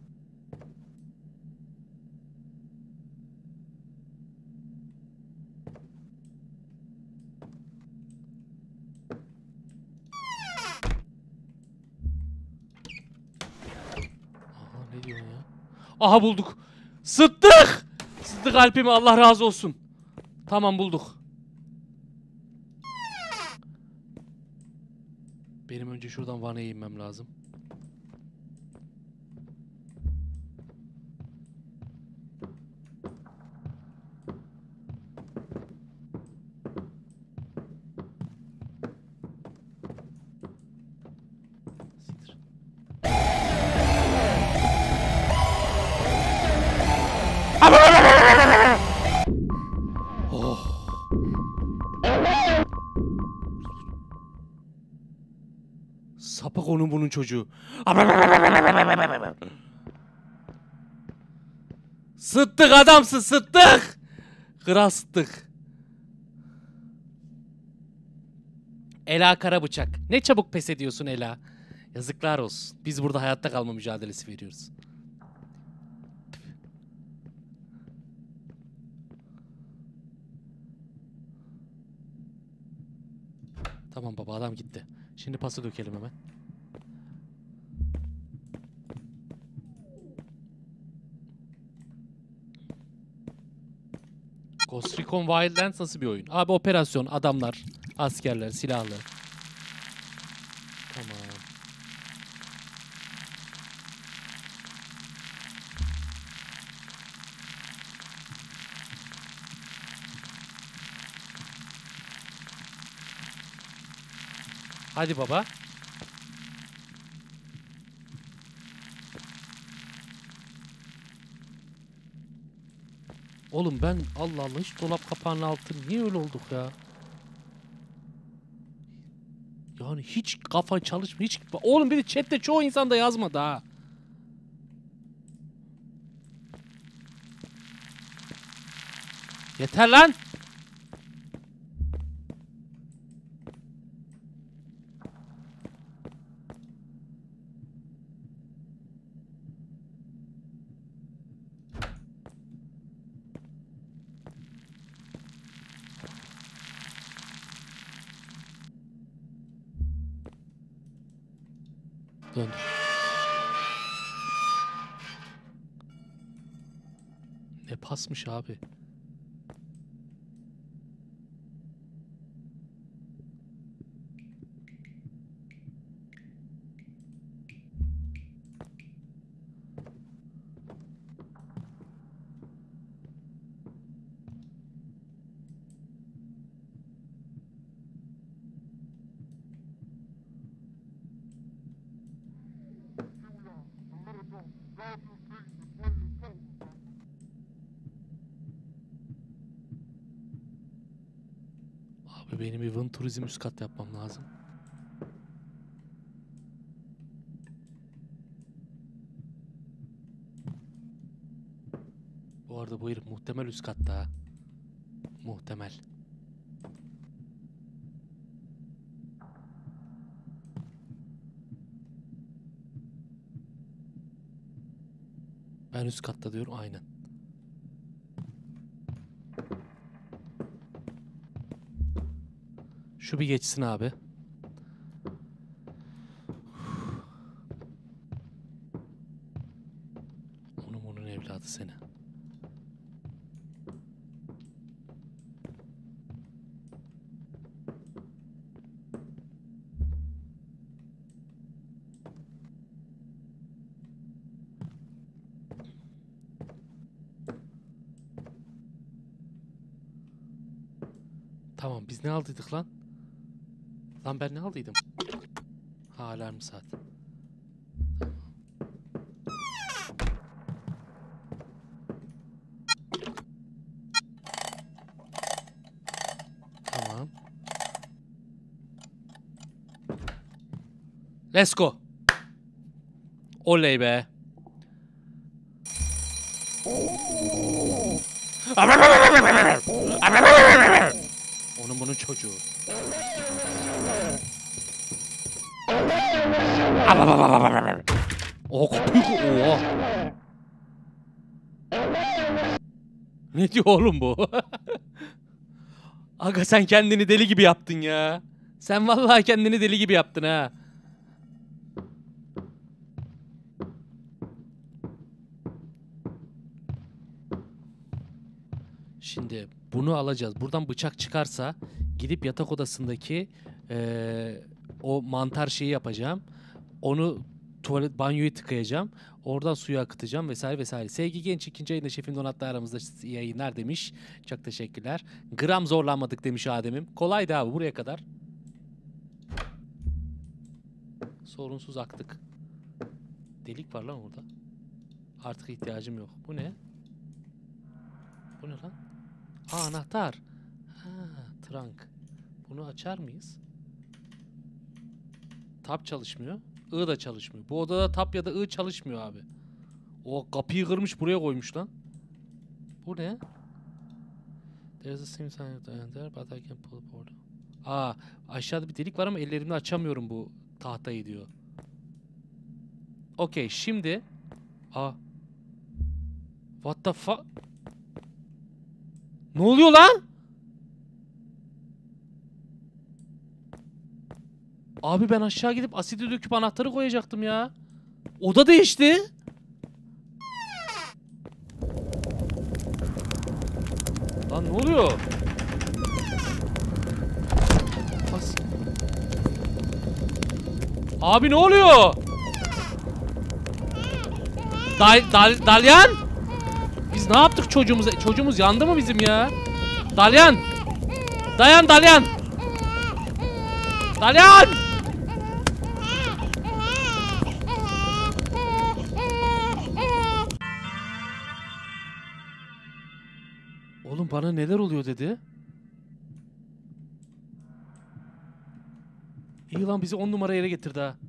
Aha, ne diyorsun ya? Aha, bulduk. Sıddık! Sıddık Alp'imi, Allah razı olsun. Tamam, bulduk. Benim önce şuradan vanaya inmem lazım. Siktir. Oh. Sapık onun bunun çocuğu. Sıddık adamsın, Sıddık. Kral Sıddık. Ela Karabıçak. Ne çabuk pes ediyorsun Ela. Yazıklar olsun. Biz burada hayatta kalma mücadelesi veriyoruz. Tamam baba, adam gitti. Şimdi pası dökelim hemen. Ghost Recon Wildlands nasıl bir oyun? Abi operasyon, adamlar, askerler, silahlı. Tamam. Hadi baba. Oğlum ben Allah Allah hiç dolap kapağının altı niye öyle olduk ya? Yani hiç kafa çalışmıyor. Hiç... Oğlum bir de chatte çoğu insan da yazmadı ha. Yeter lan. Döndüm. Ne pasmış abi. Benim evin turizm üst kat yapmam lazım. Bu arada bu herif muhtemel üst katta ha. Muhtemel. Ben üst katta diyorum aynen. Şu bir geçsin abi. Onun onun evladı seni. Tamam biz ne aldıydık lan? Lan ben ne aldıydım? Ha alarm saat. Tamam. Let's go. Oley be. Onun bunun çocuğu. Oh, oh. Ne diyor oğlum bu? Aga sen kendini deli gibi yaptın ya. Sen vallahi kendini deli gibi yaptın ha. Şimdi bunu alacağız. Buradan bıçak çıkarsa gidip yatak odasındaki ee, o mantar şeyi yapacağım. Onu tuvalet banyoyu tıkayacağım. Oradan suyu akıtacağım vesaire vesaire. Sevgi Genç ikinci ayında şefim donatlı aramızda yayınlar demiş. Çok teşekkürler. Gram zorlanmadık demiş Adem'im. Kolaydı abi buraya kadar. Sorunsuz aktık. Delik var lan orada. Artık ihtiyacım yok. Bu ne? Bu ne lan? Aa anahtar. Ha, trunk. Bunu açar mıyız? Tab çalışmıyor. I da çalışmıyor. Bu odada tab ya da I çalışmıyor abi. O kapıyı kırmış buraya koymuş lan. Bu ne? There's a sim sign there but I can pull up order. Aa aşağıda bir delik var ama ellerimle açamıyorum bu tahtayı diyor. Okey şimdi. Aa. What the fuck? Ne oluyor lan? Abi ben aşağı gidip asidi döküp anahtarı koyacaktım ya. Oda değişti. Lan ne oluyor? As Abi ne oluyor? Dal dal Dalyan? Biz ne yaptık çocuğumuza? Çocuğumuz yandı mı bizim ya? Dalyan! Dayan Dalyan! Dalyan! Oğlum bana neler oluyor dedi. İyi lan bizi on numara yere getirdi ha.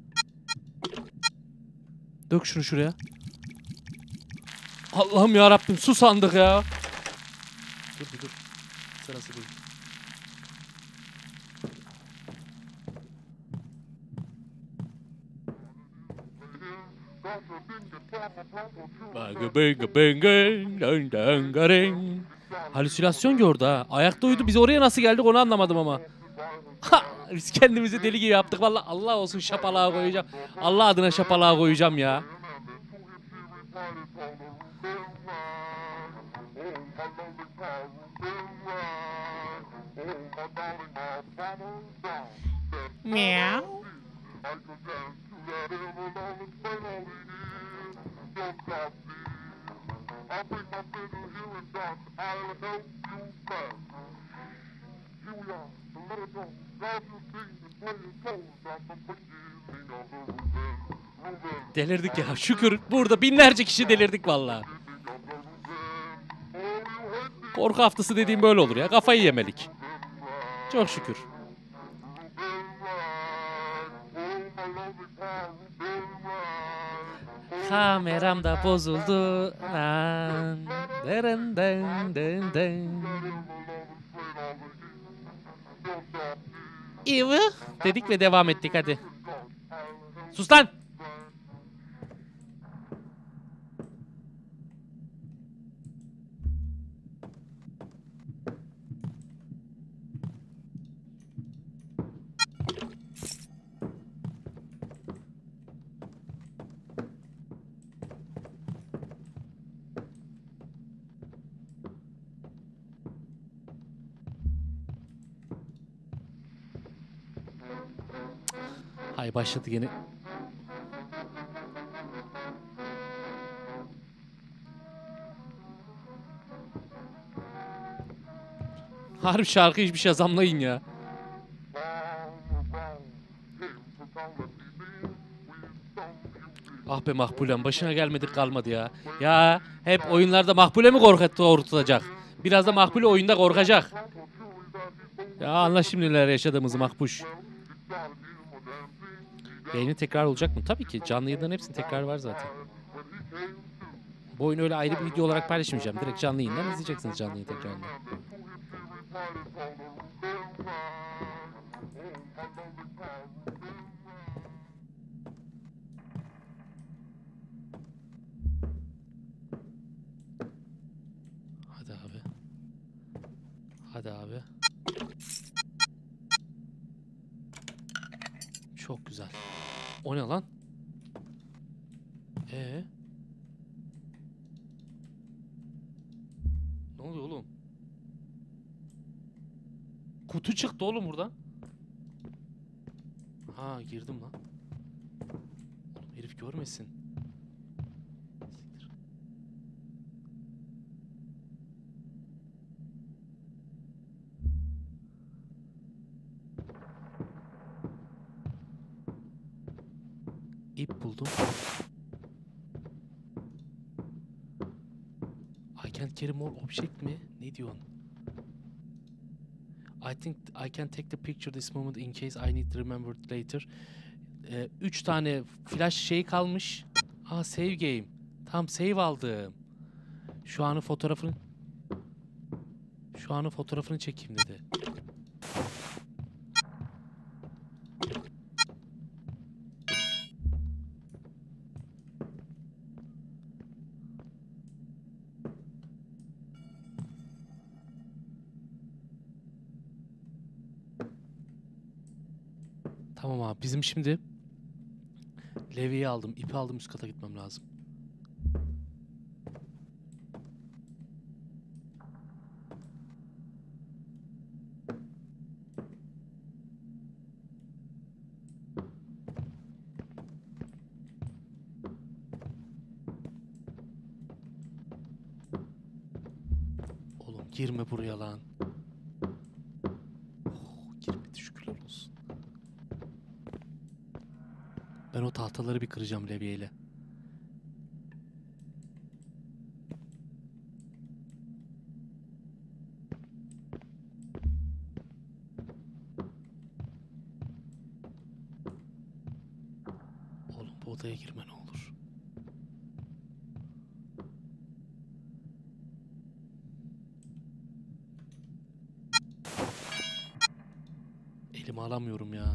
Dök şunu şuraya. Allah'ım ya Rabbim su sandık ya. Dur bir dur. Sırası değil. Halüsinasyon gördü ha. Ayakta uyudu. Biz oraya nasıl geldik onu anlamadım ama. Ha, biz kendimizi deli gibi yaptık. Vallahi Allah olsun şapalığa koyacağım. Allah adına şapalığa koyacağım ya.
Meow.
Delirdik ya. Şükür burada binlerce kişi delirdik vallahi. Korku haftası dediğim böyle olur ya. Kafayı yemelik. Çok şükür. Kameram da bozuldu. Lan. Dırın dın dın dın. İyi dedik ve devam ettik hadi. Sus lan. Hay başladı gene. Harbi şarkı hiçbir şey zamlayın ya. Ah be Makbulem, başına gelmedik kalmadı ya. Ya hep oyunlarda Makbule mi korkutacak? Biraz da Makbule oyunda korkacak. Ya anla şimdi neler yaşadığımızı Makbuş. Yayını tekrar olacak mı? Tabii ki. Canlı yayınların hepsinin tekrar var zaten. Bu oyunu öyle ayrı bir video olarak paylaşmayacağım. Direkt canlı yayından izleyeceksiniz canlı yayın tekrarını. Hadi abi. Hadi abi. Çok güzel. O ne lan? Ee? Ne oluyor oğlum? Kutu çıktı oğlum buradan. Ha girdim lan. Oğlum herif görmesin. Siktir. İp buldum. I can't carry more object mi? Ne diyorsun? I think I can take the picture this moment in case I need to remember it later. Ee, üç tane flash şey kalmış. Aa save game. Tam save aldım. Şu anın fotoğrafını Şu anın fotoğrafını çekeyim dedi. Tamam abi bizim şimdi levyeyi aldım, ipi aldım, üst kata gitmem lazım. Oğlum girme buraya lan. Oh, girmedi şükürler olsun. Ben o tahtaları bir kıracağım levyeyle. Oğlum bu odaya girme ne olur. Elimi alamıyorum ya.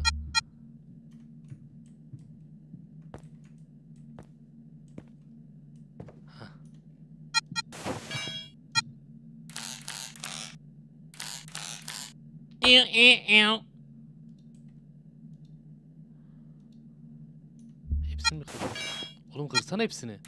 Hepsini mi kırdın? Oğlum kırsana hepsini.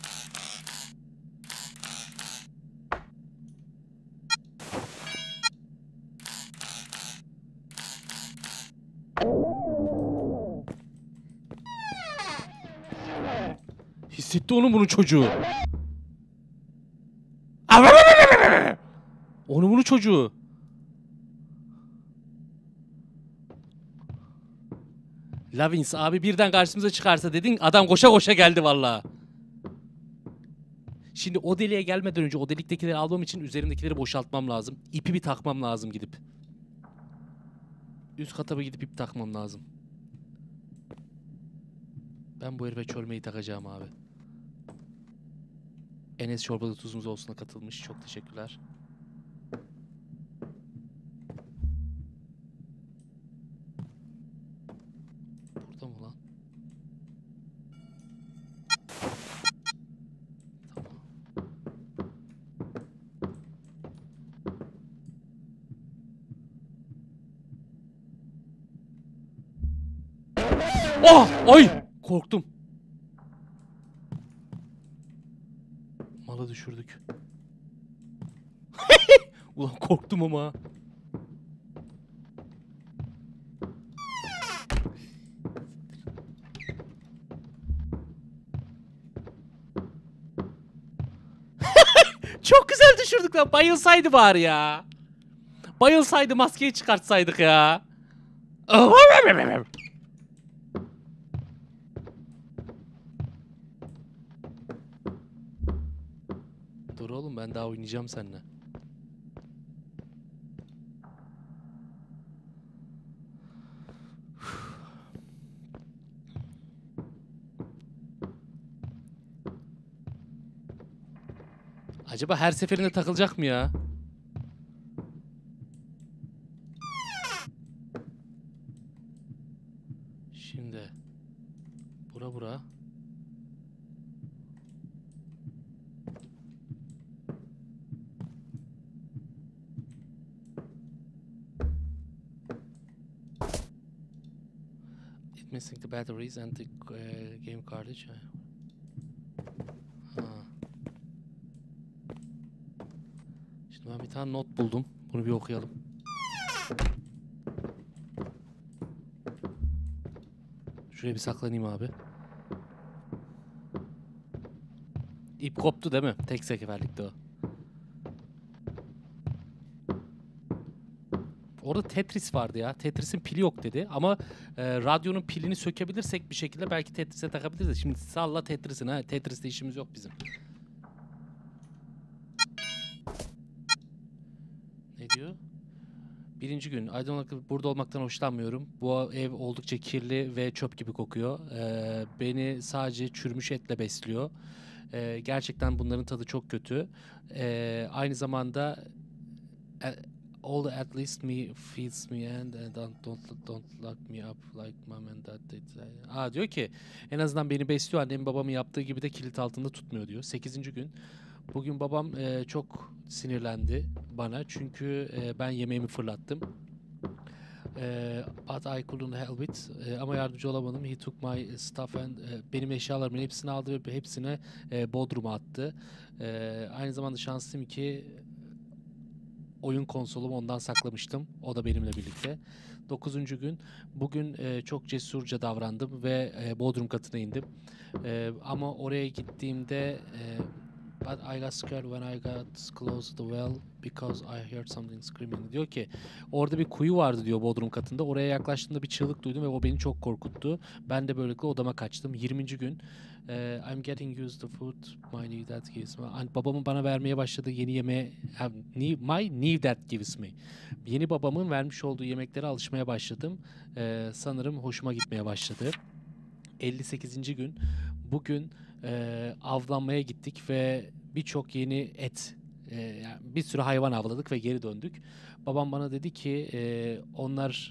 Hissetti oğlum bunun çocuğu. Onu bunu çocuğu. Lavins abi birden karşımıza çıkarsa dedin adam koşa koşa geldi vallahi. Şimdi o deliğe gelmeden önce o deliktekileri almam için üzerimdekileri boşaltmam lazım. İpi bir takmam lazım gidip.
Üst kata bir gidip ip takmam lazım. Ben bu herife çölmeyi takacağım abi. Enes Çorbalı Tuzumuz Olsun'a katılmış. Çok teşekkürler. Burada mı lan? Tamam. Oh! Ay! Korktum. Malı düşürdük. Ulan korktum ama. Çok güzel düşürdük lan. Bayılsaydı bari ya. Bayılsaydı maskeyi çıkartsaydık ya. Dur oğlum ben daha oynayacağım seninle. Acaba her seferinde takılacak mı ya? Şimdi bura bura. It missing the batteries and the uh, game cartridge. Ha. Şimdi ben bir tane not buldum. Bunu bir okuyalım. Şuraya bir saklanayım abi. İp koptu değil mi? Tek seferlikte o. Orada Tetris vardı ya. Tetris'in pili yok dedi. Ama e, radyonun pilini sökebilirsek bir şekilde belki Tetris'e takabiliriz. Şimdi salla Tetris'in ha. Tetris'te işimiz yok bizim. Ne diyor? Birinci gün. Aydınlık burada olmaktan hoşlanmıyorum. Bu ev oldukça kirli ve çöp gibi kokuyor. Ee, beni sadece çürümüş etle besliyor. Ee, gerçekten bunların tadı çok kötü. Ee, aynı zamanda all at least me feeds me and uh, don't don't don't lock me up like mom and dad did. Aa diyor ki en azından beni besliyor. Annem babamın yaptığı gibi de kilit altında tutmuyor diyor. Sekizinci gün. Bugün babam e, çok sinirlendi bana çünkü e, ben yemeğimi fırlattım. E, but I couldn't help it. E, ama yardımcı olamadım. He took my stuff and e, benim eşyalarımın hepsini aldı ve hepsini e, Bodrum'a attı. E, aynı zamanda şanslıyım ki oyun konsolumu ondan saklamıştım. O da benimle birlikte. Dokuzuncu gün. Bugün e, çok cesurca davrandım ve e, Bodrum katına indim. E, ama oraya gittiğimde e, but I got scared when I got close to the well because I heard something screaming. Diyor ki orada bir kuyu vardı diyor Bodrum katında. Oraya yaklaştığımda bir çığlık duydum ve o beni çok korkuttu. Ben de böylelikle odama kaçtım. yirminci gün. Uh, I'm getting used to food my new dad gives me. Babamın bana vermeye başladığı yeni yemeğe my new dad gives me. Yeni babamın vermiş olduğu yemeklere alışmaya başladım. Uh, sanırım hoşuma gitmeye başladı. elli sekizinci gün. Bugün e, avlanmaya gittik ve birçok yeni et, e, yani bir sürü hayvan avladık ve geri döndük. Babam bana dedi ki e, onlar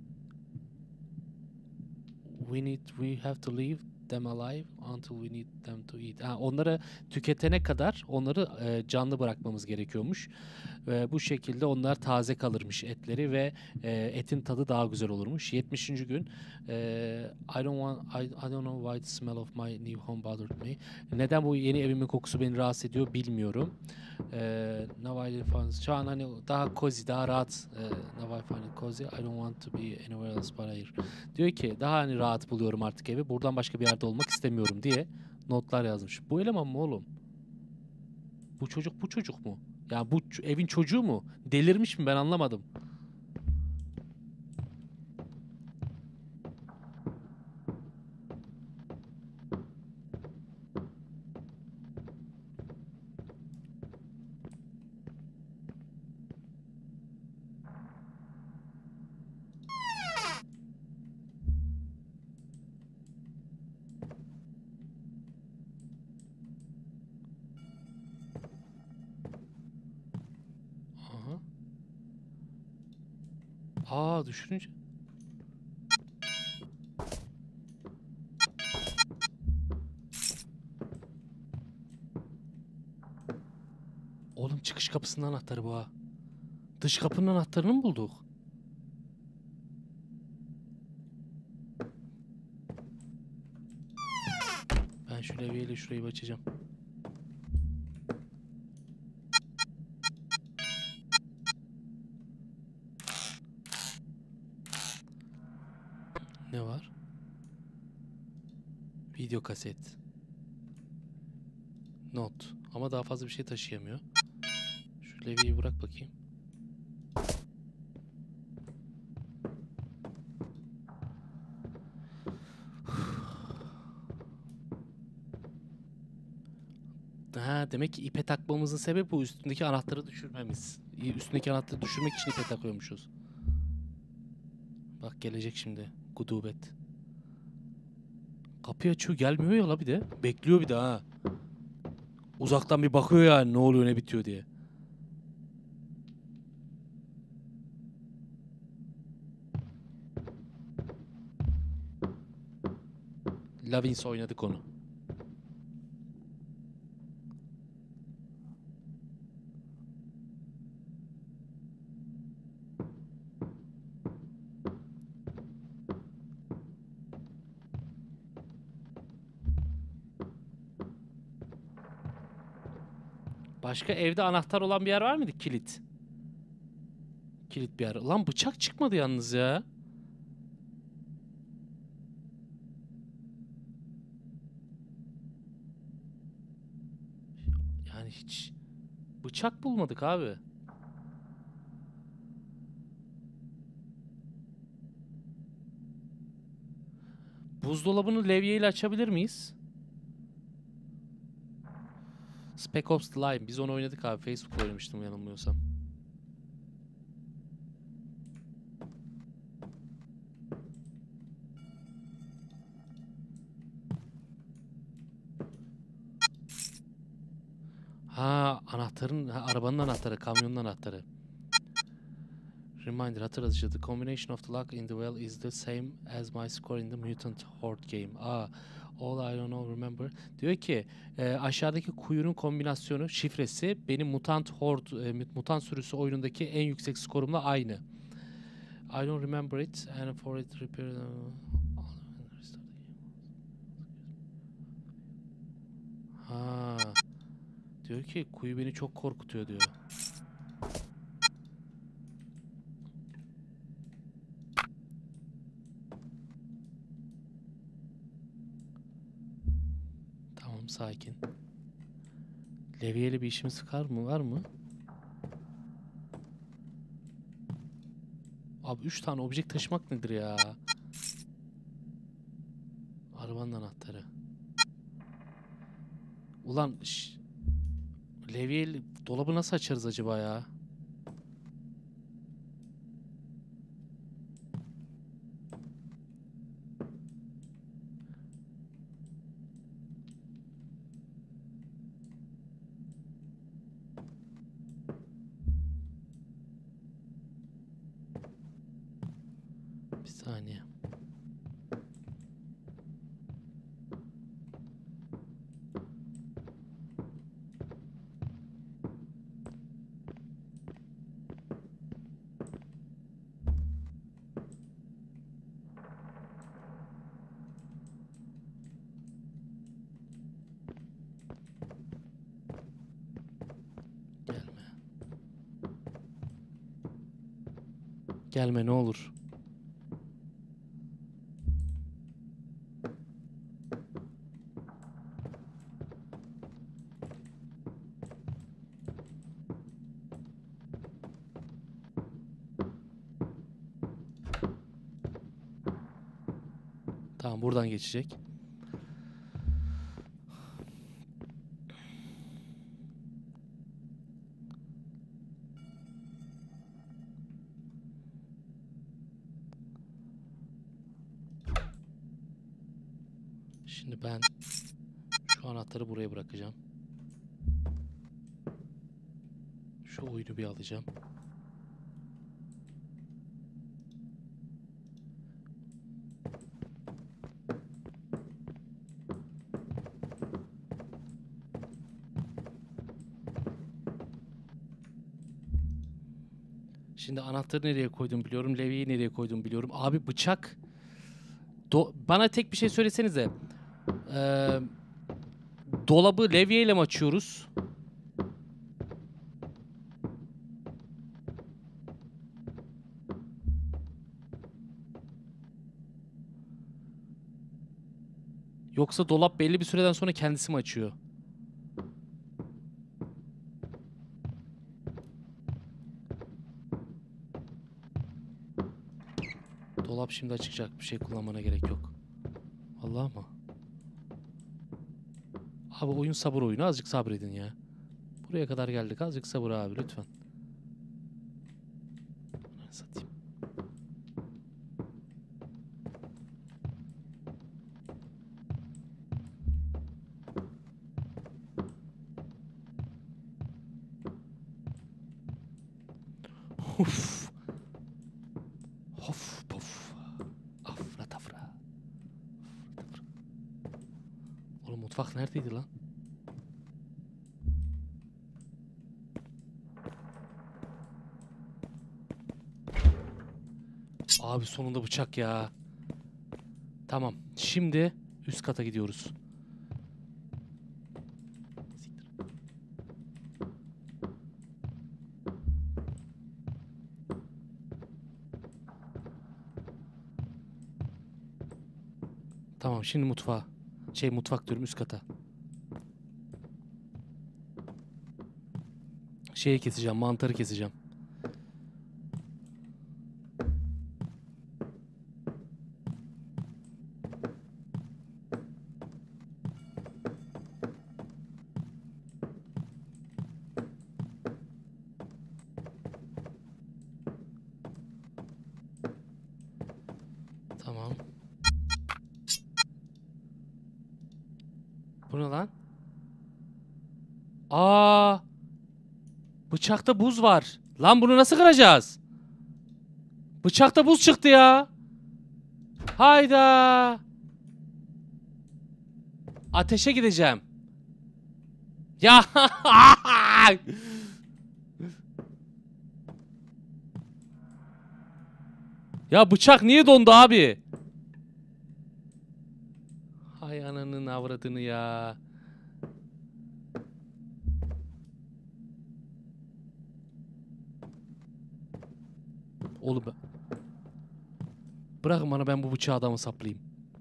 we need we have to leave them alive until we need them to eat. Ha, onları tüketene kadar onları e, canlı bırakmamız gerekiyormuş. Ve bu şekilde onlar taze kalırmış etleri ve e, etin tadı daha güzel olurmuş. yetmişinci gün e, I don't want I, I don't know why the smell of my new home bothered me. Neden bu yeni evimin kokusu beni rahatsız ediyor bilmiyorum. E, now I find şu an hani daha cozy, daha rahat. E, now I find it cozy. I don't want to be anywhere else but here. Diyor ki daha hani rahat buluyorum artık evi. Buradan başka bir yerde olmak istemiyorum diye notlar yazmış. Bu eleman mı oğlum? Bu çocuk bu çocuk mu? Ya bu evin çocuğu mu? Delirmiş mi ben anlamadım.
Aa düşününce. Oğlum çıkış kapısının anahtarı bu ha. Dış kapının anahtarını mı bulduk? Ben şu levyeyle şurayı bir açacağım. Ne var? Video kaset. Not. Ama daha fazla bir şey taşıyamıyor. Şu levyeyi bırak bakayım. Ha, demek ki ipe takmamızın sebebi bu üstündeki anahtarı düşürmemiz. Üstündeki anahtarı düşürmek için ipe takıyormuşuz. Bak gelecek şimdi. Gudubet. Kapıyı açıyor, gelmiyor ya la bir de. Bekliyor bir de ha. Uzaktan bir bakıyor yani ne oluyor ne bitiyor diye. Lavins oynadık onu. Başka evde anahtar olan bir yer var mıydı? Kilit. Kilit bir yer. Lan bıçak çıkmadı yalnız ya. Yani hiç bıçak bulmadık abi. Buzdolabını levyeyle açabilir miyiz? Spec Ops The Line. Biz onu oynadık abi. Facebook'ta oynamıştım yanılmıyorsam. Ha anahtarın, ha, arabanın anahtarı, kamyonun anahtarı. Reminder, hatırlatıcı. The combination of the lock in the well is the same as my score in the Mutant Horde game. Aa, all I don't know remember. Diyor ki e, aşağıdaki kuyunun kombinasyonu, şifresi benim Mutant Horde, e, Mutant sürüsü oyunundaki en yüksek skorumla aynı. I don't remember it and for it repair. Ha. Diyor ki kuyu beni çok korkutuyor diyor. Tamam sakin. Levyeli bir işimiz var mı? Var mı? Abi üç tane obje taşımak nedir ya? Arabanın anahtarı. Ulan şş, levyeli dolabı nasıl açarız acaba ya? Bir saniye. Gelme. Gelme ne olur. Tamam buradan geçecek. Şimdi ben şu anahtarı buraya bırakacağım. Şu oyunu bir alacağım.
Şimdi anahtarı nereye koydum biliyorum. Levyeyi nereye koydum biliyorum. Abi bıçak. Do Bana tek bir şey söylesenize. Ee, dolabı levyeyle mi açıyoruz? Yoksa dolap belli bir süreden sonra kendisi mi açıyor? Dolap şimdi açılacak. Bir şey kullanmana gerek yok. Vallahi mı? Abi oyun sabır oyunu. Azıcık sabredin ya. Buraya kadar geldik. Azıcık sabır abi lütfen. Ananı satayım. Of. Of puf. Afra tafra. Oğlum mutfak neredeydi lan? Abi sonunda bıçak ya. Tamam. Şimdi üst kata gidiyoruz. Tamam şimdi mutfağa. Şey mutfak diyorum üst kata. Şeyi keseceğim, mantarı keseceğim. Tamam. Bu ne lan? Aa! Bıçakta buz var. Lan bunu nasıl kıracağız? Bıçakta buz çıktı ya. Hayda. Ateşe gideceğim. Ya. Ya bıçak niye dondu abi? Hay ananın avradını ya. Oğlum ben... Bırakın bana ben bu bıçağı adamı saplayayım.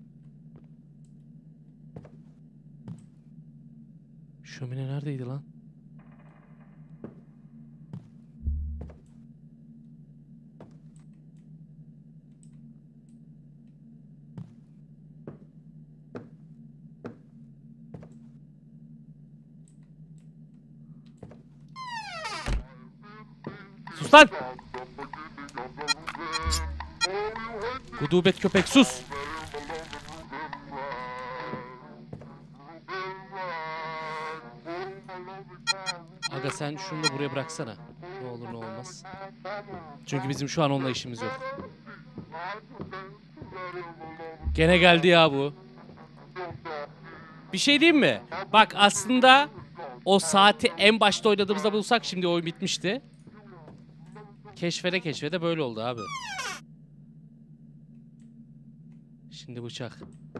Şömine neredeydi lan? Sus lan! Gudubet köpek sus! Aga sen şunu da buraya bıraksana. Ne olur ne olmaz. Çünkü bizim şu an onunla işimiz yok. Gene geldi ya bu. Bir şey diyeyim mi? Bak aslında o saati en başta oynadığımızda bulsak şimdi oyun bitmişti. Keşfede keşfede böyle oldu abi. Şimdi bıçak.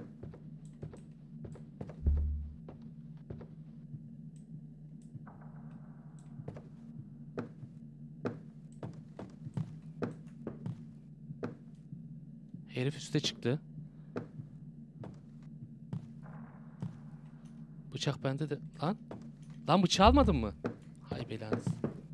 Herif üste çıktı. Bıçak bende de. Lan. Lan bıçağı almadın mı? Hay belanız.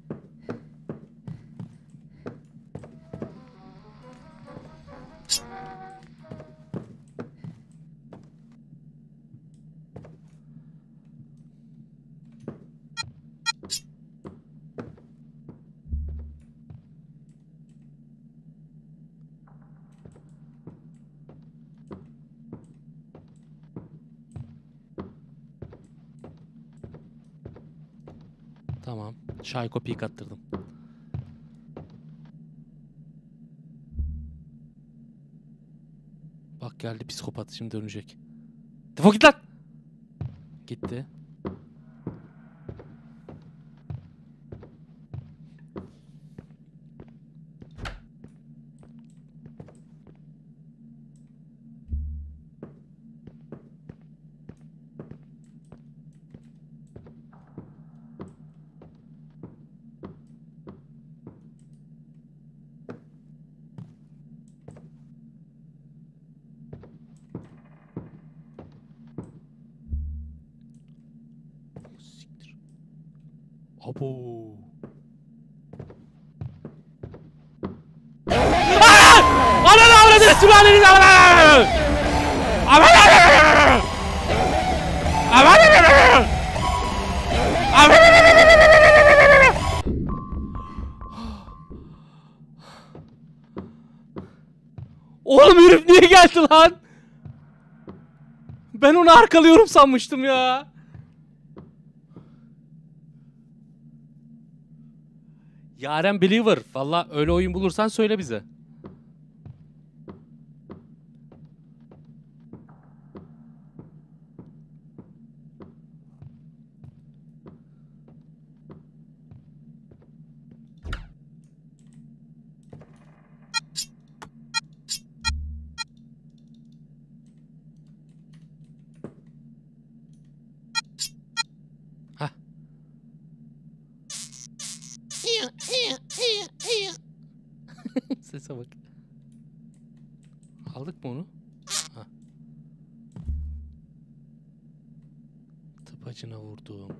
Tamam. Şayko peek attırdım. Bak geldi psikopat şimdi dönecek. Defol git lan! Gitti.
Abo. Aaaa! Ananı avradını sülaleniz avradını! Aman Allah'ım! Aman Allah'ım! Aman Allah'ım! Oğlum herif niye geldi lan? Ben onu arkalıyorum sanmıştım ya. Yaren Believer. Valla öyle oyun bulursan söyle bize. Hah. Sese bak. Aldık mı onu? Ha. Tıpacına vurdum.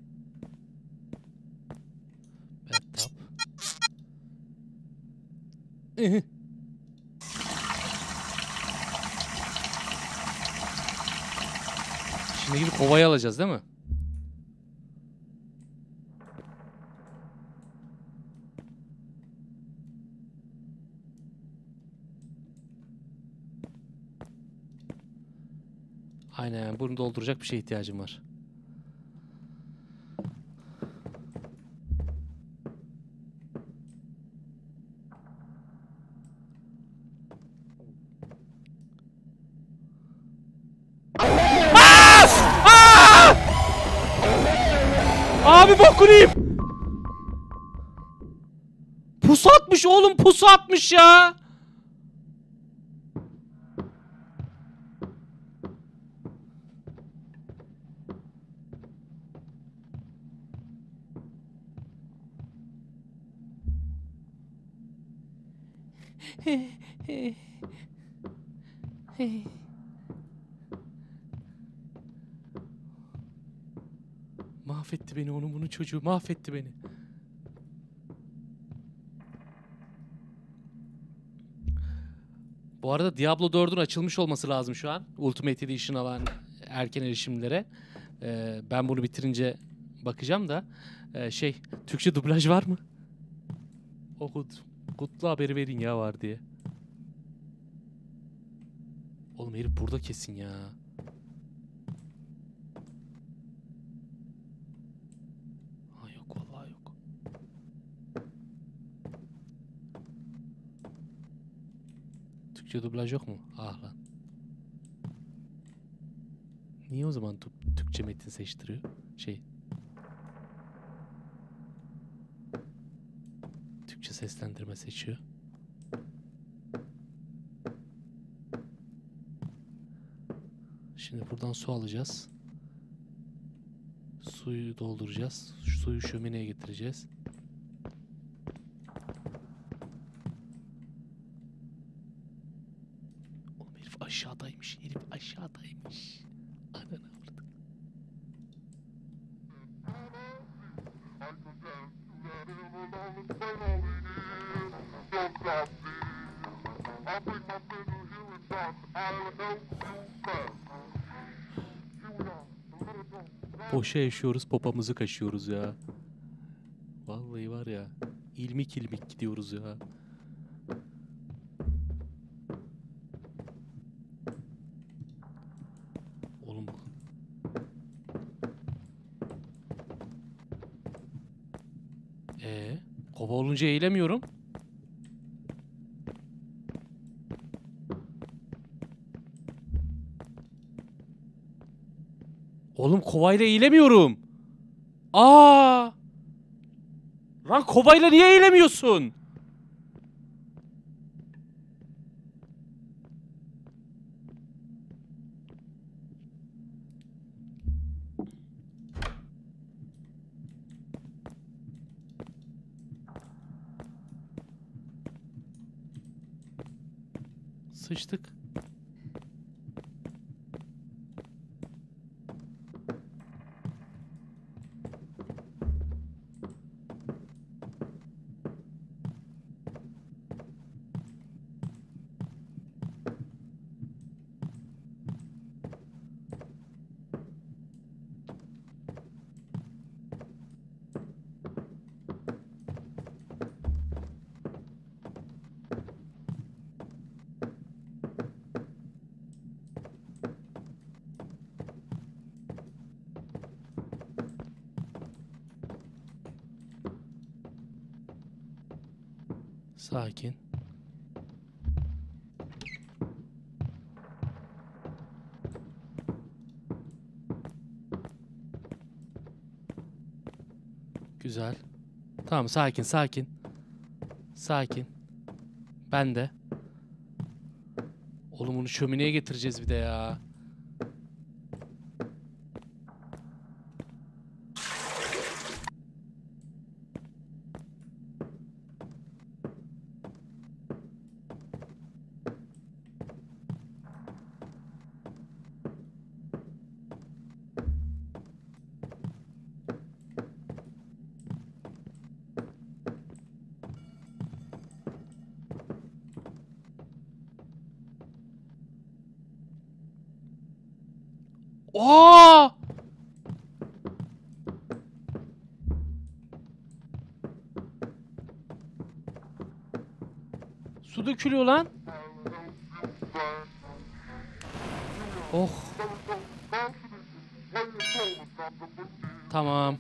Bad tap. Şimdi gidip kovayı alacağız değil mi? Aynen, bunu dolduracak bir şeye ihtiyacım var. Aa! Aa! Abi bokunu yiyeyim. Pusu atmış oğlum, pusu atmış ya. Mahvetti beni, onun bunun çocuğu mahvetti beni. Bu arada Diablo dördün açılmış olması lazım şu an. Ultimate Edition alan erken erişimlere. Ee, ben bunu bitirince bakacağım da. Ee, şey, Türkçe dublaj var mı? O kut, kutlu haberi verin ya var diye. Oğlum herif burada kesin ya. Ha yok vallahi yok. Türkçe dublaj yok mu? Ah lan. Niye o zaman Türkçe metin seçtiriyor? Şey. Türkçe seslendirme seçiyor. Şimdi buradan su alacağız. Suyu dolduracağız. Şu suyu şömineye getireceğiz. Oğlum herif aşağıdaymış. Herif aşağıdaymış. Ananı avradım. Boşa yaşıyoruz, popamızı kaşıyoruz ya. Vallahi var ya, ilmik ilmik gidiyoruz ya. Oğlum bu. Ee, kova olunca eğilemiyorum. Oğlum kovayla eğilemiyorum. Aa! Lan kovayla niye eğilemiyorsun? Sıçtık.
Sakin. Güzel. Tamam, sakin sakin. Sakin. Ben de. Oğlum bunu şömineye getireceğiz bir de ya. Aa! Su dökülüyor lan. Oh. Tamam.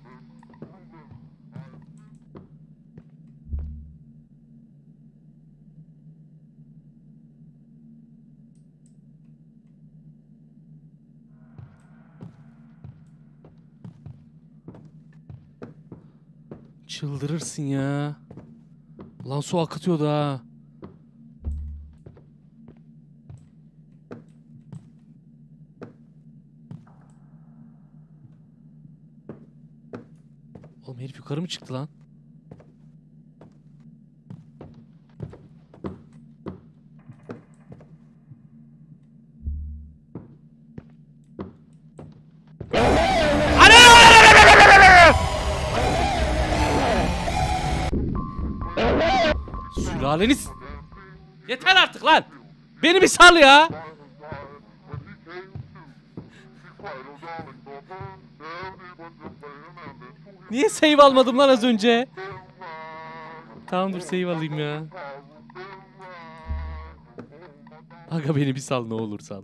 Çıldırırsın ya. Lan su akıtıyordu ha. Oğlum herif yukarı mı çıktı lan? Sülaleniz. Yeter artık lan. Beni bir sal ya. Niye save almadım lan az önce? Tamam dur save alayım ya. Aga beni bir sal ne olur sal.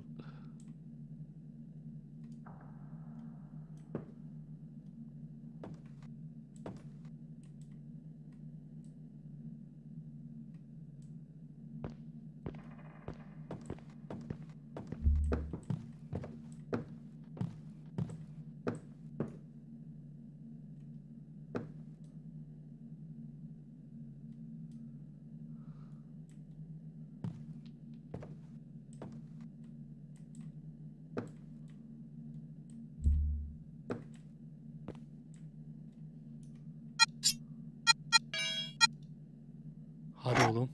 Hadi oğlum.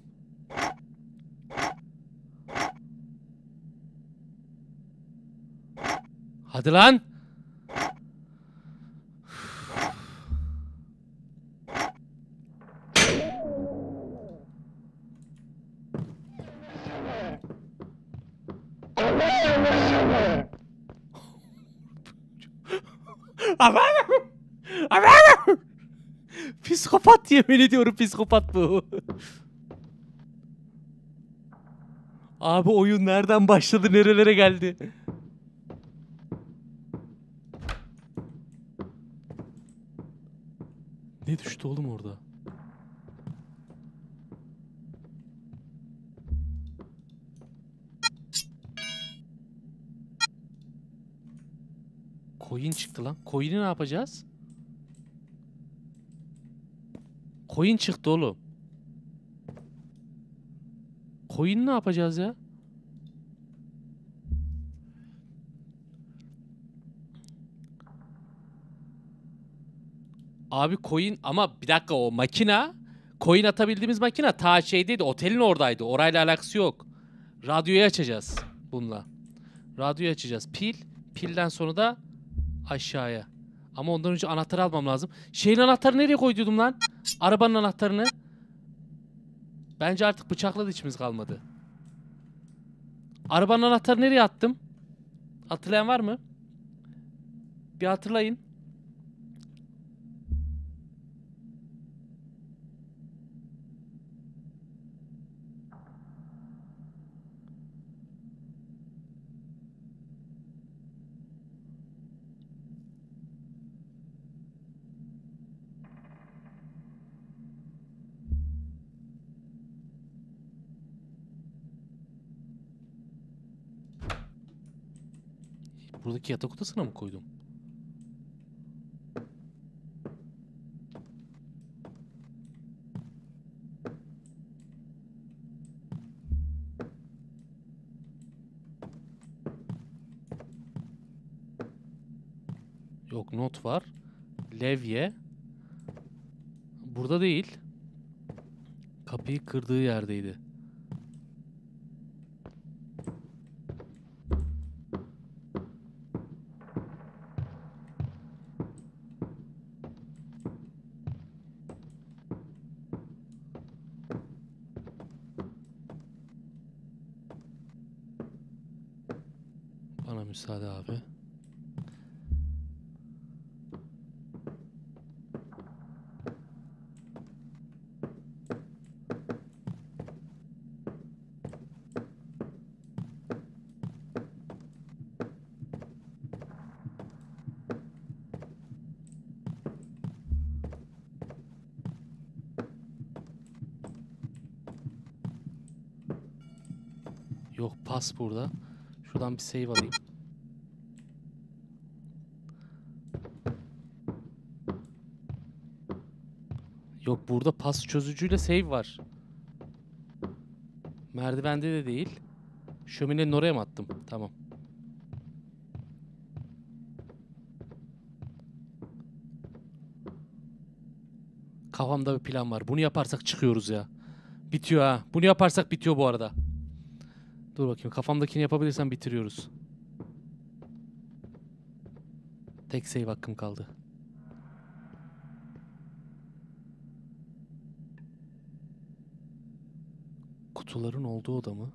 Hadi lan. Psikopat yemin ediyorum psikopat bu. Abi oyun nereden başladı nerelere geldi? Ne düştü oğlum orada? Coin çıktı lan. Coin'i ne yapacağız? Coin çıktı oğlum. Coin'i ne yapacağız ya? Abi coin ama bir dakika o makina coin atabildiğimiz makina ta şeydeydi otelin oradaydı. Orayla alakası yok. Radyoyu açacağız bununla. Radyoyu açacağız. Pil. Pilden sonra da aşağıya. Ama ondan önce anahtarı almam lazım. Şeyin anahtarı nereye koyduydum lan? Arabanın anahtarını. Bence artık bıçakla da içimiz kalmadı. Arabanın anahtarı nereye attım? Hatırlayan var mı? Bir hatırlayın.
Buradaki yatak odasına mı koydum? Yok, not var. Levye. Burada değil. Kapıyı kırdığı yerdeydi. Bana müsaade abi. Yok, pas burada. Şuradan bir save alayım. Yok, burada pas çözücüyle save var. Merdivende de değil. Şöminenin oraya mı attım? Tamam. Kafamda bir plan var. Bunu yaparsak çıkıyoruz ya. Bitiyor ha. Bunu yaparsak bitiyor bu arada. Dur bakayım. Kafamdakini yapabilirsem bitiriyoruz. Tek save hakkım kaldı. Kutuların olduğu oda mı?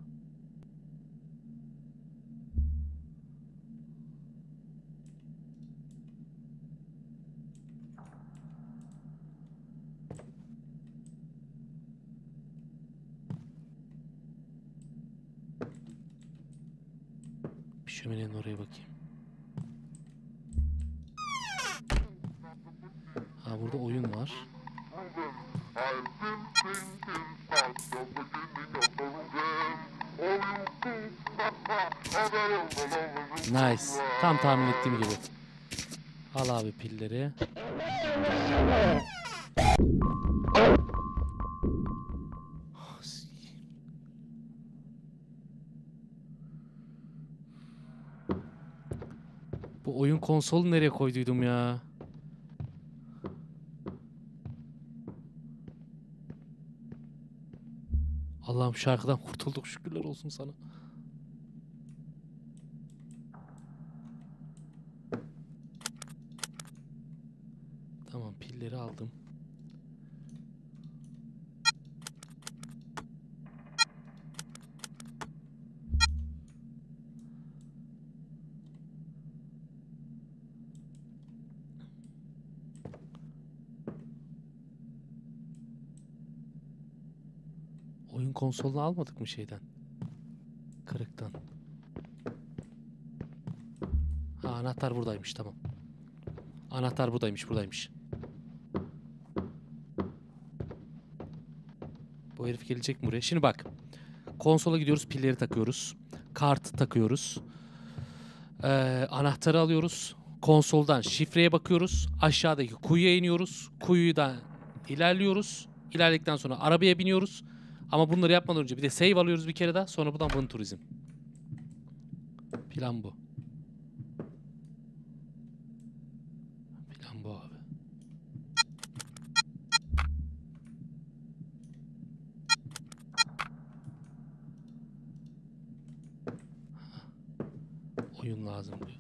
Bir şöminenin oraya bakayım. Ha, burada oyun var. Nice. Tam tahmin ettiğim gibi. Al abi pilleri. Bu oyun konsolu nereye koyduydum ya? Allah'ım, şarkıdan kurtulduk, şükürler olsun sana. Tamam, pilleri aldım. Oyun konsolunu almadık mı şeyden? Kırıktan. Ha, anahtar buradaymış, tamam. Anahtar buradaymış, buradaymış. Bu herif gelecek mi buraya? Şimdi bak. Konsola gidiyoruz, pilleri takıyoruz. Kart takıyoruz. Ee, anahtarı alıyoruz. Konsoldan şifreye bakıyoruz. Aşağıdaki kuyuya iniyoruz. Kuyudan ilerliyoruz. İlerledikten sonra arabaya biniyoruz. Ama bunları yapmadan önce bir de save alıyoruz bir kere daha. Sonra buradan Vın Turizm. Plan bu. Plan bu abi. Oyun lazım diyor.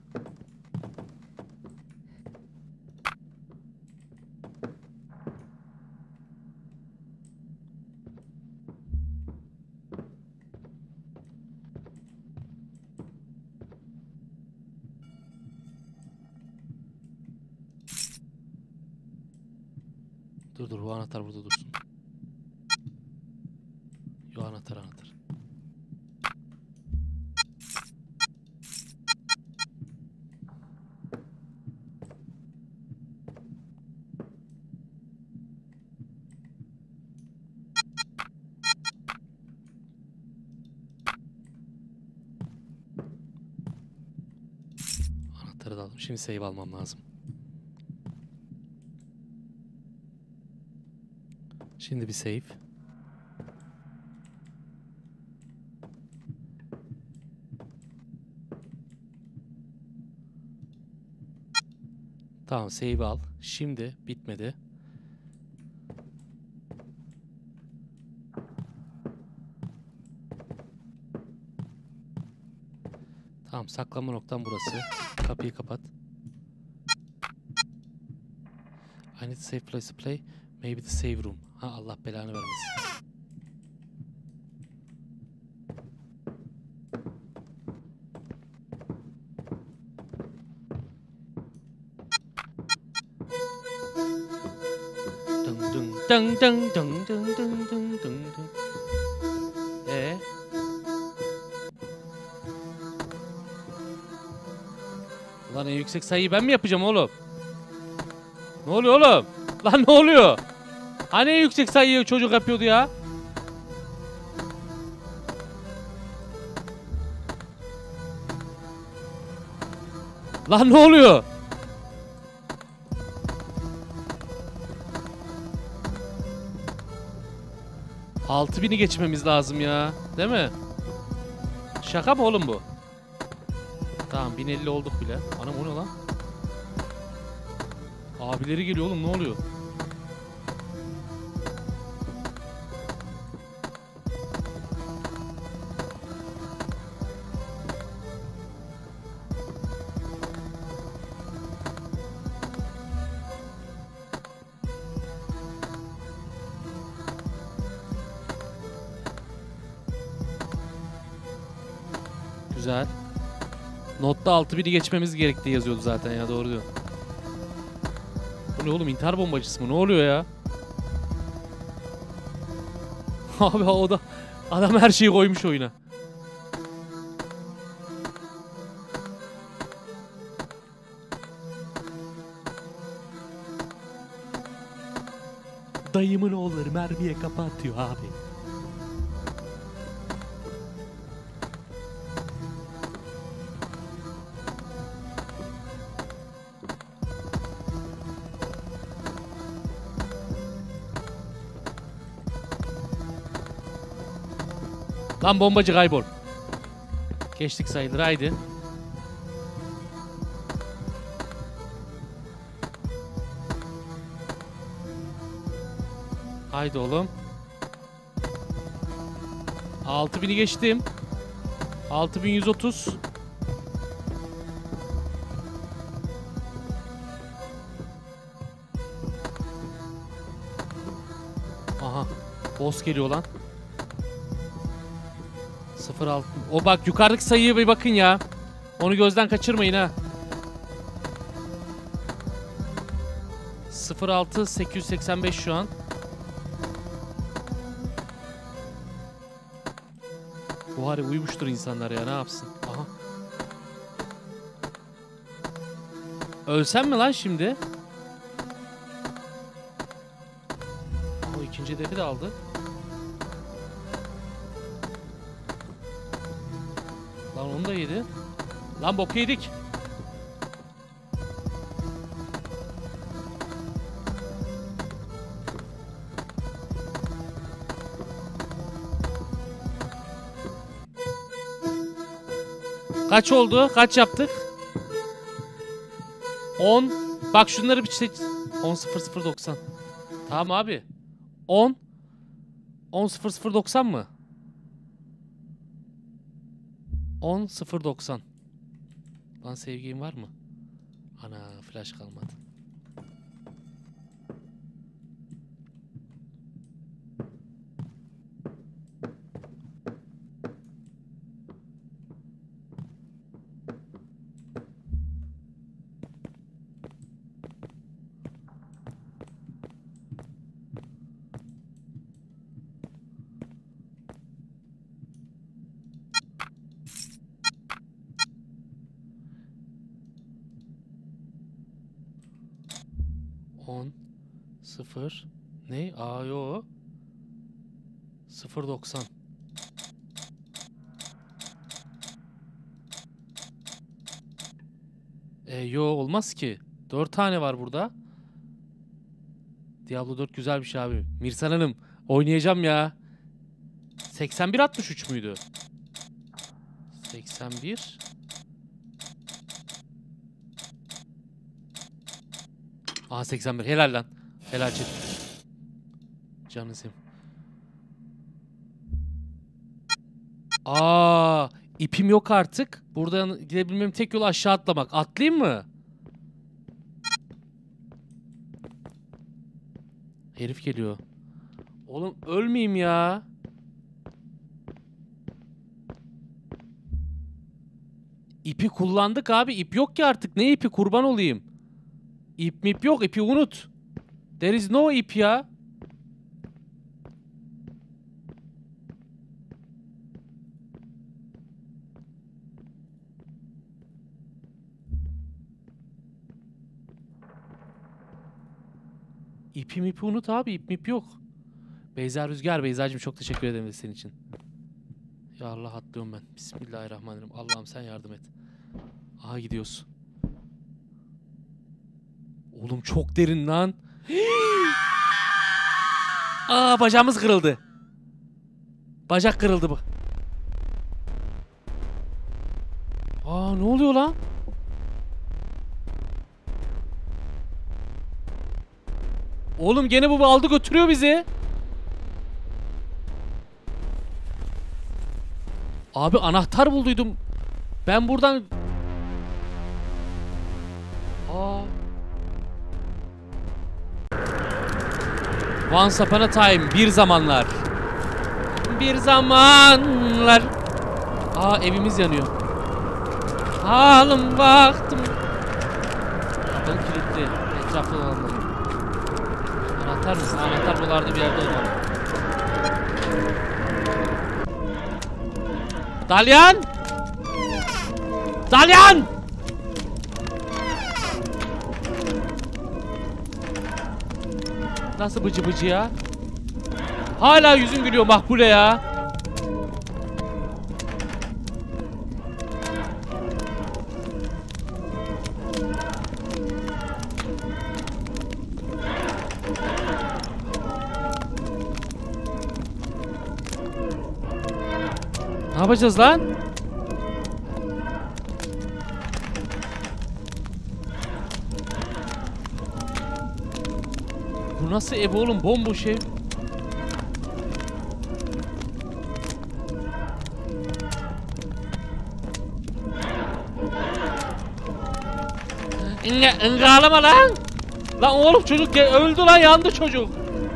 Dur dur, bu anahtar burada dursun. Yo, anahtar anahtar. Anahtarı da aldım. Şimdi save almam lazım. Şimdi bir save. Tamam, save al. Şimdi bitmedi. Tamam, saklanma noktam burası. Kapıyı kapat. I need a safe place to play. Maybe the save room. Ha, Allah belanı vermesin. Dın dın dın dın dın dın dın dın dın dın. Ee? Lan en yüksek sayıyı ben mi yapacağım oğlum? Ne oluyor oğlum? Lan ne oluyor? Hani en yüksek sayıyı çocuk yapıyordu ya? Lan ne oluyor? altı bini geçmemiz lazım ya. Değil mi? Şaka mı oğlum bu? Tamam, bin elli olduk bile. Anam o ne lan? Abileri geliyor oğlum, ne oluyor? Güzel. Notta altı bini geçmemiz gerektiği yazıyordu zaten ya, doğru diyor. Bu ne oğlum, intihar bombacısı mı? Ne oluyor ya? Abi o da adam her şeyi koymuş oyuna. Dayımın oğulları mermiye kafa atıyor abi. Lan bombacı kaybol. Geçtik sayılır, haydi. Haydi oğlum. altı bini geçtim. altı bin yüz otuz. Aha. Boss geliyor lan. sıfır altı. O bak, yukarıdaki sayıya bir bakın ya. Onu gözden kaçırmayın ha. sıfır altı sekiz yüz seksen beş şu an. Bu hari uyumuştur insanlar ya, ne yapsın? Aha. Ölsem mi lan şimdi? O ikinci hedefi de aldı. Lan onu da yedi. Lan boku yedik. Kaç oldu? Kaç yaptık? on. Bak şunları bir seç. on sıfır sıfır doksan. Tamam abi. on. on sıfır sıfır doksan mı? on sıfır doksan. Lan sevgim var mı? Ana, flash kalmadı. on sıfır ne? Aa yo. sıfır doksan. E, yo olmaz ki. Dört tane var burada. Diablo dört güzel bir şey abi. Mirsan Hanım oynayacağım ya. seksen bir altmış üç müydü? seksen bir. Aa seksen bir. Helal lan. Helal çek. Canı sim. Aa, ipim yok artık. Buradan gidebilmem tek yol aşağı atlamak. Atlayayım mı? Herif geliyor. Oğlum ölmeyeyim ya. İpi kullandık abi. İp yok ki artık. Ne ipi, kurban olayım. İp mip yok. İpi unut. There is no ip ya. İpi mipi unut abi. İp mip yok. Beyza Rüzgar. Beyzacığım çok teşekkür ederim senin için. Ya Allah atlıyorum ben. Bismillahirrahmanirrahim. Allah'ım sen yardım et. Aha gidiyoruz. Oğlum çok derin lan. Aa bacağımız kırıldı. Bacak kırıldı bu. Aa ne oluyor lan? Oğlum gene bu aldı götürüyor bizi. Abi anahtar bulduydum. Ben buradan... Aa. Once upon a time. Bir zamanlar. Bir zamanlar. Aa evimiz yanıyor. Halim baktım. Kapı kilitli. Etrafta dolandım. Anahtar mısın? Anahtar buralarda bir yerde olmalı. Dalyan! Dalyan! Nasıl bıcı bıcı ya? Hala yüzün gülüyor Makbule ya. Ne yapacağız lan? Bu nasıl ev oğlum? Bomboş ev. İnge, ingağlama lan. Lan oğlum çocuk öldü lan, yandı çocuk.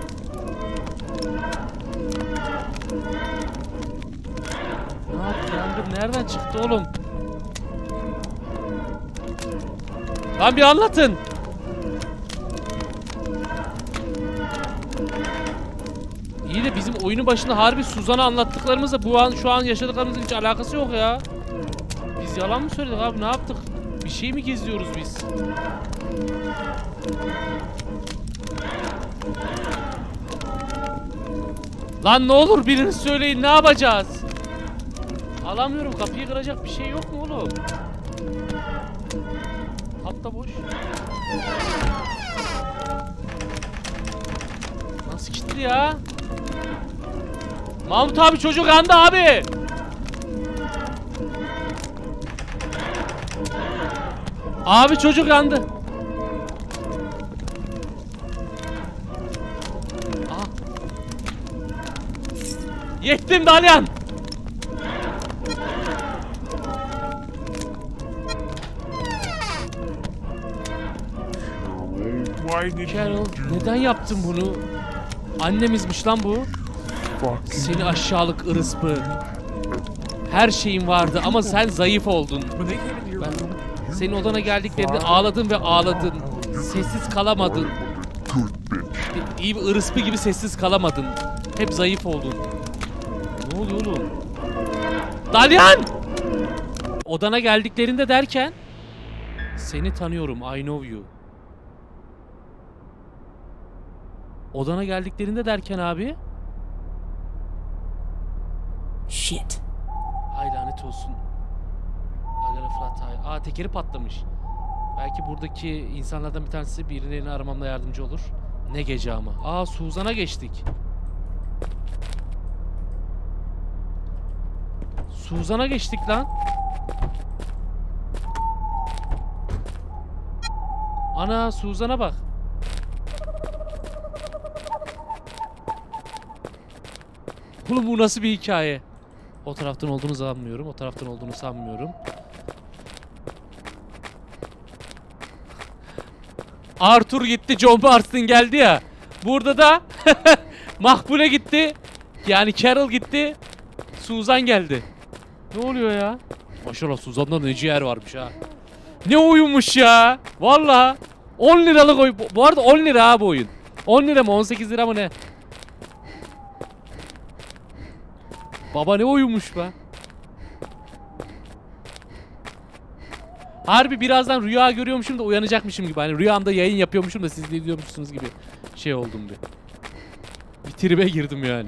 Ne yaptı, yangın nereden çıktı oğlum? Lan bir anlatın. İyi de bizim oyunun başında harbi Suzan'a anlattıklarımızla bu an şu an yaşadıklarımızın hiç alakası yok ya. Biz yalan mı söyledik abi, ne yaptık? Bir şey mi geziyoruz biz? Lan ne olur biriniz söyleyin, ne yapacağız? Alamıyorum, kapıyı kıracak bir şey yok mu oğlum? Hatta boş. Nasıl kilitli ya? Mahmut abi çocuk yandı abi. Abi çocuk yandı. Aha. Yettim Dalyan. Carol, neden yaptın bunu? Annemizmiş lan bu. Seni aşağılık ırıspı. Her şeyin vardı ama sen zayıf oldun. Ben senin odana geldiklerinde ağladın ve ağladın. Sessiz kalamadın. İyi bir ırıspı gibi sessiz kalamadın. Hep zayıf oldun. Ne oluyor oğlum? Dalyan! Odana geldiklerinde derken seni tanıyorum, I know you. Odana geldiklerinde derken abi.
Shit.
Ay lanet olsun. Agara Flat Tire. Aa tekeri patlamış. Belki buradaki insanlardan bir tanesi birilerini aramamda yardımcı olur. Ne gece ama. Aa, Suzan'a geçtik. Suzan'a geçtik lan. Ana, Suzan'a bak. Oğlum bu nasıl bir hikaye? O taraftan olduğunu sanmıyorum. O taraftan olduğunu sanmıyorum. Arthur gitti, John Marston geldi ya. Burada da Makbule gitti. Yani Carol gitti. Suzan geldi. Ne oluyor ya? Maşallah Suzan'da ne ciğer varmış ha. Ne oyunmuş ya. Vallahi on liralık oyun. Bu arada on lira ha bu oyun. on lira mı on sekiz lira mı ne? Baba ne oyunmuş be. Harbi birazdan rüya görüyormuşum da uyanacakmışım gibi. Hani rüyamda yayın yapıyormuşum da siz de izliyormuşsunuz gibi şey oldum bir. Bir tribe girdim yani.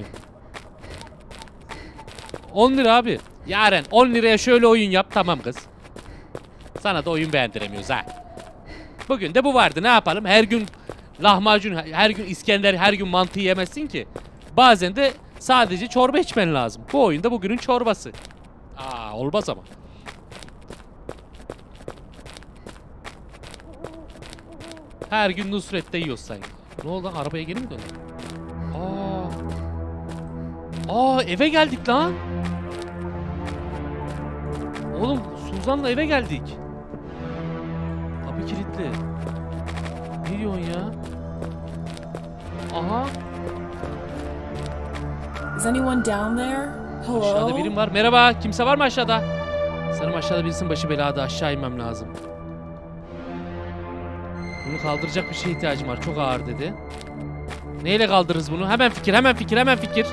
on lira abi. Yaren on liraya şöyle oyun yap, tamam kız. Sana da oyun beğendiremiyoruz ha. Bugün de bu vardı, ne yapalım? Her gün lahmacun, her gün İskender, her gün mantı yemezsin ki. Bazen de sadece çorba içmen lazım. Bu oyunda bugünün çorbası. Aa, olmaz ama. Her gün Nusret'te yiyoruz sanki. Ne oldu lan? Arabaya geri mi döndün? Aa. Aa, eve geldik lan. Oğlum Suzan'la eve geldik. Kapı kilitli. Ne diyorsun ya? Aha.
Is anyone down there? Hello?
Aşağıda birim var. Merhaba. Kimse var mı aşağıda? Sanırım aşağıda birisinin başı belada. Aşağı inmem lazım. Bunu kaldıracak bir şeye ihtiyacım var. Çok ağır dedi. Neyle kaldırırız bunu? Hemen fikir, hemen fikir, hemen fikir.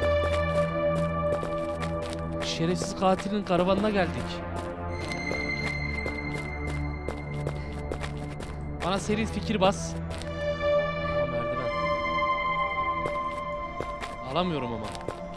Şerefsiz katilin karavanına geldik. Bana seri fikir bas. Aa, merdiven. Alamıyorum ama.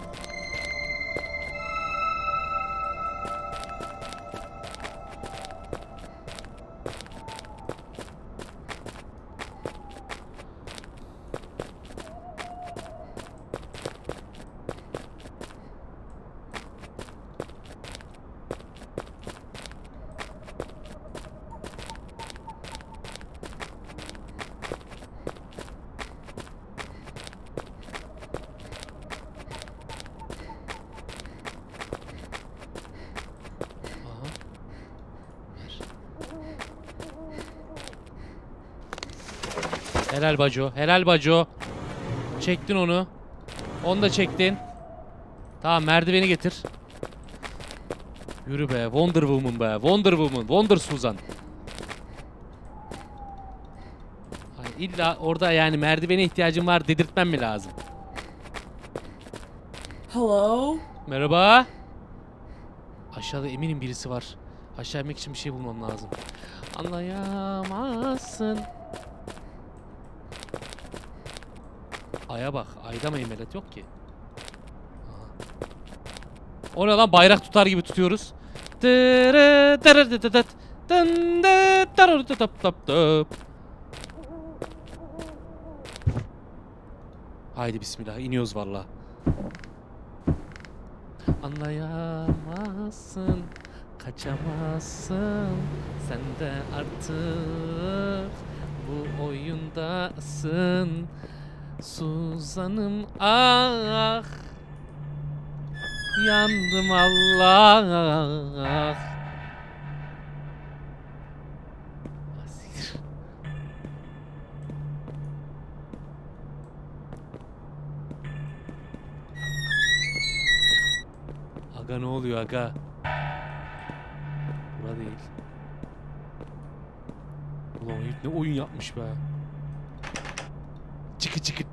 Helal baco, helal baco. Çektin onu. Onu da çektin. Tamam, merdiveni getir. Yürü be, Wonder Woman be, Wonder Woman, Wonder Suzan. Hani illa orada yani merdivene ihtiyacım var dedirtmem mi lazım?
Hello?
Merhaba. Aşağıda eminim birisi var. Aşağı inmek için bir şey bulmam lazım. Anlayamazsın. Aya bak. Ayda meymelet yok ki. Aha. O ne lan? Bayrak tutar gibi tutuyoruz. Haydi bismillah. İniyoruz vallahi. Anlayamazsın, kaçamazsın. Sen de artık bu oyundasın. Suzan'ım ah, yandım Allah. Asiktir. Aga ne oluyor aga? Bura değil. Ulan ne oyun yapmış be. Çıkı çıkı.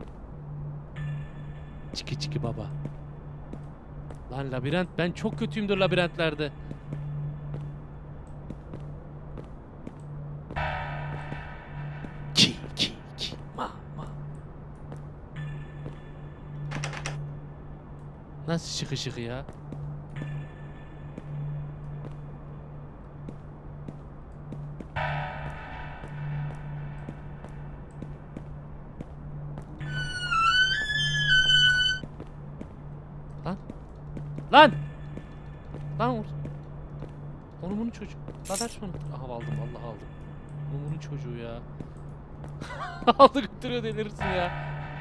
Çıkı çıkı baba. Lan labirent, ben çok kötüyümdür labirentlerde. Ki ki ki ma ma. Nasıl şıkı şıkı ya? Lan! Lan vur. Onu bunun çocuğu. Lan aç şunu. Aha aldım vallahi aldım. Onu bunun çocuğu ya. Aldı götürüyor delirirsin ya.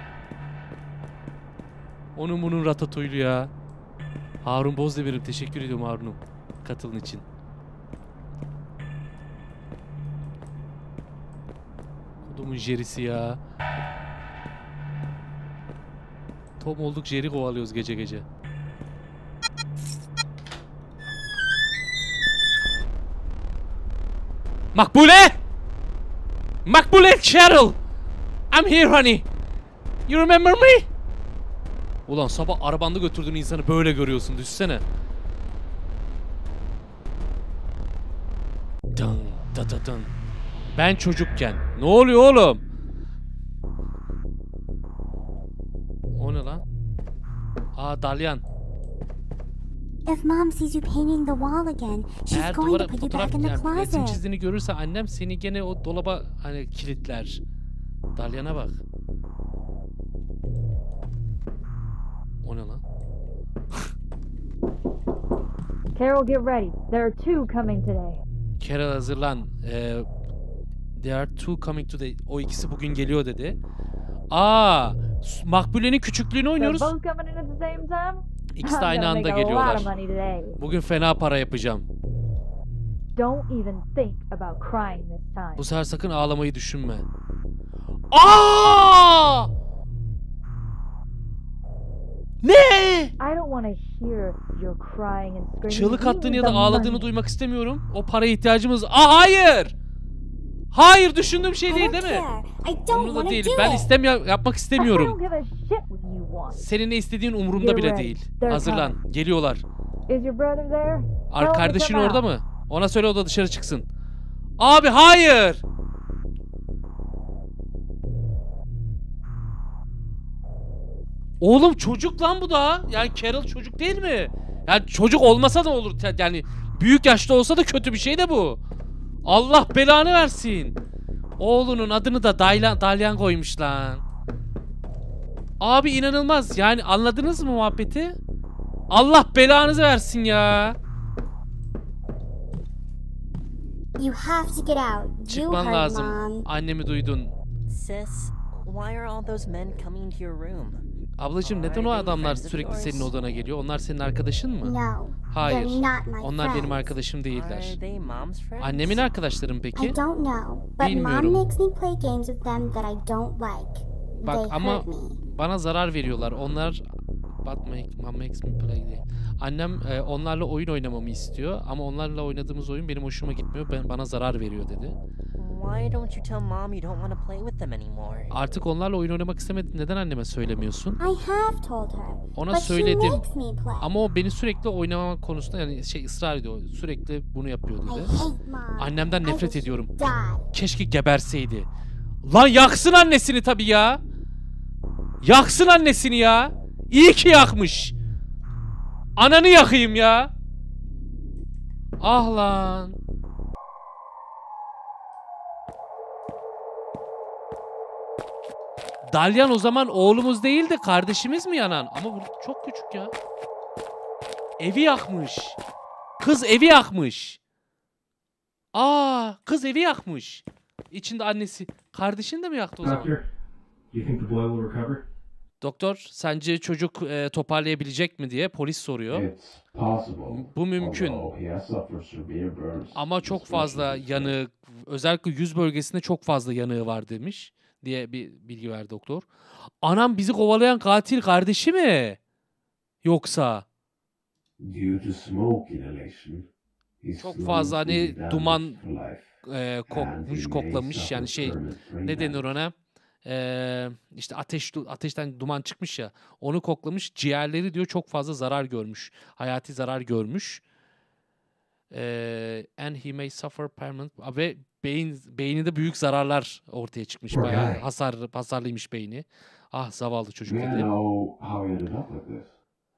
Onun bunun ratatouille'u ya. Harun Bozdemir'im teşekkür ediyorum Harun'um. Katılın için. Kodumun Jerry'si ya. Tom olduk Jerry kovalıyoruz gece gece. Makbule! Makbule Cheryl! I'm here honey. You remember me? Ulan sabah arabanda götürdüğün insanı böyle görüyorsun, düşsene. Dın da da dın. Ben çocukken. Ne oluyor oğlum? O ne lan? Aa Dalyan.
If Mom sees you painting the wall again, she's
Eğer
going
duvara
to put you
fotoğraf
back in the
yani resim
closet.
çizdiğini görürse annem seni gene o dolaba hani kilitler. Dalyan'a bak. O ne lan?
Carol, get ready. There are two coming today.
Carol hazırlan. Ee, there are two coming today. O ikisi bugün geliyor dedi. Aa, Makbule'nin küçüklüğünü
They're
oynuyoruz.
both coming in at the same time.
İkisi de
I'm
aynı
gonna
anda
make a lot
geliyorlar.
of money today.
Bugün fena para yapacağım.
Don't even think about crying this time.
Bu sefer sakın ağlamayı düşünme. Aa! Ne?
I don't want to hear your crying and screaming.
Çığlık
We
attığını
need
ya da
the
ağladığını
money.
duymak istemiyorum. O paraya ihtiyacımız... Aa hayır! Hayır, düşündüğüm şey
I
değil
don't
değil mi?
care. I don't
Umurumda
want to
değil.
do
Ben
it.
istemiyorum, yapmak
I
istemiyorum.
don't give a shit what you want.
Senin ne istediğin umurumda bile
Get ready.
değil.
They're
Hazırlan. Geliyorlar.
Is your brother there?
Ar
Tell him to
kardeşin
come
orada
out.
mı? Ona söyle o da dışarı çıksın. Abi hayır! Oğlum çocuk lan bu da. Yani Carol çocuk değil mi? Yani çocuk olmasa da olur. Yani büyük yaşta olsa da kötü bir şey de bu. Allah belanı versin. Oğlunun adını da Dalyan, Dalyan koymuş lan. Abi inanılmaz. Yani anladınız mı muhabbeti? Allah belanızı versin ya.
You have to get out. You
Çıkman
heard
lazım.
Mom.
Annemi duydun.
Sis, why are all those men coming to your room?
Ablacığım neden o
Are they
adamlar
friends of
sürekli senin
yours?
odana geliyor? Onlar senin arkadaşın mı?
No.
Hayır.
They're not my
Onlar benim
friends.
arkadaşım değiller.
Are they mom's friends?
Annemin arkadaşlarım
I
peki?
don't know, but
Bilmiyorum.
Mom makes me play games with them that I don't like.
Bak
They
ama
hurt me.
bana zarar veriyorlar. Onlar But make, mom makes me play diye. Annem e, onlarla oyun oynamamı istiyor ama onlarla oynadığımız oyun benim hoşuma gitmiyor. Ben bana zarar veriyor dedi.
Why don't you tell mom you don't want to play with them anymore?
Artık onlarla oyun oynamak istemedin. Neden anneme söylemiyorsun?
I have told her.
Ona
but
söyledim.
she makes me play.
Ama o beni sürekli oynamama konusunda yani şey ısrar ediyor. Sürekli bunu yapıyor
I
dedi.
hate Mom.
Annemden
I
nefret
wish
ediyorum.
she'd die.
Keşke geberseydi. Lan yaksın annesini tabii ya. Yaksın annesini ya. İyi ki yakmış. Ananı yakayım ya. Ah lan. Dalyan o zaman oğlumuz değil de kardeşimiz mi yanan? Ama bu çok küçük ya. Evi yakmış. Kız evi yakmış. Aa, kız evi yakmış. İçinde annesi. Kardeşini de mi yaktı o zaman?
Doctor, do you think the boy will recover?
Doktor, sence çocuk e, toparlayabilecek mi diye polis soruyor.
It's possible.
Bu mümkün.
although he has suffered severe burns.
Ama çok fazla yanığı, özellikle yüz bölgesinde çok fazla yanığı var demiş diye bir bilgi verdi doktor. Anam bizi kovalayan katil kardeşi mi? Yoksa?
Due to smoke inhalation, his
Çok
lungs
fazla hani
will be damaged
duman
for life,
e,
and
kokmuş,
he may
koklamış
suffer
yani şey
permanent brain
ne denir
damage.
ona? Ee, işte ateş ateşten duman çıkmış ya. Onu koklamış. Ciğerleri diyor çok fazla zarar görmüş. Hayati zarar görmüş. Ee, and he may suffer permanent ve beyin beyninde büyük zararlar ortaya çıkmış.
Poor
Bayağı
guy.
hasar hasarlıymış beyni. Ah zavallı çocuk
May I
dedi.
know how he ended up like this?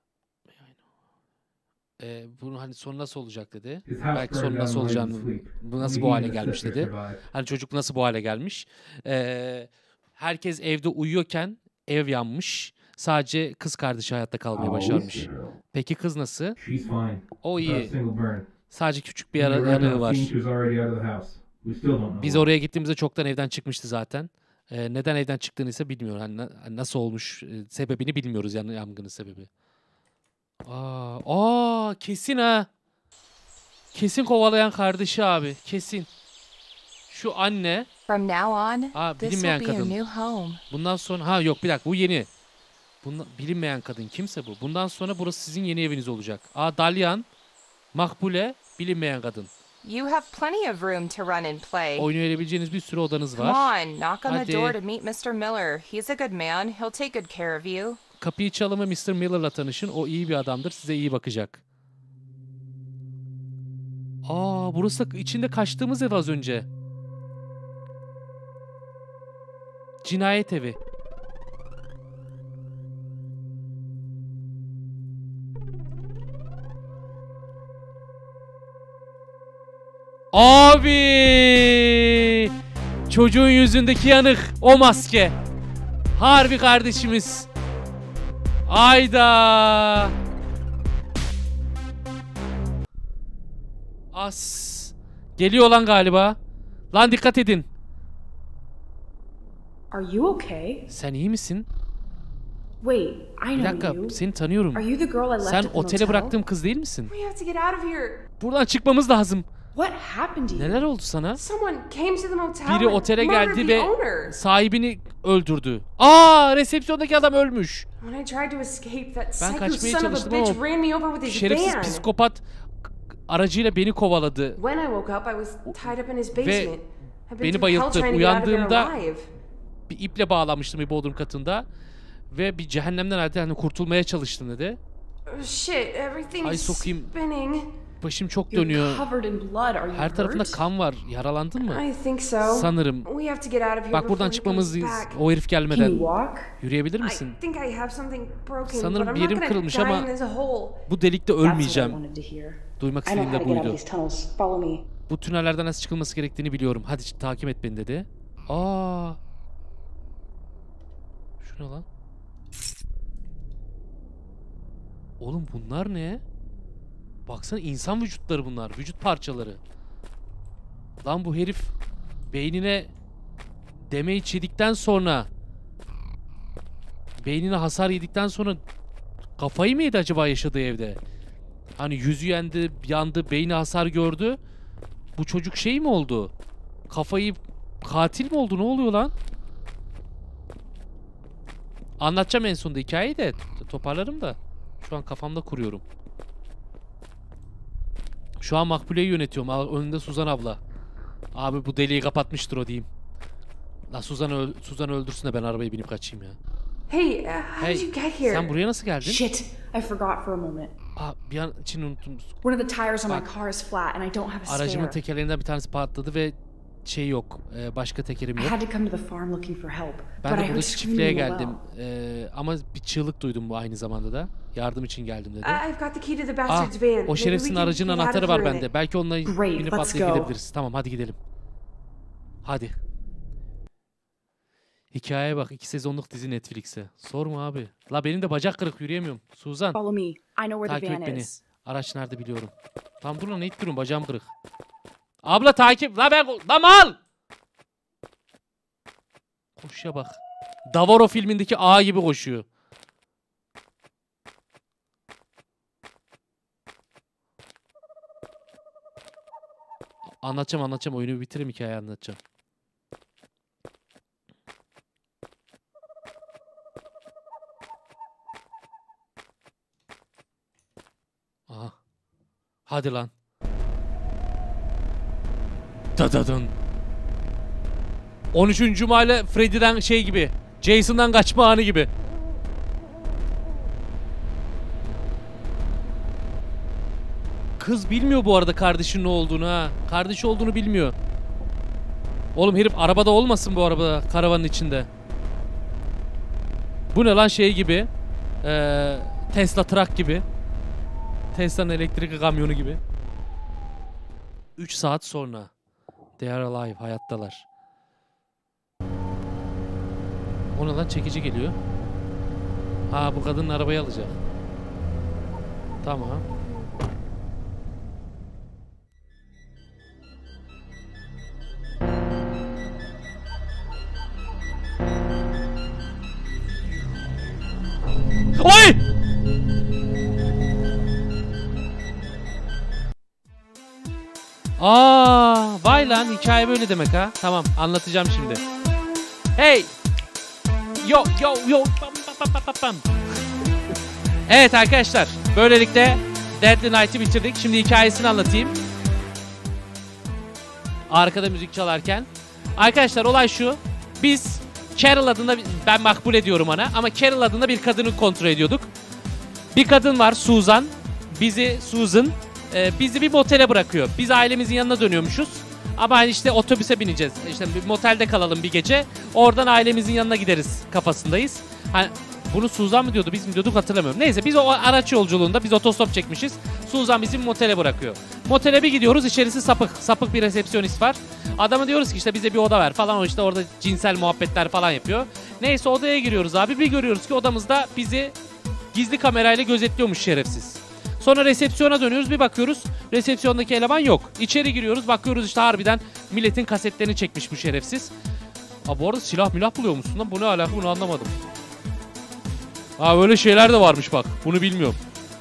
Ee, bunun hani sonu nasıl olacak dedi.
His house
Belki
burned
sonu
down
nasıl
while he was
olacağını,
asleep.
bu nasıl
Only
bu
he
hale
and his
gelmiş
sister
dedi.
survived.
Hani çocuk nasıl bu hale gelmiş. Ee, herkes evde uyuyorken ev yanmış. Sadece kız kardeşi hayatta kalmayı başarmış. Peki kız nasıl?
She's fine.
O iyi.
Without a single burn.
Sadece küçük bir yara, yanığı var.
She was already out of the house. We still don't know.
Biz oraya gittiğimizde çoktan evden çıkmıştı zaten. Ee, neden evden çıktığını ise bilmiyorum. Hani na- nasıl olmuş e, sebebini bilmiyoruz yani yangının sebebi. Aa, aa kesin ha. Kesin kovalayan kardeşi abi. Kesin. Şu anne.
From now on,
Aa,
this
bilinmeyen
will be your
kadın.
new home.
Bundan sonra ha yok bir dakika bu yeni. Bundan, bilinmeyen kadın kimse bu. Bundan sonra burası sizin yeni eviniz olacak. Aa Dalyan, Makbule, bilinmeyen kadın.
You have plenty of room to run and play.
Oynayabileceğiniz bir sürü odanız
Come
var.
on, knock on
Hadi.
the door to meet mister Miller. He's a good man. He'll take good care of you.
Kapıyı çalın ve mister Miller'la tanışın. O iyi bir adamdır. Size iyi bakacak. Aa burası da içinde kaçtığımız ev az önce. Cinayet evi. Abi! Çocuğun yüzündeki yanık. O maske. Harbi kardeşimiz. Ayda. As. Geliyor lan galiba. Lan dikkat edin.
Are you okay?
Sen iyi misin?
Wait, I
Bir
know
dakika,
you.
seni tanıyorum.
Are you the girl I left
Sen
at the
otele
motel?
bıraktığım kız değil misin?
We have to get out of here.
Buradan çıkmamız lazım.
What happened to you?
Neler oldu sana?
Someone came to the motel
Biri
and
otele
murdered
geldi
the
ve
owner.
sahibini öldürdü. Aa, resepsiyondaki adam ölmüş.
When I tried to escape, that
Ben
psycho
kaçmaya
son of a
çalıştım
bitch
ama
ran me over with his
şerefsiz
van.
psikopat aracıyla beni kovaladı.
When I woke up, I was tied up in his basement. I've been
beni
through hell
bayılttı.
trying to get out of there
Uyandığımda
alive.
bir iple bağlamıştım bir bodrum katında. Ve bir cehennemden halde hani kurtulmaya çalıştım dedi.
Oh, shit, everything
Ay
is
sokayım.
spinning.
Başım çok
You're
dönüyor.
covered in blood. Are you
Her tarafında
hurt?
kan var. Yaralandın mı?
I think so.
Sanırım.
We have to get out of here
Bak
before
buradan
he
çıkmamız
comes back.
o herif
Can you
gelmeden.
walk?
Yürüyebilir
I
misin?
think I have something broken,
Sanırım
but
bir
I'm not
yerim
gonna
kırılmış
die
ama
in this hole.
bu delikte
That's what I
ölmeyeceğim.
wanted to hear.
Duymak
I know
istediğim
how
de
to get out of
buydu.
these tunnels. Follow me.
Bu tünellerden nasıl çıkılması gerektiğini biliyorum. Hadi takip et beni dedi. Aa. Şu ne lan? Oğlum bunlar ne? Baksana insan vücutları bunlar. Vücut parçaları. Lan bu herif beynine damage yedikten sonra beynine hasar yedikten sonra kafayı mı yedi acaba yaşadığı evde? Hani yüzü yendi, yandı, beyni hasar gördü. Bu çocuk şey mi oldu? Kafayı katil mi oldu? Ne oluyor lan? Anlatacağım en sonunda hikayeyi de toparlarım da. Şu an kafamda kuruyorum. Şu an Makbule'yi yönetiyorum. Aa, önünde Suzan abla. Abi bu deliği kapatmıştır o diyeyim. La Suzan öl Suzan öldürsün de ben arabaya binip kaçayım ya.
Hey, uh, how
Hey,
did you get here?
sen buraya nasıl geldin?
Shit, I forgot for a moment.
Aa, bir an için unuttum.
One of the tires on my
Bak.
car is flat and I don't have a
Aracımın
spare.
tekerlerinden bir tanesi patladı ve şey yok. E, başka tekerim
I
yok.
had to come to the farm looking for help.
Ben
but
de
I heard
buradaki çiftliğe
screaming in the
geldim.
well.
E, ama bir çığlık duydum bu aynı zamanda da. Yardım için geldim dedi.
I- I've got the key to the
Ah,
bastard's van. Maybe
o
we
şerefsizin
can
aracının
get out
anahtarı
of
var
here in
bende.
it.
Belki onunla
Great,
binip
let's
atlayıp
go.
gidebiliriz. Tamam hadi gidelim. Hadi. Hikayeye bak. iki sezonluk dizi Netflix'e. Sorma abi. La benim de bacak kırık yürüyemiyorum. Suzan.
Follow me. I know where the
Takip
van
et beni.
is.
Araç nerede biliyorum. Tam dur lan ne ittiriyorum bacağım kırık. Abla takip. La ben. La mal. Koşuya bak. Davaro filmindeki A gibi koşuyor. Anlatacağım anlatacağım. Oyunu bitireyim hikayeyi anlatacağım. Aha. Hadi lan. Dadadın. on üçüncü mahalle Freddy'den şey gibi. Jason'dan kaçma anı gibi. Kız bilmiyor bu arada kardeşinin ne olduğunu ha. Kardeşi olduğunu bilmiyor. Oğlum herif arabada olmasın bu arabada karavanın içinde. Bu ne lan şey gibi. Ee, Tesla truck gibi. Tesla'nın elektrikli kamyonu gibi. üç saat sonra. They are alive. Hayattalar. O ne lan? Çekici geliyor. Ha bu kadının arabayı alacak. Tamam. Oy! Aa, vay lan hikaye böyle demek ha. Tamam anlatacağım şimdi. Hey! Yo yo yo. Bam, bam, bam, bam, bam. Evet arkadaşlar, böylelikle Deadly Night'ı bitirdik. Şimdi hikayesini anlatayım. Arkada müzik çalarken. Arkadaşlar olay şu. Biz Carol adında, ben makbul ediyorum ona ama Carol adında bir kadını kontrol ediyorduk. Bir kadın var, Susan. Bizi Susan e, bizi bir motele bırakıyor. Biz ailemizin yanına dönüyormuşuz. Ama hani işte otobüse bineceğiz. İşte bir motelde kalalım bir gece. Oradan ailemizin yanına gideriz kafasındayız. Hani bunu Susan mı diyordu, biz mi diyorduk hatırlamıyorum. Neyse biz o araç yolculuğunda biz otostop çekmişiz. Susan bizi motele bırakıyor. Motele bir gidiyoruz, içerisi sapık. Sapık bir resepsiyonist var. Adama diyoruz ki işte bize bir oda ver falan. O işte orada cinsel muhabbetler falan yapıyor. Neyse odaya giriyoruz abi. Bir görüyoruz ki odamızda bizi gizli kamerayla gözetliyormuş şerefsiz. Sonra resepsiyona dönüyoruz, bir bakıyoruz resepsiyondaki eleman yok. İçeri giriyoruz, bakıyoruz işte harbiden milletin kasetlerini çekmiş bu şerefsiz. Aa, bu arada silah milah buluyor musun lan? Bu ne alaka, bunu anlamadım. Ha böyle şeyler de varmış bak, bunu bilmiyorum.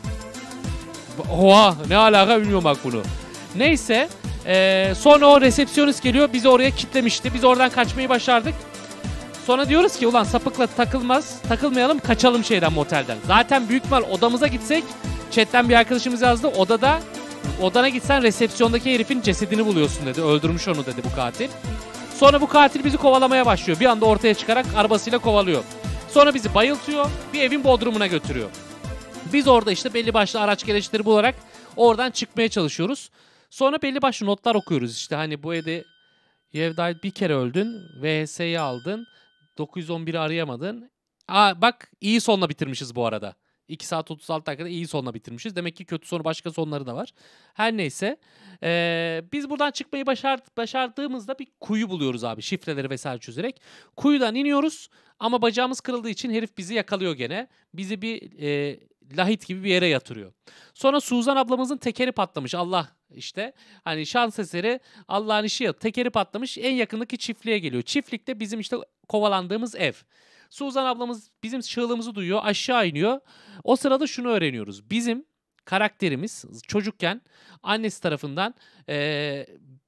Oha ne alaka bilmiyorum bak bunu. Neyse ee, sonra o resepsiyonist geliyor, bizi oraya kilitlemişti. Biz oradan kaçmayı başardık. Sonra diyoruz ki ulan sapıkla takılmaz, takılmayalım, kaçalım şeyden, motelden. Zaten büyük ihtimal odamıza gitsek, chatten bir arkadaşımız yazdı, odada odana gitsen resepsiyondaki herifin cesedini buluyorsun dedi. Öldürmüş onu dedi bu katil. Sonra bu katil bizi kovalamaya başlıyor. Bir anda ortaya çıkarak arabasıyla kovalıyor. Sonra bizi bayıltıyor, bir evin bodrumuna götürüyor. Biz orada işte belli başlı araç gereçleri bularak oradan çıkmaya çalışıyoruz. Sonra belli başlı notlar okuyoruz işte, hani bu evde Yevday bir kere öldün, V H S'yi aldın, dokuz yüz on biri arayamadın. Aa bak iyi sonla bitirmişiz bu arada. iki saat otuz altı dakikada iyi sonla bitirmişiz. Demek ki kötü sonu başka sonları da var. Her neyse. Ee, biz buradan çıkmayı başard başardığımızda bir kuyu buluyoruz abi. Şifreleri vesaire çözerek. Kuyudan iniyoruz ama bacağımız kırıldığı için herif bizi yakalıyor gene. Bizi bir e, lahit gibi bir yere yatırıyor. Sonra Suzan ablamızın tekeri patlamış. Allah işte hani şans eseri Allah'ın işi ya. Tekeri patlamış, en yakındaki çiftliğe geliyor. Çiftlikte bizim işte kovalandığımız ev. Suzan ablamız bizim çığlığımızı duyuyor, aşağı iniyor. O sırada şunu öğreniyoruz. Bizim karakterimiz çocukken annesi tarafından ee,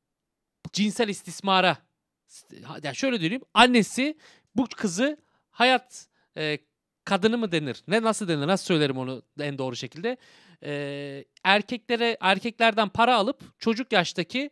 cinsel istismara, yani şöyle diyeyim, annesi bu kızı hayat e, kadını mı denir? Ne nasıl denir? Nasıl söylerim onu en doğru şekilde? E, erkeklere erkeklerden para alıp çocuk yaştaki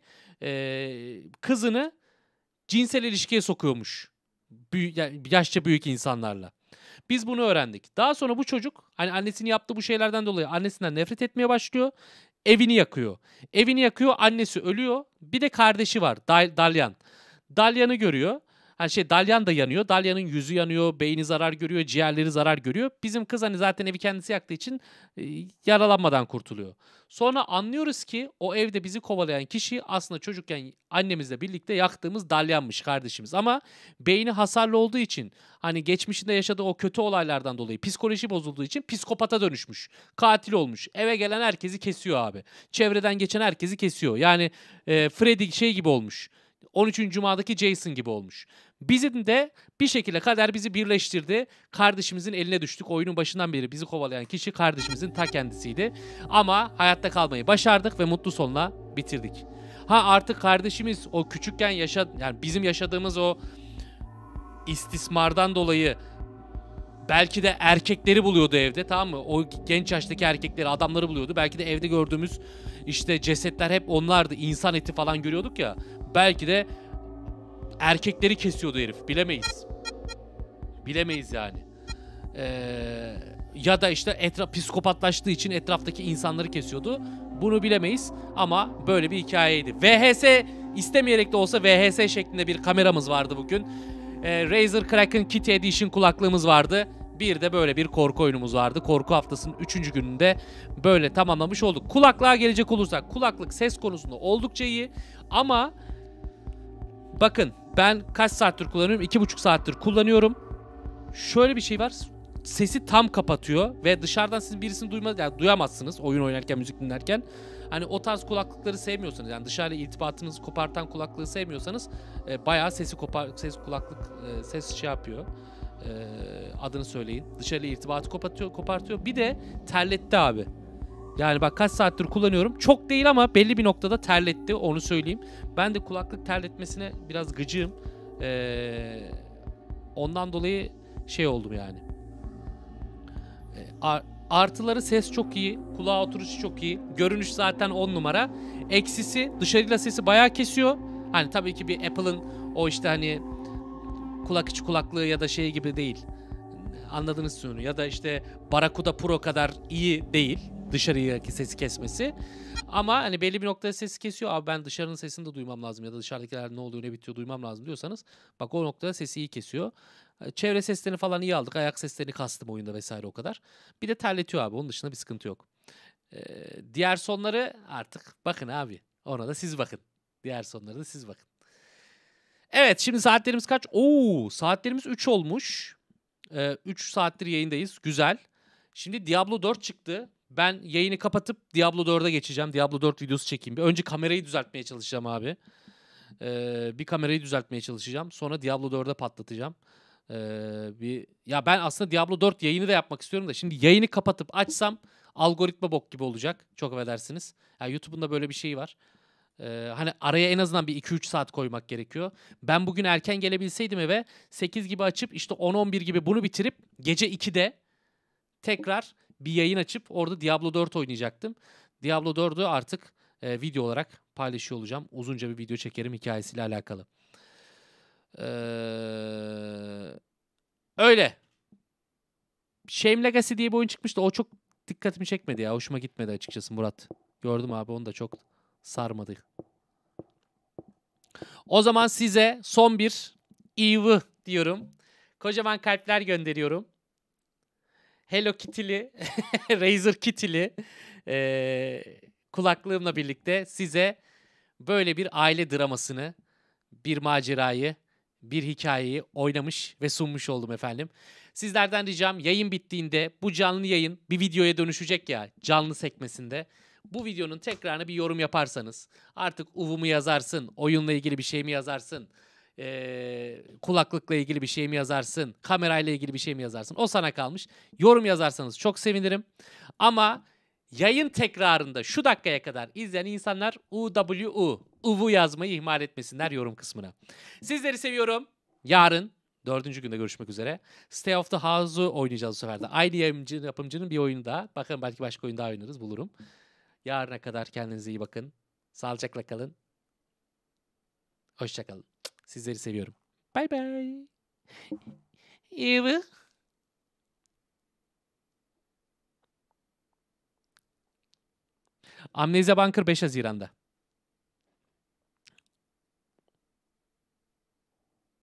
e, kızını cinsel ilişkiye sokuyormuş. Büyü, yani yaşça büyük insanlarla. Biz bunu öğrendik. Daha sonra bu çocuk hani annesinin yaptığı bu şeylerden dolayı annesinden nefret etmeye başlıyor. Evini yakıyor. Evini yakıyor, annesi ölüyor. Bir de kardeşi var, Dal Dalyan. Dalyan'ı görüyor. Hani şey Dalyan da yanıyor. Dalyan'ın yüzü yanıyor, beyni zarar görüyor, ciğerleri zarar görüyor. Bizim kız hani zaten evi kendisi yaktığı için e, yaralanmadan kurtuluyor. Sonra anlıyoruz ki o evde bizi kovalayan kişi aslında çocukken annemizle birlikte yaktığımız Dalyan'mış, kardeşimiz. Ama beyni hasarlı olduğu için, hani geçmişinde yaşadığı o kötü olaylardan dolayı psikoloji bozulduğu için psikopata dönüşmüş. Katil olmuş. Eve gelen herkesi kesiyor abi. Çevreden geçen herkesi kesiyor. Yani e, Freddy şey gibi olmuş. on üçüncü Cuma'daki Jason gibi olmuş. Bizim de bir şekilde kader bizi birleştirdi. Kardeşimizin eline düştük. Oyunun başından beri bizi kovalayan kişi kardeşimizin ta kendisiydi. Ama hayatta kalmayı başardık ve mutlu sonla bitirdik. Ha artık kardeşimiz o küçükken yaşa yani bizim yaşadığımız o istismardan dolayı belki de erkekleri buluyordu evde, tamam mı? O genç yaştaki erkekleri, adamları buluyordu. Belki de evde gördüğümüz işte cesetler hep onlardı. İnsan eti falan görüyorduk ya. Belki de erkekleri kesiyordu herif. Bilemeyiz. Bilemeyiz yani. Ee, ya da işte etraf psikopatlaştığı için etraftaki insanları kesiyordu. Bunu bilemeyiz ama böyle bir hikayeydi. V H S istemeyerek de olsa V H S şeklinde bir kameramız vardı bugün. Ee, Razer Kraken Kitty Edition kulaklığımız vardı. Bir de böyle bir korku oyunumuz vardı. Korku haftasının üçüncü gününde böyle tamamlamış olduk. Kulaklığa gelecek olursak, kulaklık ses konusunda oldukça iyi ama bakın ben kaç saattir kullanıyorum? iki buçuk saattir kullanıyorum. Şöyle bir şey var.
sesi tam kapatıyor ve dışarıdan siz birisini duyma, yani duyamazsınız oyun oynarken, müzik dinlerken. Hani o tarz kulaklıkları sevmiyorsanız, yani dışarıyla irtibatınızı kopartan kulaklığı sevmiyorsanız e, bayağı sesi kopar, ses kulaklık e, ses şey yapıyor. E, adını söyleyin. Dışarıyla irtibatı kopartıyor, kopartıyor. Bir de terletti abi. Yani bak kaç saattir kullanıyorum. Çok değil ama belli bir noktada terletti, onu söyleyeyim. Ben de kulaklık terletmesine biraz gıcığım. Ee, ondan dolayı şey oldum yani. Ee, artıları ses çok iyi. Kulağa oturuşu çok iyi. Görünüş zaten on numara. Eksisi dışarıyla sesi bayağı kesiyor. Hani tabii ki bir Apple'ın o işte hani kulak içi kulaklığı ya da şey gibi değil. Anladınız sonu. Ya da işte Barracuda Pro kadar iyi değil. Dışarıdaki sesi kesmesi. Ama hani belli bir noktada sesi kesiyor. Abi ben dışarının sesini de duymam lazım ya da dışarıdakiler ne oluyor ne bitiyor duymam lazım diyorsanız bak o noktada sesi iyi kesiyor. Çevre seslerini falan iyi aldık. Ayak seslerini kastım oyunda vesaire o kadar. Bir de terletiyor abi. Onun dışında bir sıkıntı yok. Ee, diğer sonları artık bakın abi. Ona da siz bakın. Diğer sonları da siz bakın. Evet şimdi saatlerimiz kaç? Oo, saatlerimiz üç olmuş. Ee, üç saattir yayındayız. Güzel. Şimdi Diablo dört çıktı. Ben yayını kapatıp Diablo dörde geçeceğim. Diablo dört videosu çekeyim. Bir önce kamerayı düzeltmeye çalışacağım abi. Ee, bir kamerayı düzeltmeye çalışacağım. Sonra Diablo dörde patlatacağım. Ee, bir ya ben aslında Diablo dört yayını da yapmak istiyorum da şimdi yayını kapatıp açsam algoritma bok gibi olacak. Çok affedersiniz. Yani YouTube'un da böyle bir şeyi var. Ee, hani araya en azından bir iki üç saat koymak gerekiyor. Ben bugün erken gelebilseydim eve sekiz gibi açıp işte on on bir gibi bunu bitirip gece ikide tekrar bir yayın açıp orada Diablo dört oynayacaktım. Diablo dördü artık e, video olarak paylaşıyor olacağım. Uzunca bir video çekerim hikayesiyle alakalı. Ee, öyle. Shame Legacy diye bir oyun çıkmıştı. O çok dikkatimi çekmedi ya. Hoşuma gitmedi açıkçası Murat. Gördüm abi onu da çok sarmadı. O zaman size son bir Eve diyorum. Kocaman kalpler gönderiyorum. Hello Kitty'li, Razer Kitty'li e, kulaklığımla birlikte size böyle bir aile dramasını, bir macerayı, bir hikayeyi oynamış ve sunmuş oldum efendim. Sizlerden ricam yayın bittiğinde bu canlı yayın bir videoya dönüşecek ya canlı sekmesinde. Bu videonun tekrarını bir yorum yaparsanız artık uvumu yazarsın, oyunla ilgili bir şey mi yazarsın, Ee, kulaklıkla ilgili bir şey mi yazarsın, kamerayla ilgili bir şey mi yazarsın, o sana kalmış. Yorum yazarsanız çok sevinirim. Ama yayın tekrarında şu dakikaya kadar izleyen insanlar U W U, uvu yazmayı ihmal etmesinler yorum kısmına. Sizleri seviyorum. Yarın dördüncü günde görüşmek üzere. Stay of the House'u oynayacağız bu sefer de. Aynı yapımcı, yapımcının bir oyunu daha. Bakın belki başka oyun daha oynarız, bulurum. Yarına kadar kendinize iyi bakın. Sağlıcakla kalın. Hoşça kalın. Sizleri seviyorum. Bye bye. Eve. Amnesia Bunker beş Haziran'da.